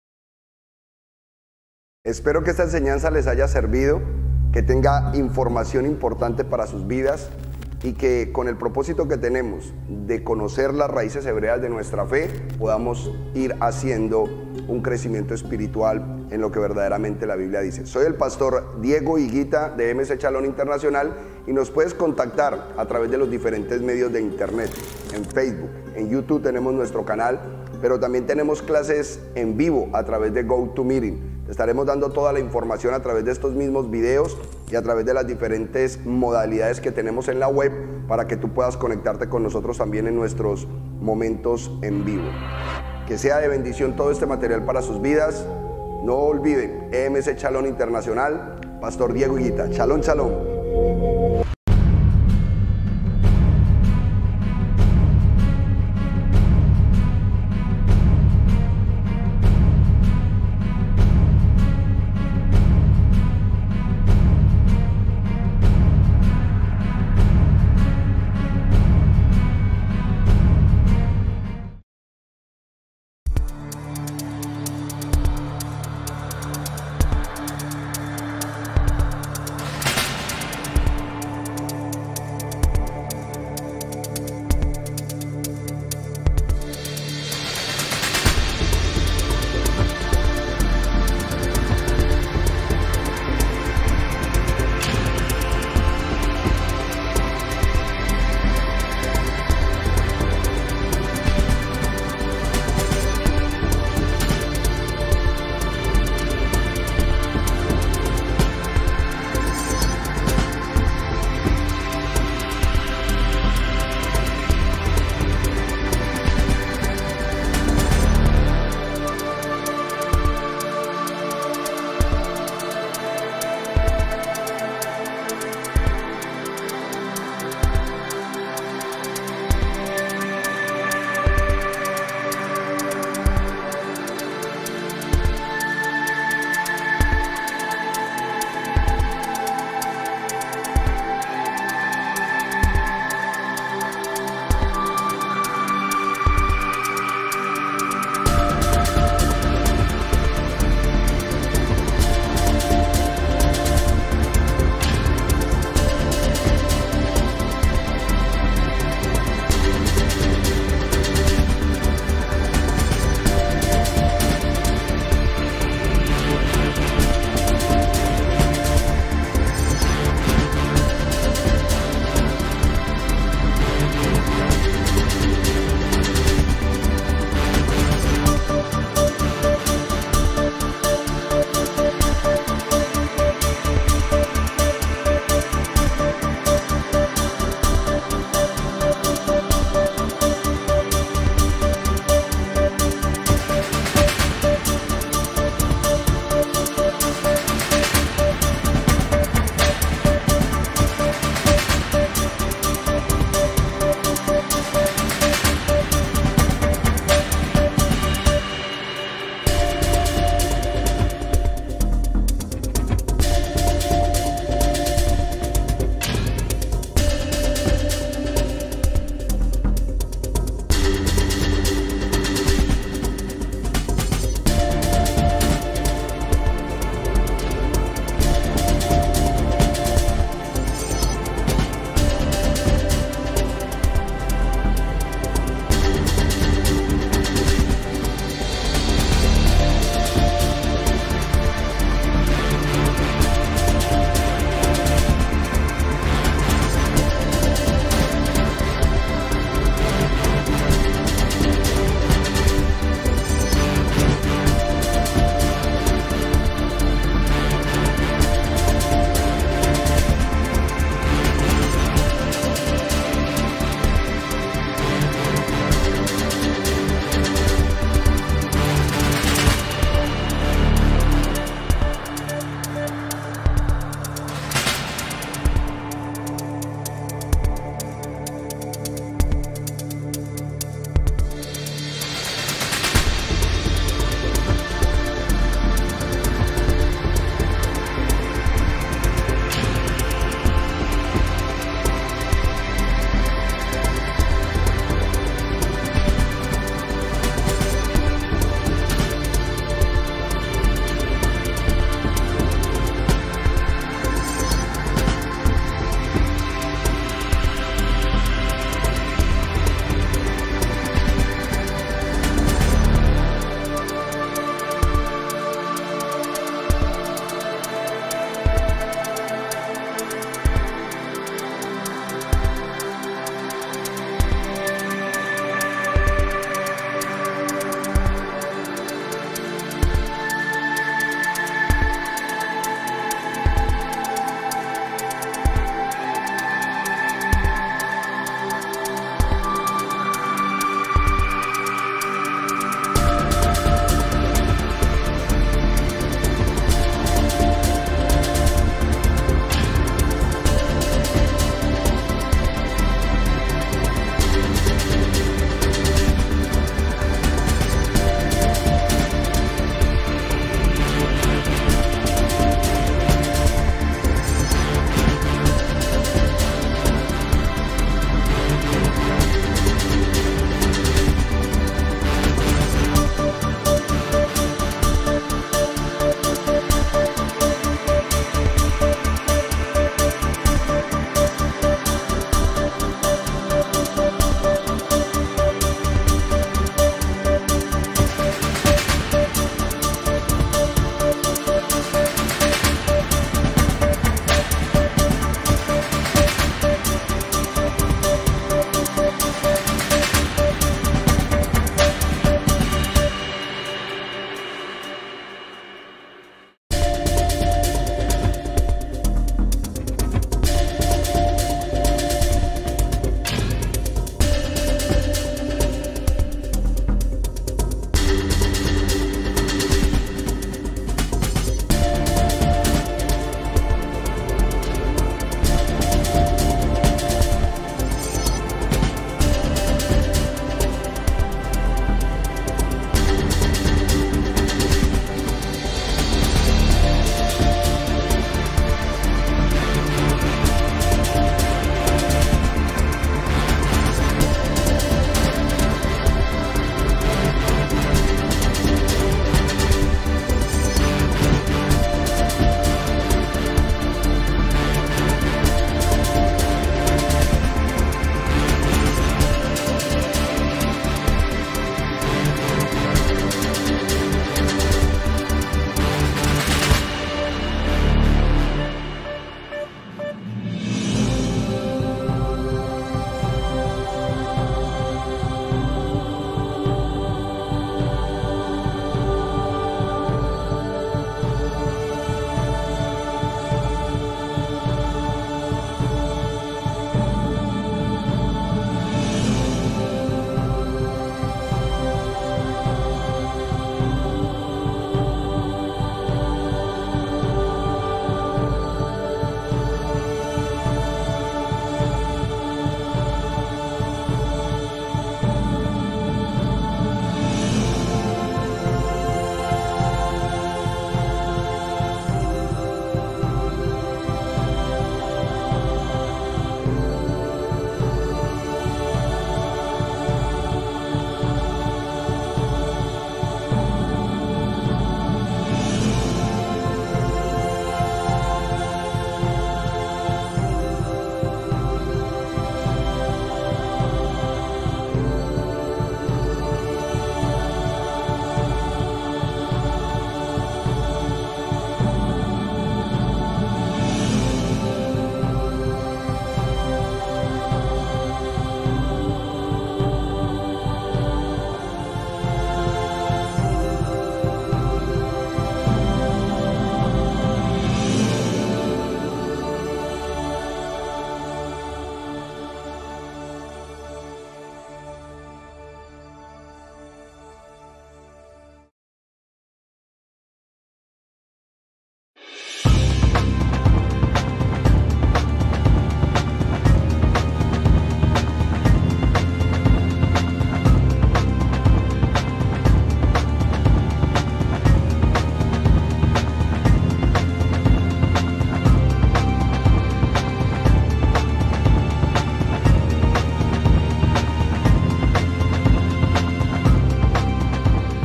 Espero que esta enseñanza les haya servido, que tenga información importante para sus vidas y que con el propósito que tenemos de conocer las raíces hebreas de nuestra fe, podamos ir haciendo un crecimiento espiritual en lo que verdaderamente la Biblia dice. Soy el pastor Diego Higuita de EMC Shalom Internacional y nos puedes contactar a través de los diferentes medios de internet, en Facebook, en YouTube tenemos nuestro canal, pero también tenemos clases en vivo a través de GoToMeeting. Te estaremos dando toda la información a través de estos mismos videos y a través de las diferentes modalidades que tenemos en la web para que tú puedas conectarte con nosotros también en nuestros momentos en vivo. Que sea de bendición todo este material para sus vidas. No olviden, EMC Shalom Internacional, Pastor Diego Higuita. Shalom, shalom.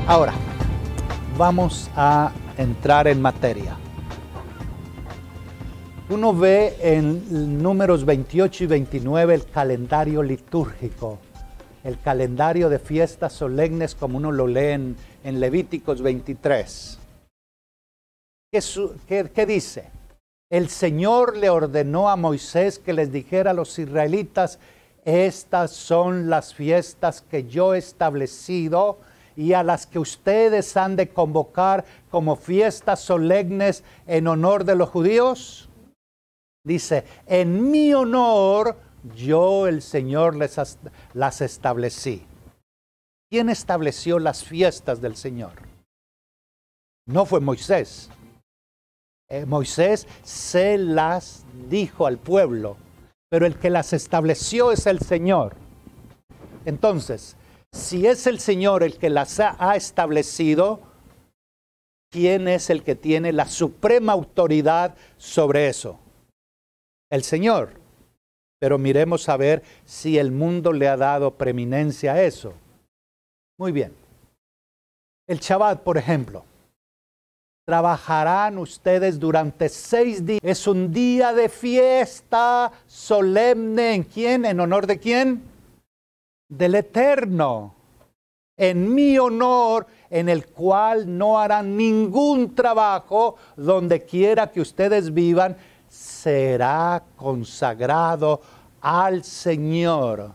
Ahora, vamos a entrar en materia. Uno ve en números 28 y 29 el calendario litúrgico, el calendario de fiestas solemnes como uno lo lee en Levíticos 23. ¿Qué dice? El Señor le ordenó a Moisés que les dijera a los israelitas: estas son las fiestas que yo he establecido y a las que ustedes han de convocar como fiestas solemnes en honor de los judíos. Dice, en mi honor yo el Señor las establecí. ¿Quién estableció las fiestas del Señor? No fue Moisés. Moisés se las dijo al pueblo, pero el que las estableció es el Señor. Entonces, si es el Señor el que las ha establecido, ¿quién es el que tiene la suprema autoridad sobre eso? El Señor. Pero miremos a ver si el mundo le ha dado preeminencia a eso. Muy bien. El Shabbat, por ejemplo. Trabajarán ustedes durante 6 días. Es un día de fiesta solemne. ¿En quién? ¿En honor de quién? Del Eterno. En mi honor, en el cual no harán ningún trabajo, donde quiera que ustedes vivan, será consagrado al Señor.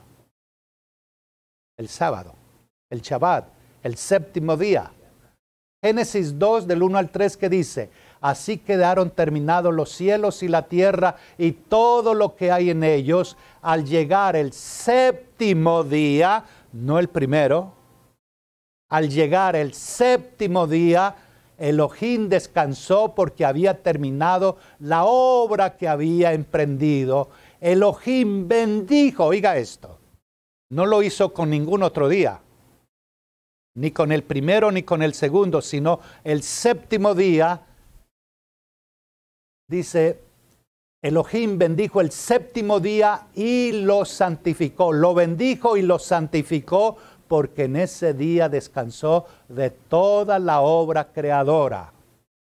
El sábado, el Shabbat, el séptimo día. Génesis 2, del 1 al 3, que dice: así quedaron terminados los cielos y la tierra y todo lo que hay en ellos, al llegar el séptimo día, no el primero, al llegar el séptimo día, Elohim descansó porque había terminado la obra que había emprendido. Elohim bendijo, oiga esto, no lo hizo con ningún otro día, ni con el primero ni con el segundo, sino el séptimo día. Dice, Elohim bendijo el séptimo día y lo santificó. Lo bendijo y lo santificó porque en ese día descansó de toda la obra creadora.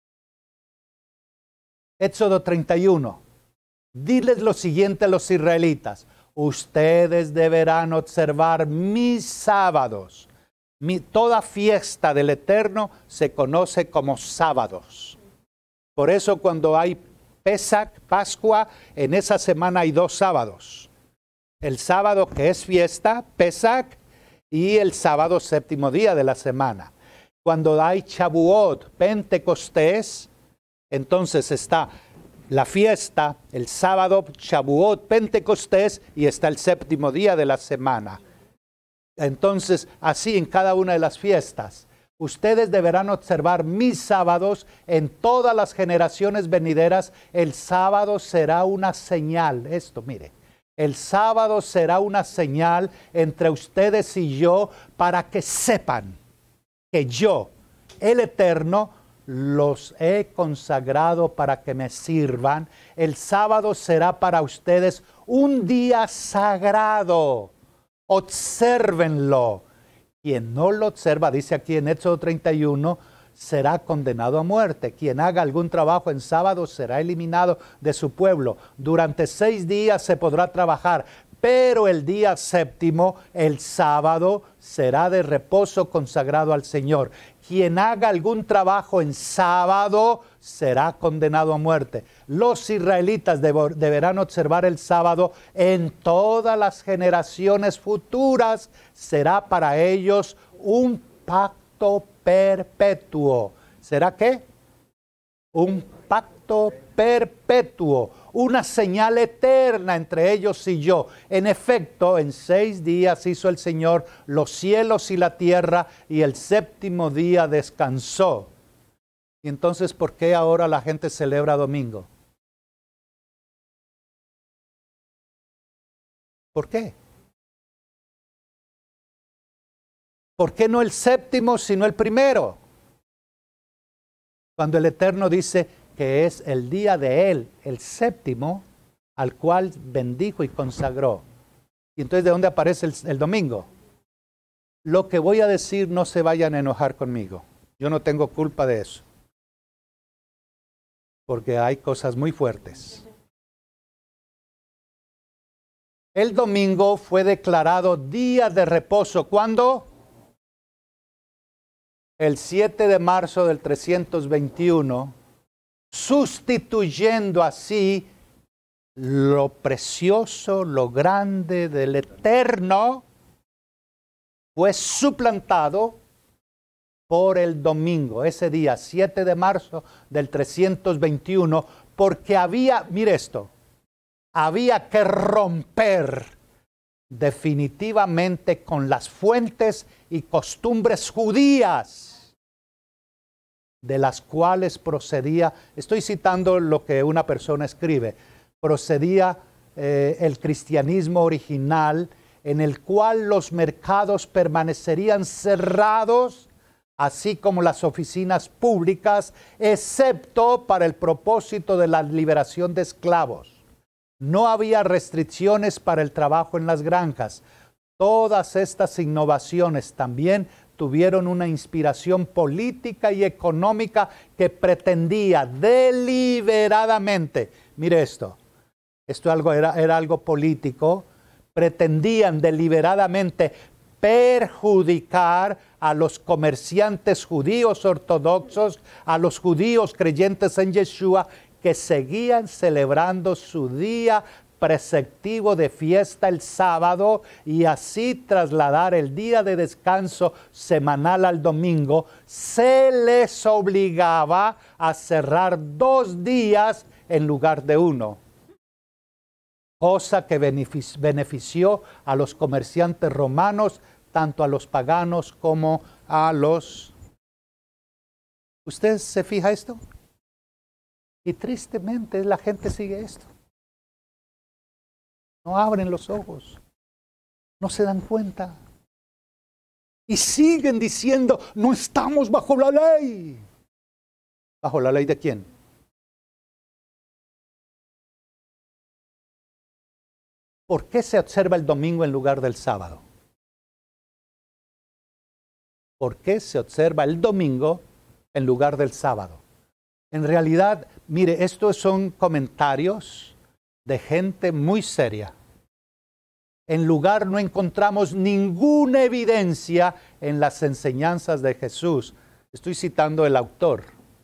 Éxodo 31. Diles lo siguiente a los israelitas: ustedes deberán observar mis sábados. Toda fiesta del Eterno se conoce como sábados. Por eso cuando hay Pesach, Pascua, en esa semana hay 2 sábados. El sábado que es fiesta, Pesach, y el sábado séptimo día de la semana. Cuando hay Shavuot, Pentecostés, entonces está la fiesta, el sábado, Shavuot, Pentecostés, y está el séptimo día de la semana. Entonces, así en cada una de las fiestas. Ustedes deberán observar mis sábados en todas las generaciones venideras. El sábado será una señal. Esto, mire. El sábado será una señal entre ustedes y yo para que sepan que yo, el Eterno, los he consagrado para que me sirvan. El sábado será para ustedes un día sagrado. Obsérvenlo. Quien no lo observa, dice aquí en Éxodo 31, será condenado a muerte. Quien haga algún trabajo en sábado será eliminado de su pueblo. Durante 6 días se podrá trabajar, pero el día séptimo, el sábado, será de reposo consagrado al Señor. Quien haga algún trabajo en sábado será condenado a muerte. Los israelitas deberán observar el sábado en todas las generaciones futuras. Será para ellos un pacto perpetuo. ¿Será qué? Un pacto perpetuo, una señal eterna entre ellos y yo. En efecto, en 6 días hizo el Señor los cielos y la tierra, y el séptimo día descansó. Y entonces, ¿por qué ahora la gente celebra domingo? ¿Por qué? ¿Por qué no el séptimo, sino el primero? Cuando el Eterno dice que es el día de Él, el séptimo, al cual bendijo y consagró. Y entonces, ¿de dónde aparece el domingo? Lo que voy a decir no se vayan a enojar conmigo. Yo no tengo culpa de eso. Porque hay cosas muy fuertes. El domingo fue declarado día de reposo. ¿Cuándo? El 7 de marzo del 321, sustituyendo así lo precioso, lo grande del Eterno, fue suplantado por el domingo, ese día, 7 de marzo del 321, porque había, mire esto, había que romper definitivamente con las fuentes y costumbres judías de las cuales procedía, estoy citando lo que una persona escribe, procedía el cristianismo original, en el cual los mercados permanecerían cerrados, así como las oficinas públicas, excepto para el propósito de la liberación de esclavos. No había restricciones para el trabajo en las granjas. Todas estas innovaciones también tuvieron una inspiración política y económica que pretendía deliberadamente, mire esto era algo político, pretendían deliberadamente perjudicar a los comerciantes judíos ortodoxos, a los judíos creyentes en Yeshua, que seguían celebrando su día preceptivo de fiesta el sábado y así trasladar el día de descanso semanal al domingo. Se les obligaba a cerrar 2 días en lugar de 1. Cosa que benefició a los comerciantes romanos, tanto a los paganos como a los... ¿Usted se fija esto? Y tristemente la gente sigue esto. No abren los ojos, no se dan cuenta. Y siguen diciendo, no estamos bajo la ley. ¿Bajo la ley de quién? ¿Por qué se observa el domingo en lugar del sábado? ¿Por qué se observa el domingo en lugar del sábado? En realidad, mire, estos son comentarios de gente muy seria. En lugar no encontramos ninguna evidencia en las enseñanzas de Jesús. Estoy citando el autor.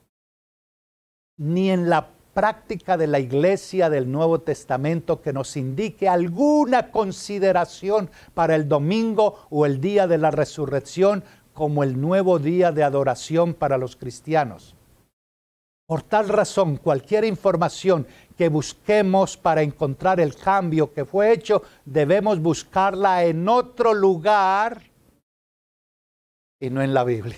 Ni en la práctica de la Iglesia del Nuevo Testamento que nos indique alguna consideración para el domingo o el día de la resurrección como el nuevo día de adoración para los cristianos. Por tal razón, cualquier información que busquemos para encontrar el cambio que fue hecho, debemos buscarla en otro lugar y no en la Biblia.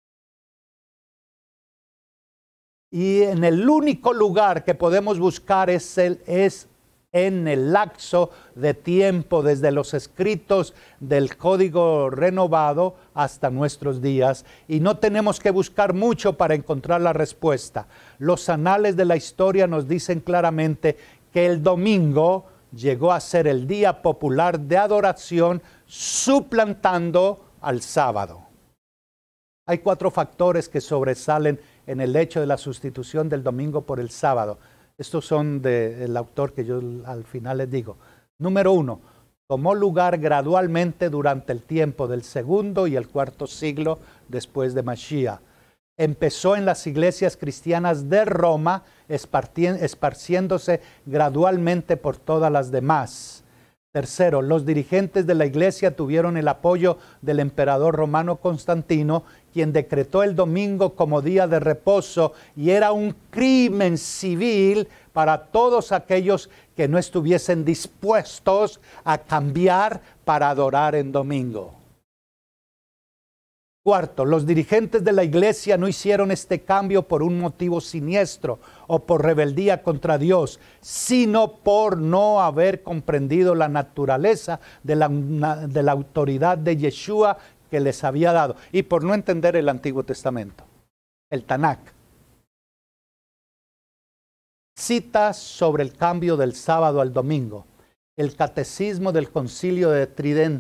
Y en el único lugar que podemos buscar es en el lapso de tiempo desde los escritos del Código Renovado hasta nuestros días. Y no tenemos que buscar mucho para encontrar la respuesta. Los anales de la historia nos dicen claramente que el domingo llegó a ser el día popular de adoración, suplantando al sábado. Hay 4 factores que sobresalen en el hecho de la sustitución del domingo por el sábado. Estos son del autor que yo al final les digo. Número 1, tomó lugar gradualmente durante el tiempo del 2º y el 4º siglo después de Mashiach. Empezó en las iglesias cristianas de Roma, esparciéndose gradualmente por todas las demás. Tercero, los dirigentes de la iglesia tuvieron el apoyo del emperador romano Constantino, quien decretó el domingo como día de reposo, y era un crimen civil para todos aquellos que no estuviesen dispuestos a cambiar para adorar en domingo. Cuarto, los dirigentes de la iglesia no hicieron este cambio por un motivo siniestro o por rebeldía contra Dios, sino por no haber comprendido la naturaleza de la autoridad de Yeshua que les había dado y por no entender el Antiguo Testamento, el Tanakh. Citas sobre el cambio del sábado al domingo. el Catecismo del Concilio de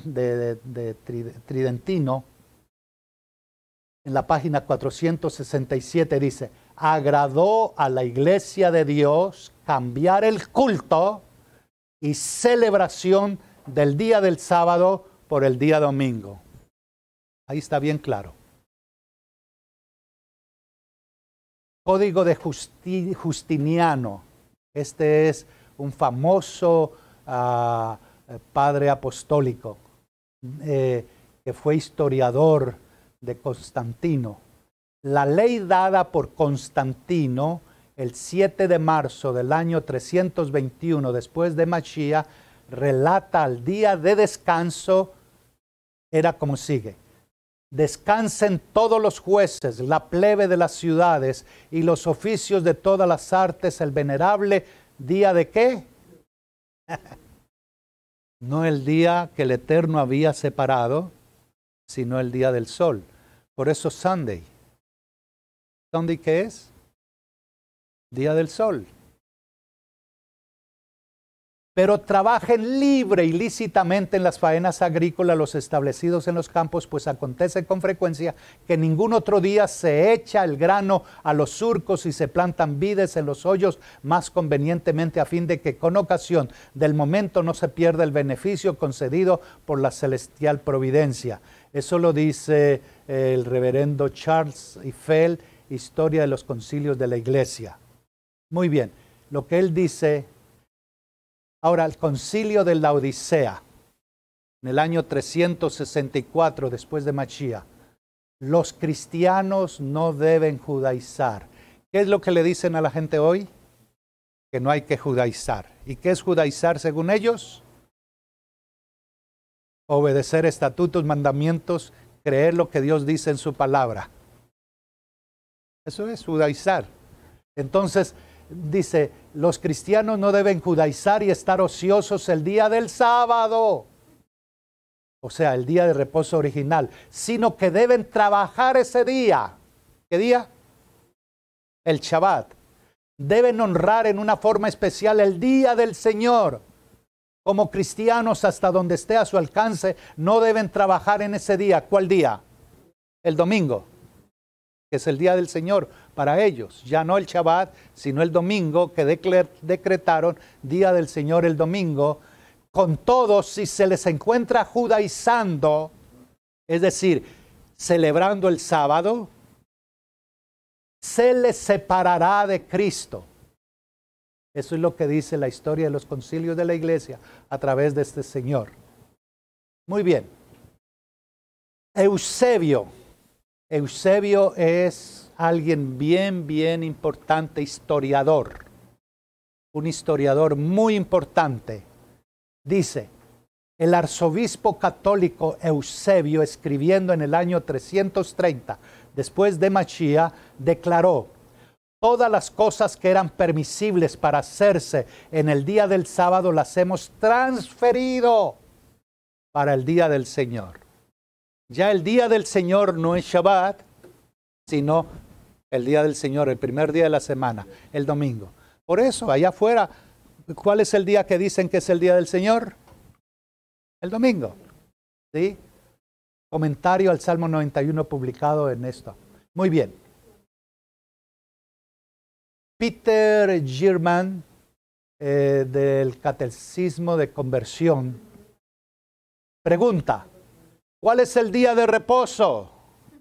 Tridentino, en la página 467 dice: agradó a la Iglesia de Dios cambiar el culto y celebración del día del sábado por el día domingo. Ahí está bien claro. Código de Justiniano. Este es un famoso padre apostólico que fue historiador de Constantino. La ley dada por Constantino el 7 de marzo del año 321 después de Mashiach relata al día de descanso, era como sigue: descansen todos los jueces, la plebe de las ciudades y los oficios de todas las artes, el venerable día de ¿qué? No el día que el Eterno había separado, sino el día del sol. Por eso Sunday. ¿Sunday qué es? Día del sol. Pero trabajen libre y lícitamente en las faenas agrícolas los establecidos en los campos, pues acontece con frecuencia que ningún otro día se echa el grano a los surcos y se plantan vides en los hoyos más convenientemente, a fin de que con ocasión del momento no se pierda el beneficio concedido por la celestial providencia. Eso lo dice el reverendo Charles Eiffel, Historia de los Concilios de la Iglesia. Muy bien, lo que él dice. Ahora, el concilio de la Odisea, en el año 364 después de Mashiach, los cristianos no deben judaizar. ¿Qué es lo que le dicen a la gente hoy? Que no hay que judaizar. ¿Y qué es judaizar según ellos? Obedecer estatutos, mandamientos, creer lo que Dios dice en su palabra. Eso es judaizar. Entonces, dice, los cristianos no deben judaizar y estar ociosos el día del sábado, o sea, el día de reposo original, sino que deben trabajar ese día. ¿Qué día? El Shabbat. Deben honrar en una forma especial el día del Señor. Como cristianos, hasta donde esté a su alcance, no deben trabajar en ese día. ¿Cuál día? El domingo, que es el día del Señor para ellos, ya no el Shabbat, sino el domingo, que decretaron día del Señor el domingo. Con todo, si se les encuentra judaizando, es decir, celebrando el sábado, se les separará de Cristo. Eso es lo que dice la historia de los concilios de la Iglesia a través de este señor. Muy bien. Eusebio es alguien bien importante, historiador. Un historiador muy importante. Dice, el arzobispo católico Eusebio, escribiendo en el año 330, después de Mashiach, declaró: todas las cosas que eran permisibles para hacerse en el día del sábado las hemos transferido para el día del Señor. Ya el día del Señor no es Shabbat, sino el día del Señor, el primer día de la semana, el domingo. Por eso, allá afuera, ¿cuál es el día que dicen que es el día del Señor? El domingo. ¿Sí? Comentario al Salmo 91 publicado en esto. Muy bien. Peter Girman, del Catecismo de Conversión, pregunta: ¿cuál es el día de reposo?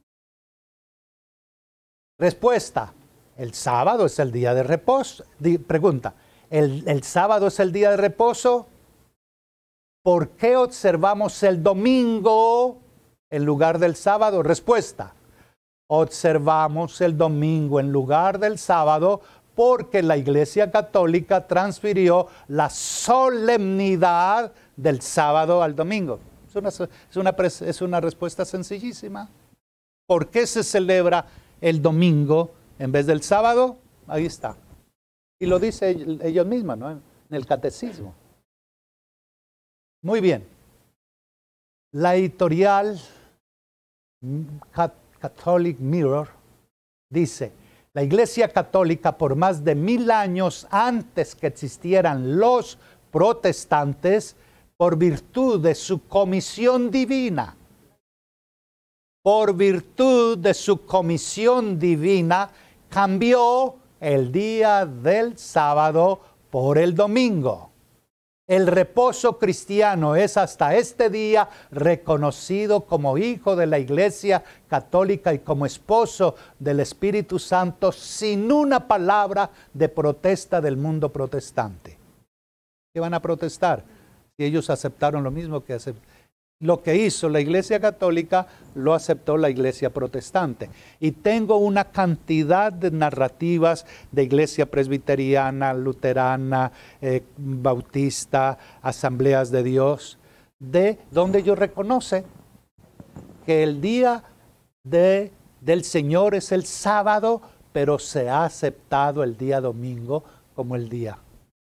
Respuesta: el sábado es el día de reposo. Pregunta: ¿el sábado es el día de reposo? ¿Por qué observamos el domingo en lugar del sábado? Respuesta: observamos el domingo en lugar del sábado porque la Iglesia Católica transfirió la solemnidad del sábado al domingo. Es una respuesta sencillísima. ¿Por qué se celebra el domingo en vez del sábado? Ahí está. Y lo dice ellos mismos, ¿no? En el catecismo. Muy bien. La editorial Catholic Mirror dice: la Iglesia Católica, por más de 1000 años antes que existieran los protestantes, por virtud de su comisión divina. Por virtud de su comisión divina, cambió el día del sábado por el domingo. El reposo cristiano es hasta este día reconocido como hijo de la Iglesia Católica y como esposo del Espíritu Santo, sin una palabra de protesta del mundo protestante. ¿Qué van a protestar? Si ellos aceptaron lo mismo que lo que hizo la Iglesia Católica, lo aceptó la Iglesia Protestante. Y tengo una cantidad de narrativas de Iglesia Presbiteriana, Luterana, Bautista, Asambleas de Dios, de donde ellos reconocen que el día del Señor es el sábado, pero se ha aceptado el día domingo como el día.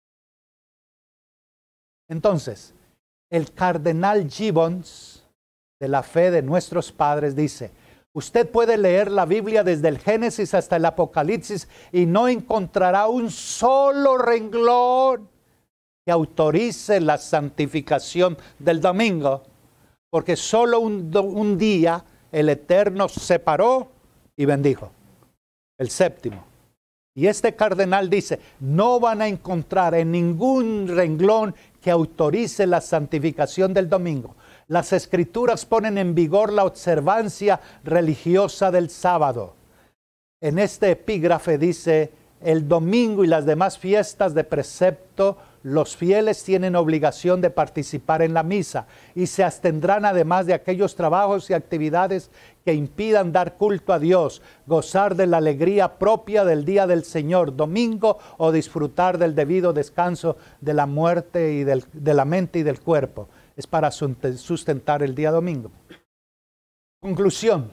Entonces, el cardenal Gibbons, de la fe de nuestros padres, dice: usted puede leer la Biblia desde el Génesis hasta el Apocalipsis y no encontrará un solo renglón que autorice la santificación del domingo, porque solo un día el Eterno separó y bendijo, el séptimo. Y este cardenal dice: no van a encontrar en ningún renglón que autorice la santificación del domingo. Las Escrituras ponen en vigor la observancia religiosa del sábado. En este epígrafe dice: el domingo y las demás fiestas de precepto, los fieles tienen obligación de participar en la misa y se abstendrán además de aquellos trabajos y actividades que impidan dar culto a Dios, gozar de la alegría propia del día del Señor, domingo, o disfrutar del debido descanso de la muerte y de la mente y del cuerpo. Es para sustentar el día domingo. Conclusión.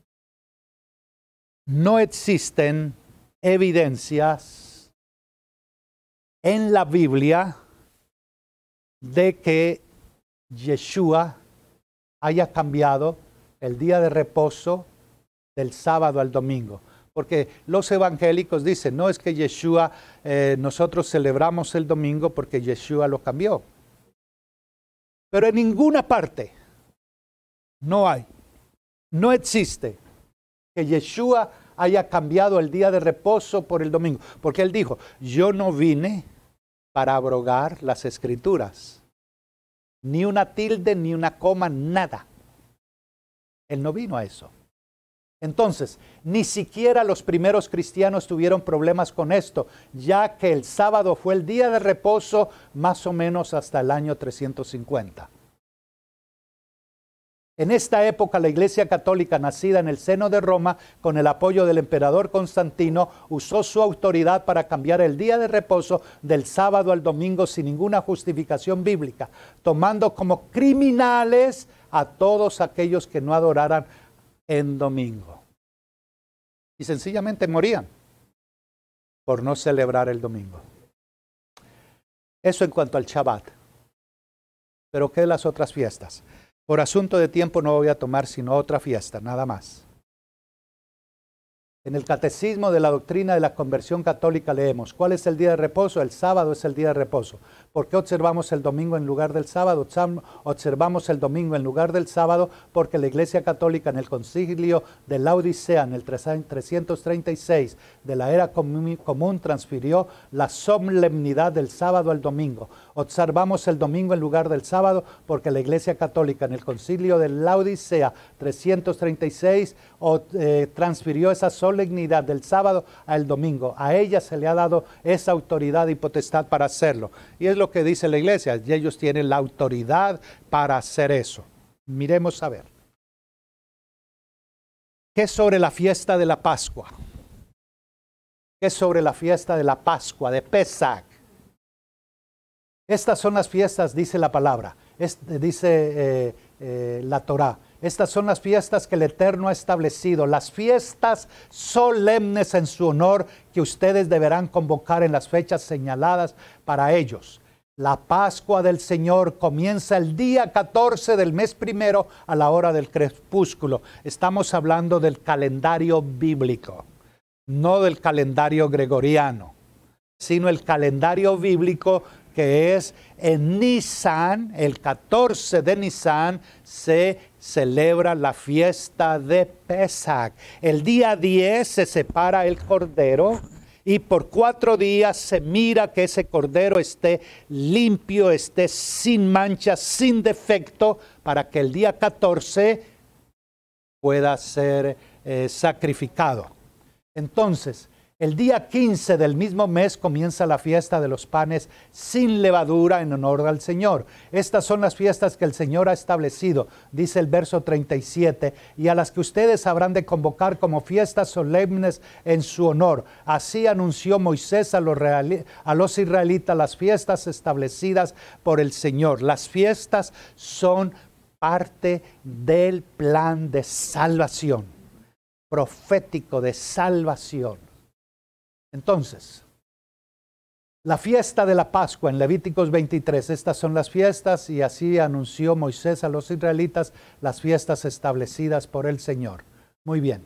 No existen evidencias en la Biblia de que Yeshua haya cambiado el día de reposo del sábado al domingo. Porque los evangélicos dicen: no es que Yeshua, nosotros celebramos el domingo porque Yeshua lo cambió. Pero en ninguna parte no existe que Yeshua haya cambiado el día de reposo por el domingo. Porque Él dijo: yo no vine para abrogar las Escrituras. Ni una tilde, ni una coma, nada. Él no vino a eso. Entonces, ni siquiera los primeros cristianos tuvieron problemas con esto, ya que el sábado fue el día de reposo más o menos hasta el año 350. En esta época, la Iglesia Católica, nacida en el seno de Roma, con el apoyo del emperador Constantino, usó su autoridad para cambiar el día de reposo del sábado al domingo sin ninguna justificación bíblica, tomando como criminales a todos aquellos que no adoraran en domingo. Y sencillamente morían por no celebrar el domingo. Eso en cuanto al Shabbat. Pero ¿qué de las otras fiestas? Por asunto de tiempo no voy a tomar sino otra fiesta, nada más. En el Catecismo de la Doctrina de la Conversión Católica leemos: ¿cuál es el día de reposo? El sábado es el día de reposo. ¿Por qué observamos el domingo en lugar del sábado? Observamos el domingo en lugar del sábado porque la Iglesia Católica en el Concilio de Laodicea, en el 336 de la era común, transfirió la solemnidad del sábado al domingo. Observamos el domingo en lugar del sábado porque la Iglesia Católica en el Concilio de Laodicea 336 transfirió esa solemnidad del sábado al domingo. A ella se le ha dado esa autoridad y potestad para hacerlo. Y es lo que dice la Iglesia, y ellos tienen la autoridad para hacer eso. Miremos a ver. ¿Qué sobre la fiesta de la Pascua? ¿Qué sobre la fiesta de la Pascua, de Pesach? Estas son las fiestas, dice la palabra, dice la Torá. Estas son las fiestas que el Eterno ha establecido, las fiestas solemnes en su honor que ustedes deberán convocar en las fechas señaladas para ellos. La Pascua del Señor comienza el día 14 del mes primero a la hora del crepúsculo. Estamos hablando del calendario bíblico, no del calendario gregoriano, sino el calendario bíblico que es en Nisan, el 14 de Nisan, se celebra la fiesta de Pesach. El día 10 se separa el cordero y por 4 días se mira que ese cordero esté limpio, esté sin mancha, sin defecto, para que el día 14 pueda ser sacrificado. Entonces, el día 15 del mismo mes comienza la fiesta de los panes sin levadura en honor al Señor. Estas son las fiestas que el Señor ha establecido, dice el verso 37, y a las que ustedes habrán de convocar como fiestas solemnes en su honor. Así anunció Moisés a los israelitas las fiestas establecidas por el Señor. Las fiestas son parte del plan de salvación, profético de salvación. Entonces, la fiesta de la Pascua en Levíticos 23, estas son las fiestas y así anunció Moisés a los israelitas las fiestas establecidas por el Señor. Muy bien.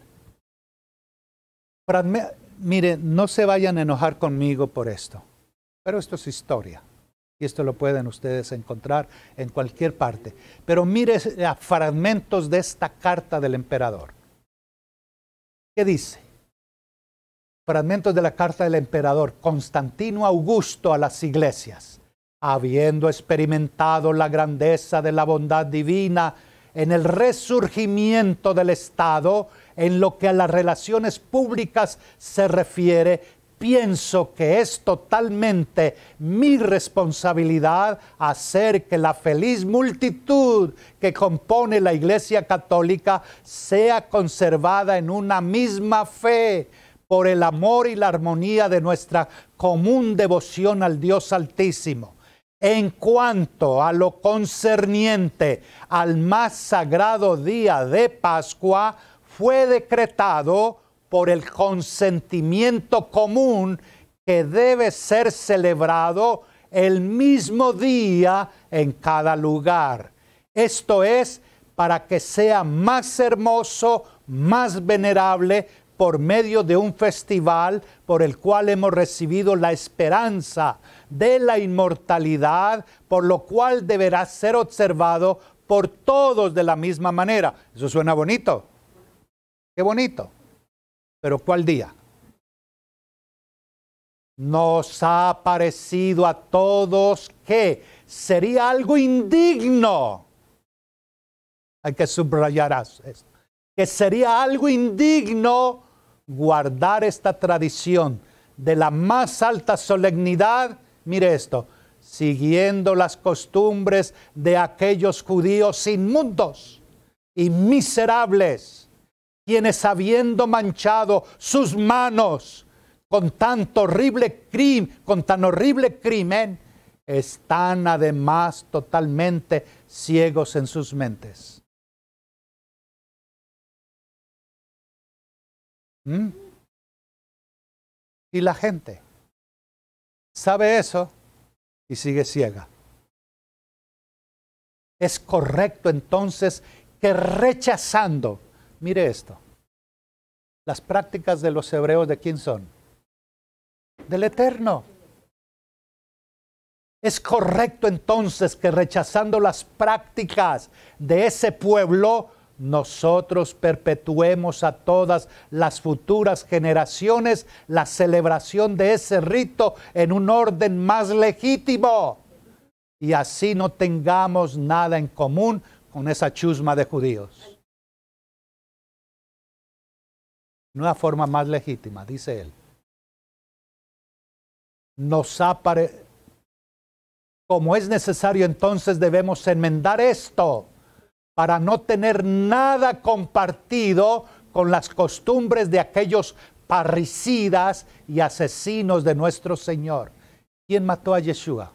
Mire, no se vayan a enojar conmigo por esto, pero esto es historia y esto lo pueden ustedes encontrar en cualquier parte. Pero mire fragmentos de esta carta del emperador. ¿Qué dice? Fragmentos de la carta del emperador Constantino Augusto a las iglesias. Habiendo experimentado la grandeza de la bondad divina en el resurgimiento del Estado, en lo que a las relaciones públicas se refiere, pienso que es totalmente mi responsabilidad hacer que la feliz multitud que compone la Iglesia Católica sea conservada en una misma fe, por el amor y la armonía de nuestra común devoción al Dios Altísimo. En cuanto a lo concerniente al más sagrado día de Pascua, fue decretado por el consentimiento común que debe ser celebrado el mismo día en cada lugar. Esto es para que sea más hermoso, más venerable, por medio de un festival por el cual hemos recibido la esperanza de la inmortalidad, por lo cual deberá ser observado por todos de la misma manera. Eso suena bonito. Qué bonito. Pero ¿cuál día? Nos ha parecido a todos que sería algo indigno. Hay que subrayar esto. Que sería algo indigno guardar esta tradición de la más alta solemnidad, mire esto, siguiendo las costumbres de aquellos judíos inmundos y miserables, quienes habiendo manchado sus manos con tan horrible crimen, están además totalmente ciegos en sus mentes. Y la gente sabe eso y sigue ciega. Es correcto entonces que rechazando, mire esto, las prácticas de los hebreos, ¿de quién son? Del Eterno. Es correcto entonces que rechazando las prácticas de ese pueblo, nosotros perpetuemos a todas las futuras generaciones la celebración de ese rito en un orden más legítimo y así no tengamos nada en común con esa chusma de judíos. Una forma más legítima, dice él. Como es necesario, entonces debemos enmendar esto para no tener nada compartido con las costumbres de aquellos parricidas y asesinos de nuestro Señor. ¿Quién mató a Yeshua?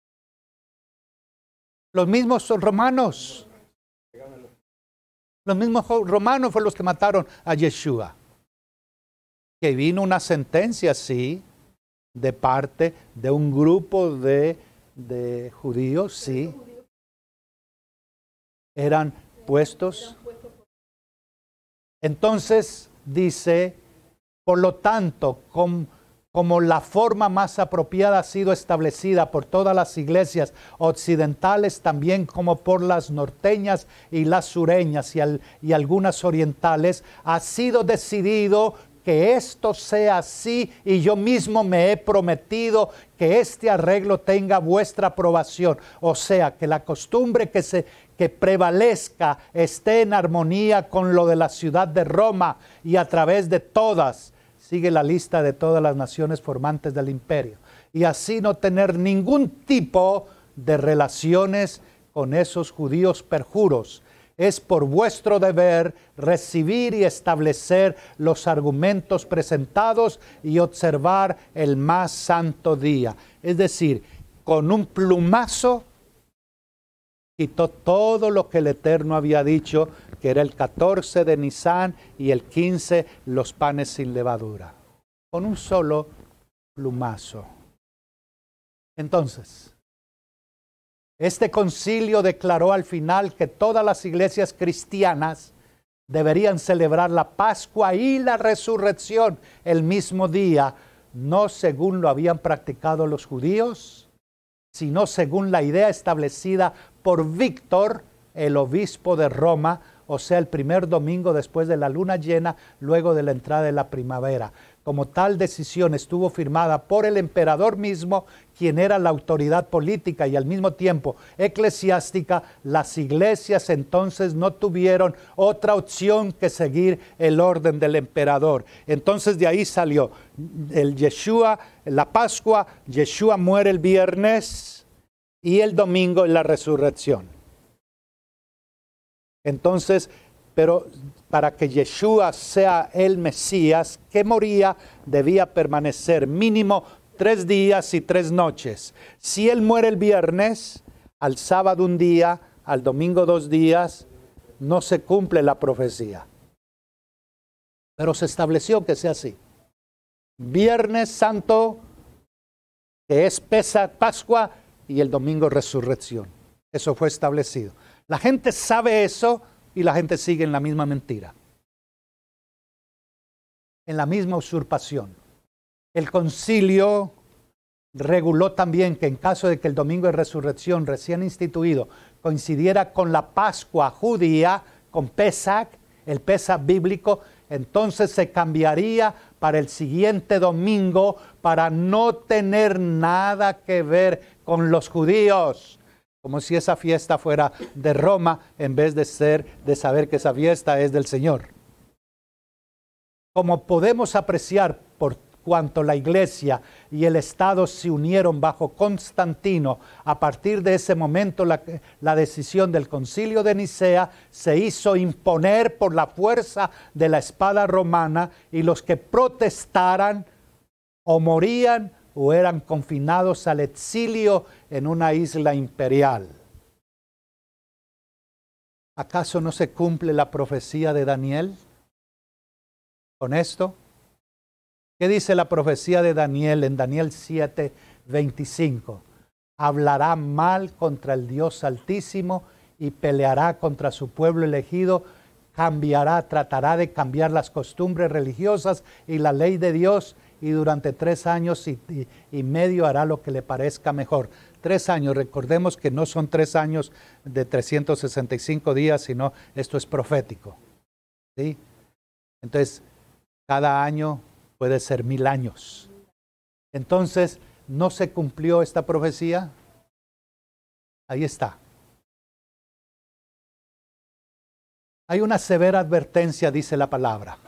Los mismos romanos. Los mismos romanos fueron los que mataron a Yeshua. Que vino una sentencia, sí, de parte de un grupo de judíos, sí. Eran puestos. Entonces dice, por lo tanto, como la forma más apropiada ha sido establecida por todas las iglesias occidentales, también como por las norteñas y las sureñas y algunas orientales, ha sido decidido que esto sea así, y yo mismo me he prometido que este arreglo tenga vuestra aprobación. O sea, que la costumbre que prevalezca esté en armonía con lo de la ciudad de Roma, y a través de todas, sigue la lista de todas las naciones formantes del imperio, y así no tener ningún tipo de relaciones con esos judíos perjuros. Es por vuestro deber recibir y establecer los argumentos presentados y observar el más santo día. Es decir, con un plumazo quitó todo lo que el Eterno había dicho, que era el 14 de Nisán y el 15 los panes sin levadura. Con un solo plumazo. Entonces, este concilio declaró al final que todas las iglesias cristianas deberían celebrar la Pascua y la resurrección el mismo día, no según lo habían practicado los judíos, sino según la idea establecida por Víctor, el obispo de Roma, o sea, el primer domingo después de la luna llena, luego de la entrada de la primavera. Como tal decisión estuvo firmada por el emperador mismo, quien era la autoridad política y al mismo tiempo eclesiástica, las iglesias entonces no tuvieron otra opción que seguir el orden del emperador. Entonces de ahí salió el Yeshua, la Pascua. Yeshua muere el viernes y el domingo es la resurrección. Entonces, pero para que Yeshua sea el Mesías que moría, debía permanecer mínimo 3 días y 3 noches. Si él muere el viernes, al sábado un día, al domingo 2 días, no se cumple la profecía. Pero se estableció que sea así. Viernes Santo, que es Pascua, y el domingo resurrección. Eso fue establecido. La gente sabe eso y la gente sigue en la misma mentira, en la misma usurpación. El concilio reguló también que en caso de que el domingo de resurrección recién instituido coincidiera con la Pascua judía, con Pesach, el Pesach bíblico, entonces se cambiaría para el siguiente domingo para no tener nada que ver con los judíos. Como si esa fiesta fuera de Roma en vez de saber que esa fiesta es del Señor. Como podemos apreciar por cuanto la iglesia y el Estado se unieron bajo Constantino, a partir de ese momento la decisión del Concilio de Nicea se hizo imponer por la fuerza de la espada romana, y los que protestaran o morían o eran confinados al exilio en una isla imperial. ¿Acaso no se cumple la profecía de Daniel con esto? ¿Qué dice la profecía de Daniel en Daniel 7:25? Hablará mal contra el Dios Altísimo y peleará contra su pueblo elegido, tratará de cambiar las costumbres religiosas y la ley de Dios, y durante 3 años y medio hará lo que le parezca mejor. 3 años, recordemos que no son 3 años de 365 días, sino esto es profético. ¿Sí? Entonces, cada año puede ser 1000 años. Entonces, ¿no se cumplió esta profecía? Ahí está. Hay una severa advertencia, dice la palabra.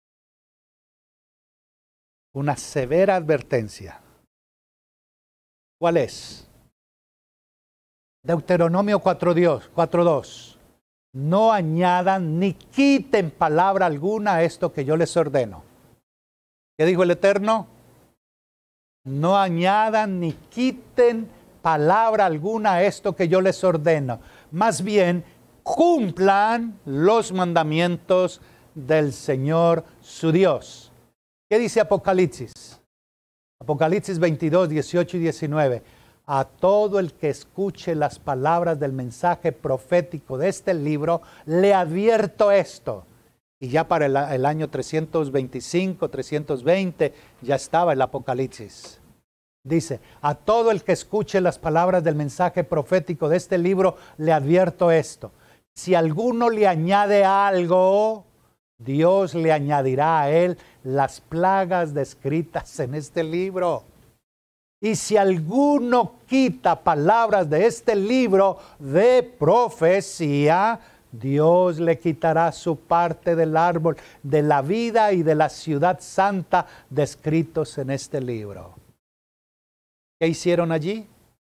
Una severa advertencia. ¿Cuál es? Deuteronomio 4:2. No añadan ni quiten palabra alguna a esto que yo les ordeno. ¿Qué dijo el Eterno? No añadan ni quiten palabra alguna a esto que yo les ordeno. Más bien, cumplan los mandamientos del Señor su Dios. ¿Qué dice Apocalipsis? Apocalipsis 22, 18 y 19. A todo el que escuche las palabras del mensaje profético de este libro, le advierto esto. Y ya para el año 325, 320, ya estaba el Apocalipsis. Dice, a todo el que escuche las palabras del mensaje profético de este libro, le advierto esto. Si alguno le añade algo, Dios le añadirá a él las plagas descritas en este libro. Y si alguno quita palabras de este libro de profecía, Dios le quitará su parte del árbol de la vida y de la ciudad santa descritos en este libro. ¿Qué hicieron allí?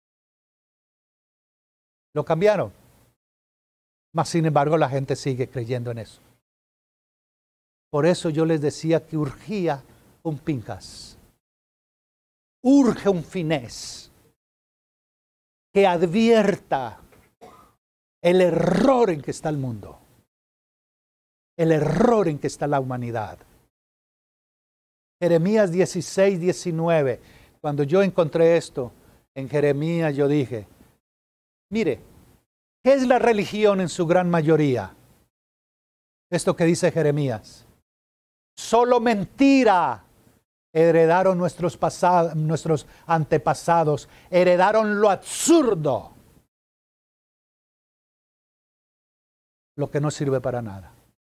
Lo cambiaron. Mas sin embargo la gente sigue creyendo en eso. Por eso yo les decía que urgía un Pinchas. Urge un Finés que advierta el error en que está el mundo, el error en que está la humanidad. Jeremías 16, 19. Cuando yo encontré esto en Jeremías, yo dije, mire, ¿qué es la religión en su gran mayoría? Esto que dice Jeremías. Solo mentira heredaron nuestros antepasados, heredaron lo absurdo, lo que no sirve para nada.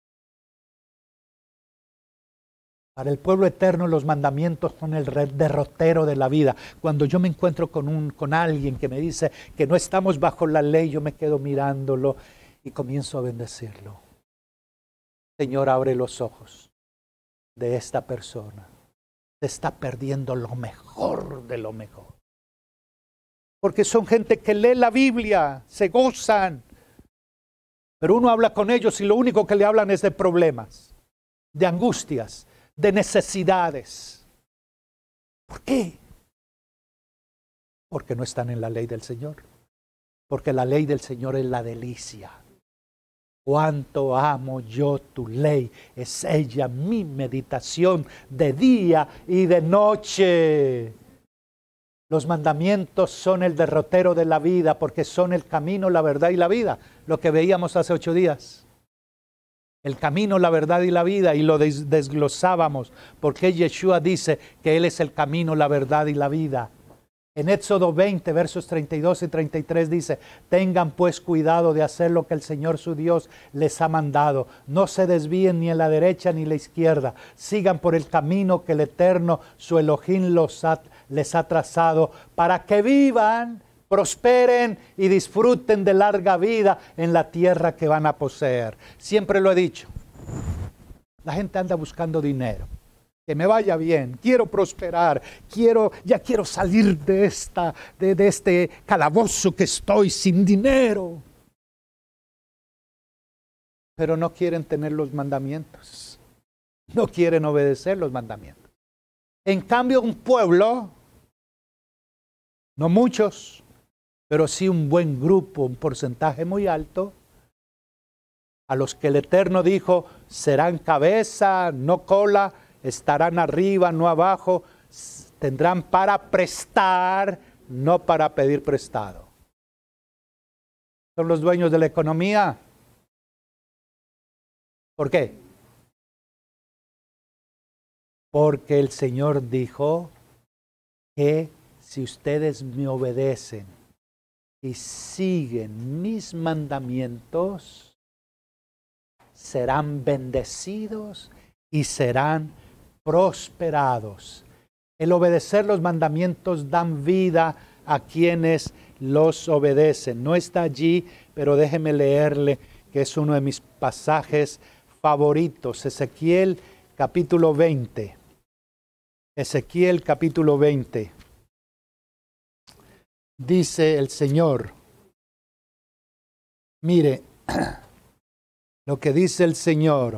Para el pueblo eterno los mandamientos son el derrotero de la vida. Cuando yo me encuentro con alguien que me dice que no estamos bajo la ley, yo me quedo mirándolo y comienzo a bendecirlo. Señor, abre los ojos de esta persona. Se está perdiendo lo mejor de lo mejor. Porque son gente que lee la Biblia, se gozan. Pero uno habla con ellos y lo único que le hablan es de problemas, de angustias, de necesidades. ¿Por qué? Porque no están en la ley del Señor. Porque la ley del Señor es la delicia. Cuánto amo yo tu ley, es ella mi meditación de día y de noche. Los mandamientos son el derrotero de la vida porque son el camino, la verdad y la vida. Lo que veíamos hace 8 días. El camino, la verdad y la vida, y lo desglosábamos, porque Yeshua dice que Él es el camino, la verdad y la vida. En Éxodo 20, versos 32 y 33 dice, tengan pues cuidado de hacer lo que el Señor su Dios les ha mandado. No se desvíen ni a la derecha ni a la izquierda. Sigan por el camino que el Eterno, su Elohim, les ha trazado, para que vivan, prosperen y disfruten de larga vida en la tierra que van a poseer. Siempre lo he dicho, la gente anda buscando dinero, que me vaya bien, quiero prosperar, ya quiero salir de este calabozo que estoy sin dinero. Pero no quieren tener los mandamientos, no quieren obedecer los mandamientos. En cambio, un pueblo, no muchos, pero sí un buen grupo, un porcentaje muy alto, a los que el Eterno dijo, serán cabeza, no cola, estarán arriba, no abajo, tendrán para prestar, no para pedir prestado. Son los dueños de la economía. ¿Por qué? Porque el Señor dijo que si ustedes me obedecen y siguen mis mandamientos, serán bendecidos y serán prosperados. El obedecer los mandamientos dan vida a quienes los obedecen. No está allí, pero déjeme leerle, que es uno de mis pasajes favoritos. Ezequiel capítulo 20. Ezequiel capítulo 20. Dice el Señor, mire lo que dice el Señor.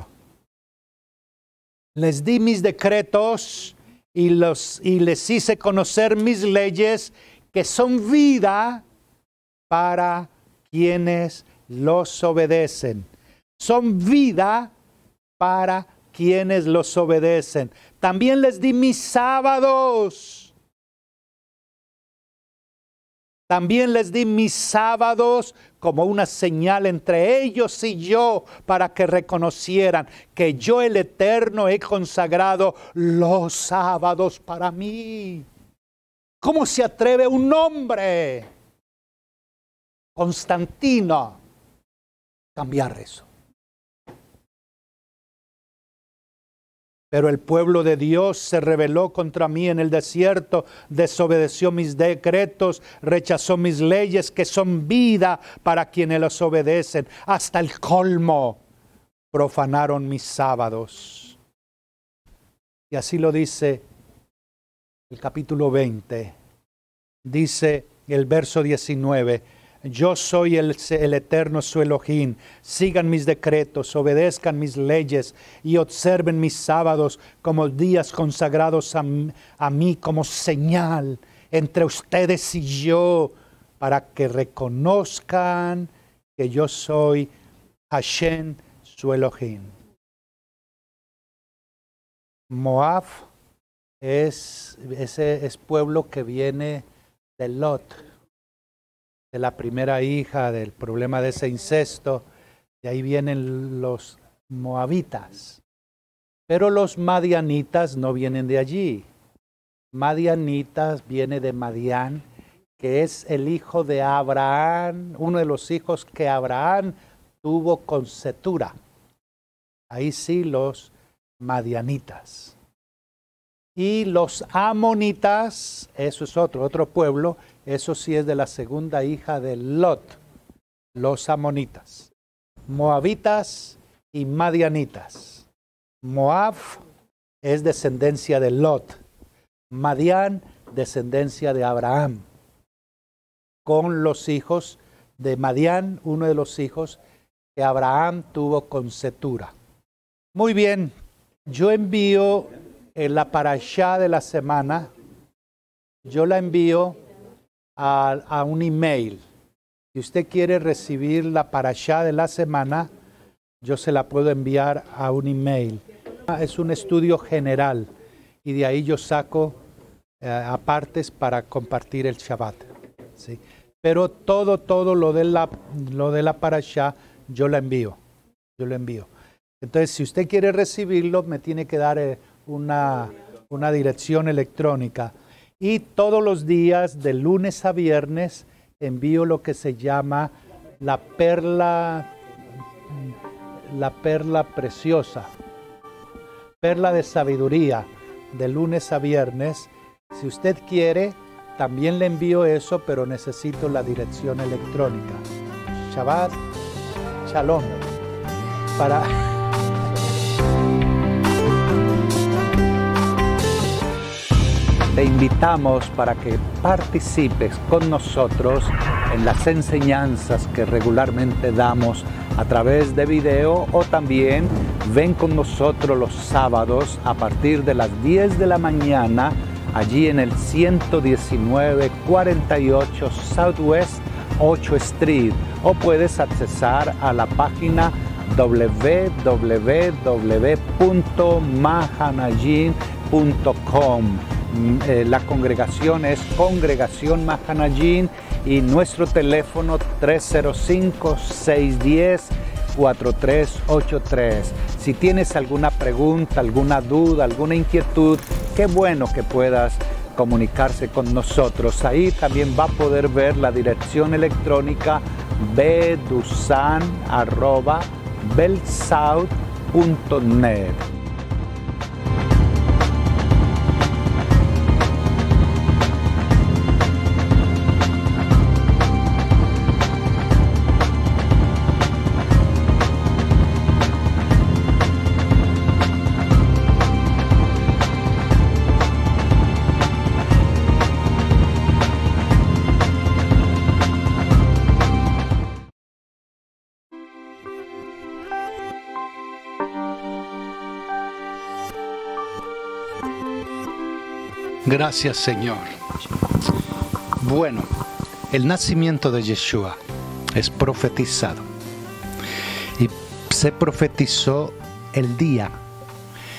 Les di mis decretos y les hice conocer mis leyes, que son vida para quienes los obedecen. Son vida para quienes los obedecen. También les di mis sábados. También les di mis sábados como una señal entre ellos y yo, para que reconocieran que yo, el Eterno, he consagrado los sábados para mí. ¿Cómo se atreve un hombre, Constantino, a cambiar eso? Pero el pueblo de Dios se rebeló contra mí en el desierto, desobedeció mis decretos, rechazó mis leyes que son vida para quienes los obedecen. Hasta el colmo profanaron mis sábados. Y así lo dice el capítulo 20. Dice el verso 19. Yo soy el Eterno, su Elohim. Sigan mis decretos, obedezcan mis leyes y observen mis sábados como días consagrados a mí como señal entre ustedes y yo, para que reconozcan que yo soy Hashem, su Elohim. Moab es pueblo que viene de Lot, de la primera hija, del problema de ese incesto. De ahí vienen los moabitas. Pero los madianitas no vienen de allí. Madianitas viene de Madián, que es el hijo de Abraham, uno de los hijos que Abraham tuvo con Cetura. Ahí sí, los madianitas. Y los amonitas, eso es otro pueblo. Eso sí es de la segunda hija de Lot, los amonitas. Moabitas y madianitas. Moab es descendencia de Lot. Madián, descendencia de Abraham. Con los hijos de Madián, uno de los hijos que Abraham tuvo con Cetura. Muy bien, yo envío la parashá de la semana, yo la envío a un email. Si usted quiere recibir la parashá de la semana, yo se la puedo enviar a un email. Es un estudio general y de ahí yo saco apartes para compartir el Shabbat, ¿sí? Pero todo lo de la parashá yo la envío. Yo lo envío. Entonces, si usted quiere recibirlo, me tiene que dar una dirección electrónica. Y todos los días, de lunes a viernes, envío lo que se llama la perla preciosa, perla de sabiduría, de lunes a viernes. Si usted quiere, también le envío eso, pero necesito la dirección electrónica. Shabbat Shalom. Te invitamos para que participes con nosotros en las enseñanzas que regularmente damos a través de video, o también ven con nosotros los sábados a partir de las 10 de la mañana allí en el 11948 Southwest 8 Street, o puedes accesar a la página www.mahanajin.com. La congregación es Congregación Mahanajin y nuestro teléfono 305-610-4383. Si tienes alguna pregunta, alguna duda, alguna inquietud, qué bueno que puedas comunicarse con nosotros. Ahí también va a poder ver la dirección electrónica bedusan@bellsouth.net. Gracias, Señor. Bueno, el nacimiento de Yeshua es profetizado. Y se profetizó el día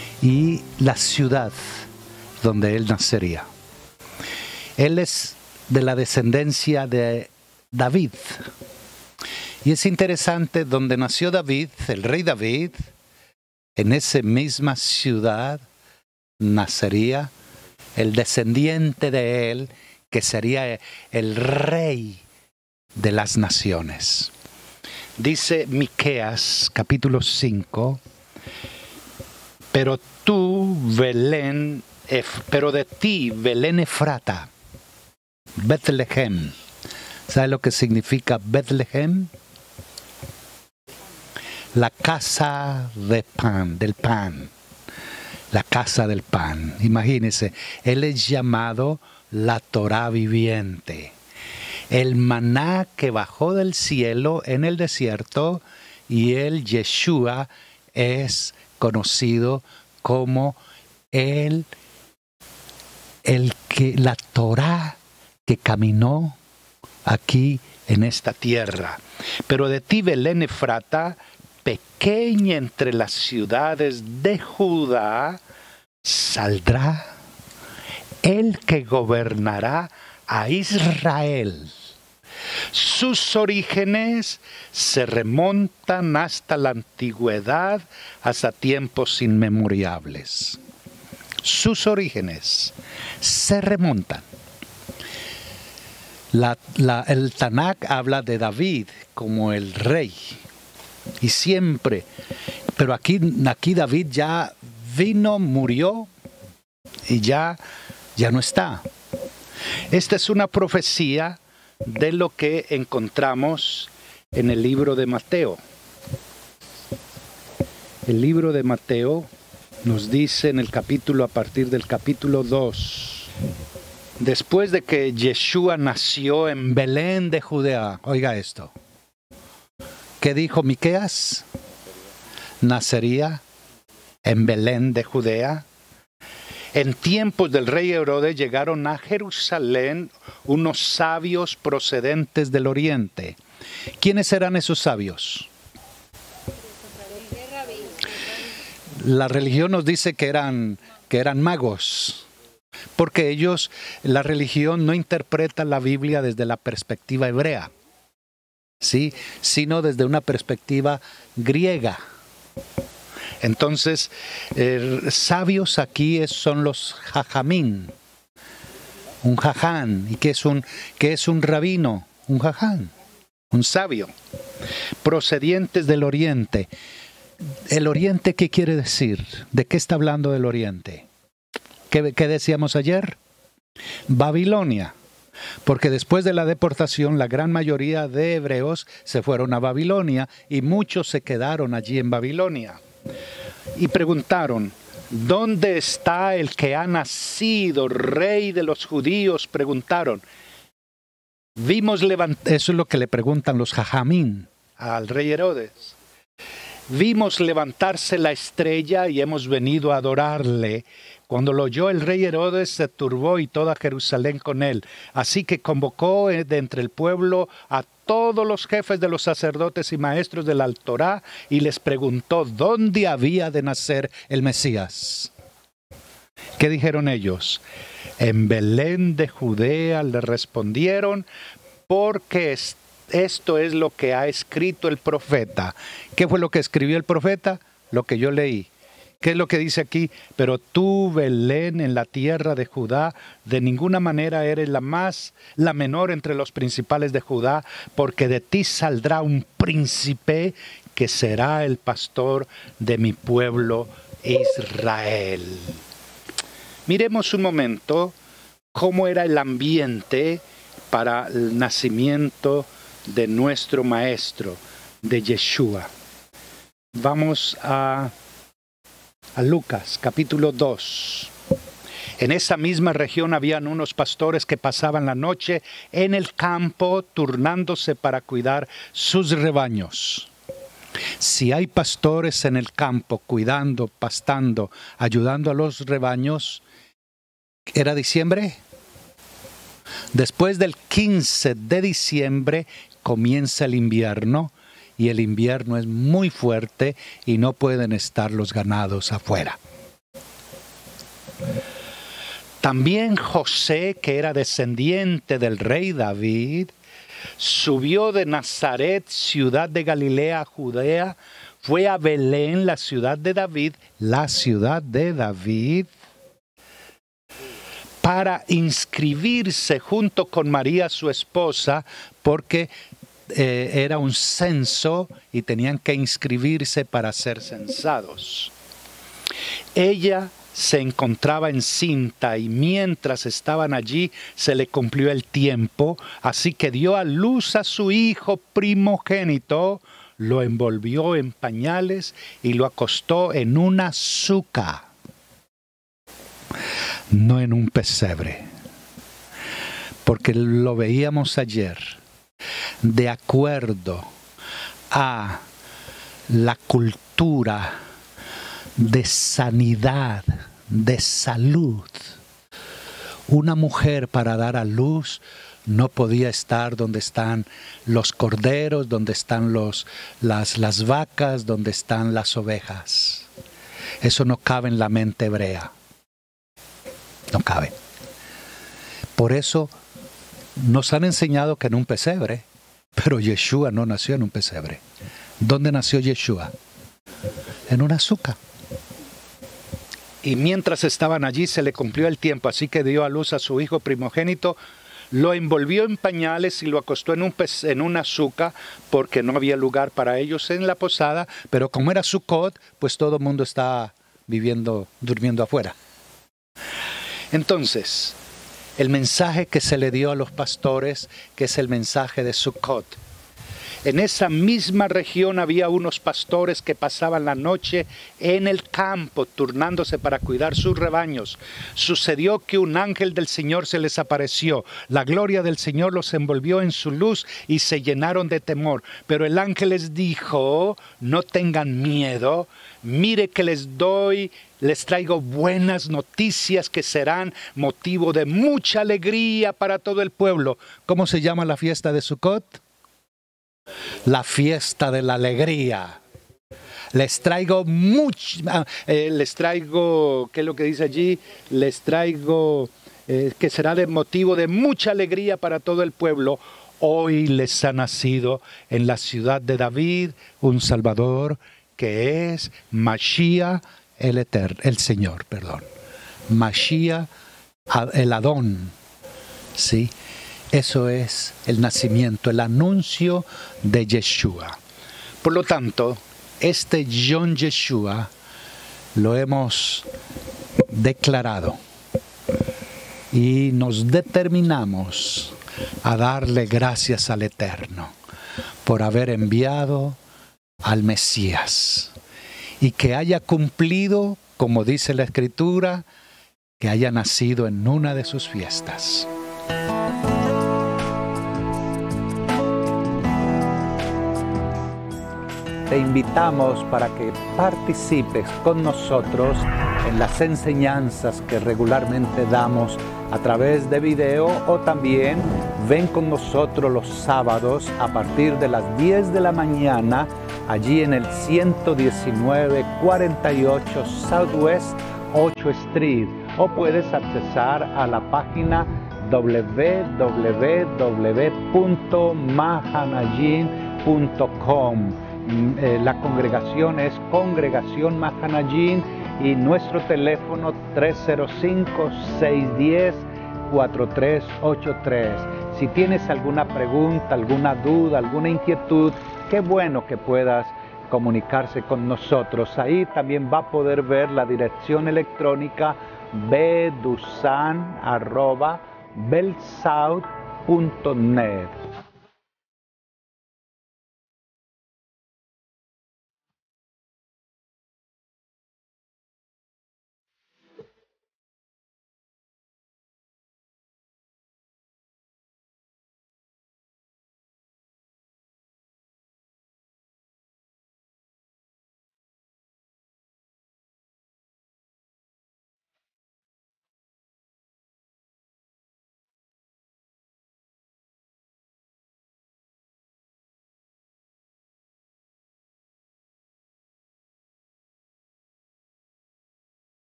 y la ciudad donde Él nacería. Él es de la descendencia de David. Y es interesante, donde nació David, el rey David, en esa misma ciudad nacería el descendiente de él, que sería el rey de las naciones. Dice Miqueas, capítulo 5, pero de ti, Belén Efrata, Betlehem. ¿Sabe lo que significa Betlehem? La casa de pan, del pan. La casa del pan. Imagínense, él es llamado la Torá viviente. El maná que bajó del cielo en el desierto, y el Yeshua es conocido como la Torá que caminó aquí en esta tierra. Pero de ti, Belén Efrata, pequeña entre las ciudades de Judá, saldrá el que gobernará a Israel. Sus orígenes se remontan hasta la antigüedad, hasta tiempos inmemorables. Sus orígenes se remontan. El Tanakh habla de David como el rey. Y siempre, pero aquí David ya vino, murió y ya no está. Esta es una profecía de lo que encontramos en el libro de Mateo. El libro de Mateo nos dice a partir del capítulo 2, después de que Yeshua nació en Belén de Judea, oiga esto, ¿qué dijo Miqueas? Nacería en Belén de Judea. En tiempos del rey Herodes llegaron a Jerusalén unos sabios procedentes del oriente. ¿Quiénes eran esos sabios? La religión nos dice que eran magos, porque la religión no interpreta la Biblia desde la perspectiva hebrea, ¿sí? Sino desde una perspectiva griega. Entonces, sabios aquí son los jajamín, un jaján. ¿Y qué es un rabino? Un jaján, un sabio, procedientes del oriente. ¿El oriente qué quiere decir? ¿De qué está hablando del oriente? ¿Qué decíamos ayer? Babilonia. Porque después de la deportación, la gran mayoría de hebreos se fueron a Babilonia y muchos se quedaron allí en Babilonia. Y preguntaron, ¿dónde está el que ha nacido rey de los judíos? Preguntaron. Eso es lo que le preguntan los jajamín al rey Herodes. Vimos levantarse la estrella y hemos venido a adorarle. Cuando lo oyó el rey Herodes se turbó y toda Jerusalén con él. Así que convocó de entre el pueblo a todos los jefes de los sacerdotes y maestros de la Torá y les preguntó dónde había de nacer el Mesías. ¿Qué dijeron ellos? En Belén de Judea le respondieron, porque esto es lo que ha escrito el profeta. ¿Qué fue lo que escribió el profeta? Lo que yo leí. ¿Qué es lo que dice aquí? Pero tú, Belén, en la tierra de Judá, de ninguna manera eres la menor entre los principales de Judá, porque de ti saldrá un príncipe que será el pastor de mi pueblo Israel. Miremos un momento cómo era el ambiente para el nacimiento de nuestro maestro, de Yeshua. Vamos a Lucas, capítulo 2. En esa misma región habían unos pastores que pasaban la noche en el campo turnándose para cuidar sus rebaños. Si hay pastores en el campo cuidando, pastando, ayudando a los rebaños, ¿era diciembre? Después del 15 de diciembre comienza el invierno. Y el invierno es muy fuerte y no pueden estar los ganados afuera. También José, que era descendiente del rey David, subió de Nazaret, ciudad de Galilea, Judea, fue a Belén, la ciudad de David, para inscribirse junto con María, su esposa, porque era un censo y tenían que inscribirse para ser censados. Ella se encontraba encinta y mientras estaban allí se le cumplió el tiempo, así que dio a luz a su hijo primogénito, lo envolvió en pañales y lo acostó en una suca, no en un pesebre, porque lo veíamos ayer, de acuerdo a la cultura de sanidad, de salud. Una mujer para dar a luz no podía estar donde están los corderos, donde están las vacas, donde están las ovejas. Eso no cabe en la mente hebrea. No cabe. Por eso nos han enseñado que en un pesebre, pero Yeshua no nació en un pesebre. ¿Dónde nació Yeshua? En una suca. Y mientras estaban allí se le cumplió el tiempo, así que dio a luz a su hijo primogénito, lo envolvió en pañales y lo acostó en una suca, porque no había lugar para ellos en la posada, pero como era Sukkot, pues todo el mundo está durmiendo afuera. Entonces, el mensaje que se le dio a los pastores, que es el mensaje de Sukkot. En esa misma región había unos pastores que pasaban la noche en el campo, turnándose para cuidar sus rebaños. Sucedió que un ángel del Señor se les apareció. La gloria del Señor los envolvió en su luz y se llenaron de temor. Pero el ángel les dijo, no tengan miedo, mire que les traigo buenas noticias que serán motivo de mucha alegría para todo el pueblo. ¿Cómo se llama la fiesta de Sukkot? La fiesta de la alegría. Les traigo ¿qué es lo que dice allí? Les traigo que será de motivo de mucha alegría para todo el pueblo. Hoy les ha nacido en la ciudad de David un Salvador, que es Mashiach el Señor, perdón. Mashiach el Adón, ¿sí? Eso es el nacimiento, el anuncio de Yeshua. Por lo tanto, este Yom Yeshua lo hemos declarado y nos determinamos a darle gracias al Eterno por haber enviado al Mesías y que haya cumplido, como dice la Escritura, que haya nacido en una de sus fiestas. Te invitamos para que participes con nosotros en las enseñanzas que regularmente damos a través de video, o también ven con nosotros los sábados a partir de las 10 de la mañana allí en el 11948 Southwest 8 Street, o puedes accesar a la página www.mahanajin.com. La congregación es Congregación Mahanajin y nuestro teléfono 305-610-4383. Si tienes alguna pregunta, alguna duda, alguna inquietud, qué bueno que puedas comunicarse con nosotros. Ahí también va a poder ver la dirección electrónica bedusan@belsouth.net.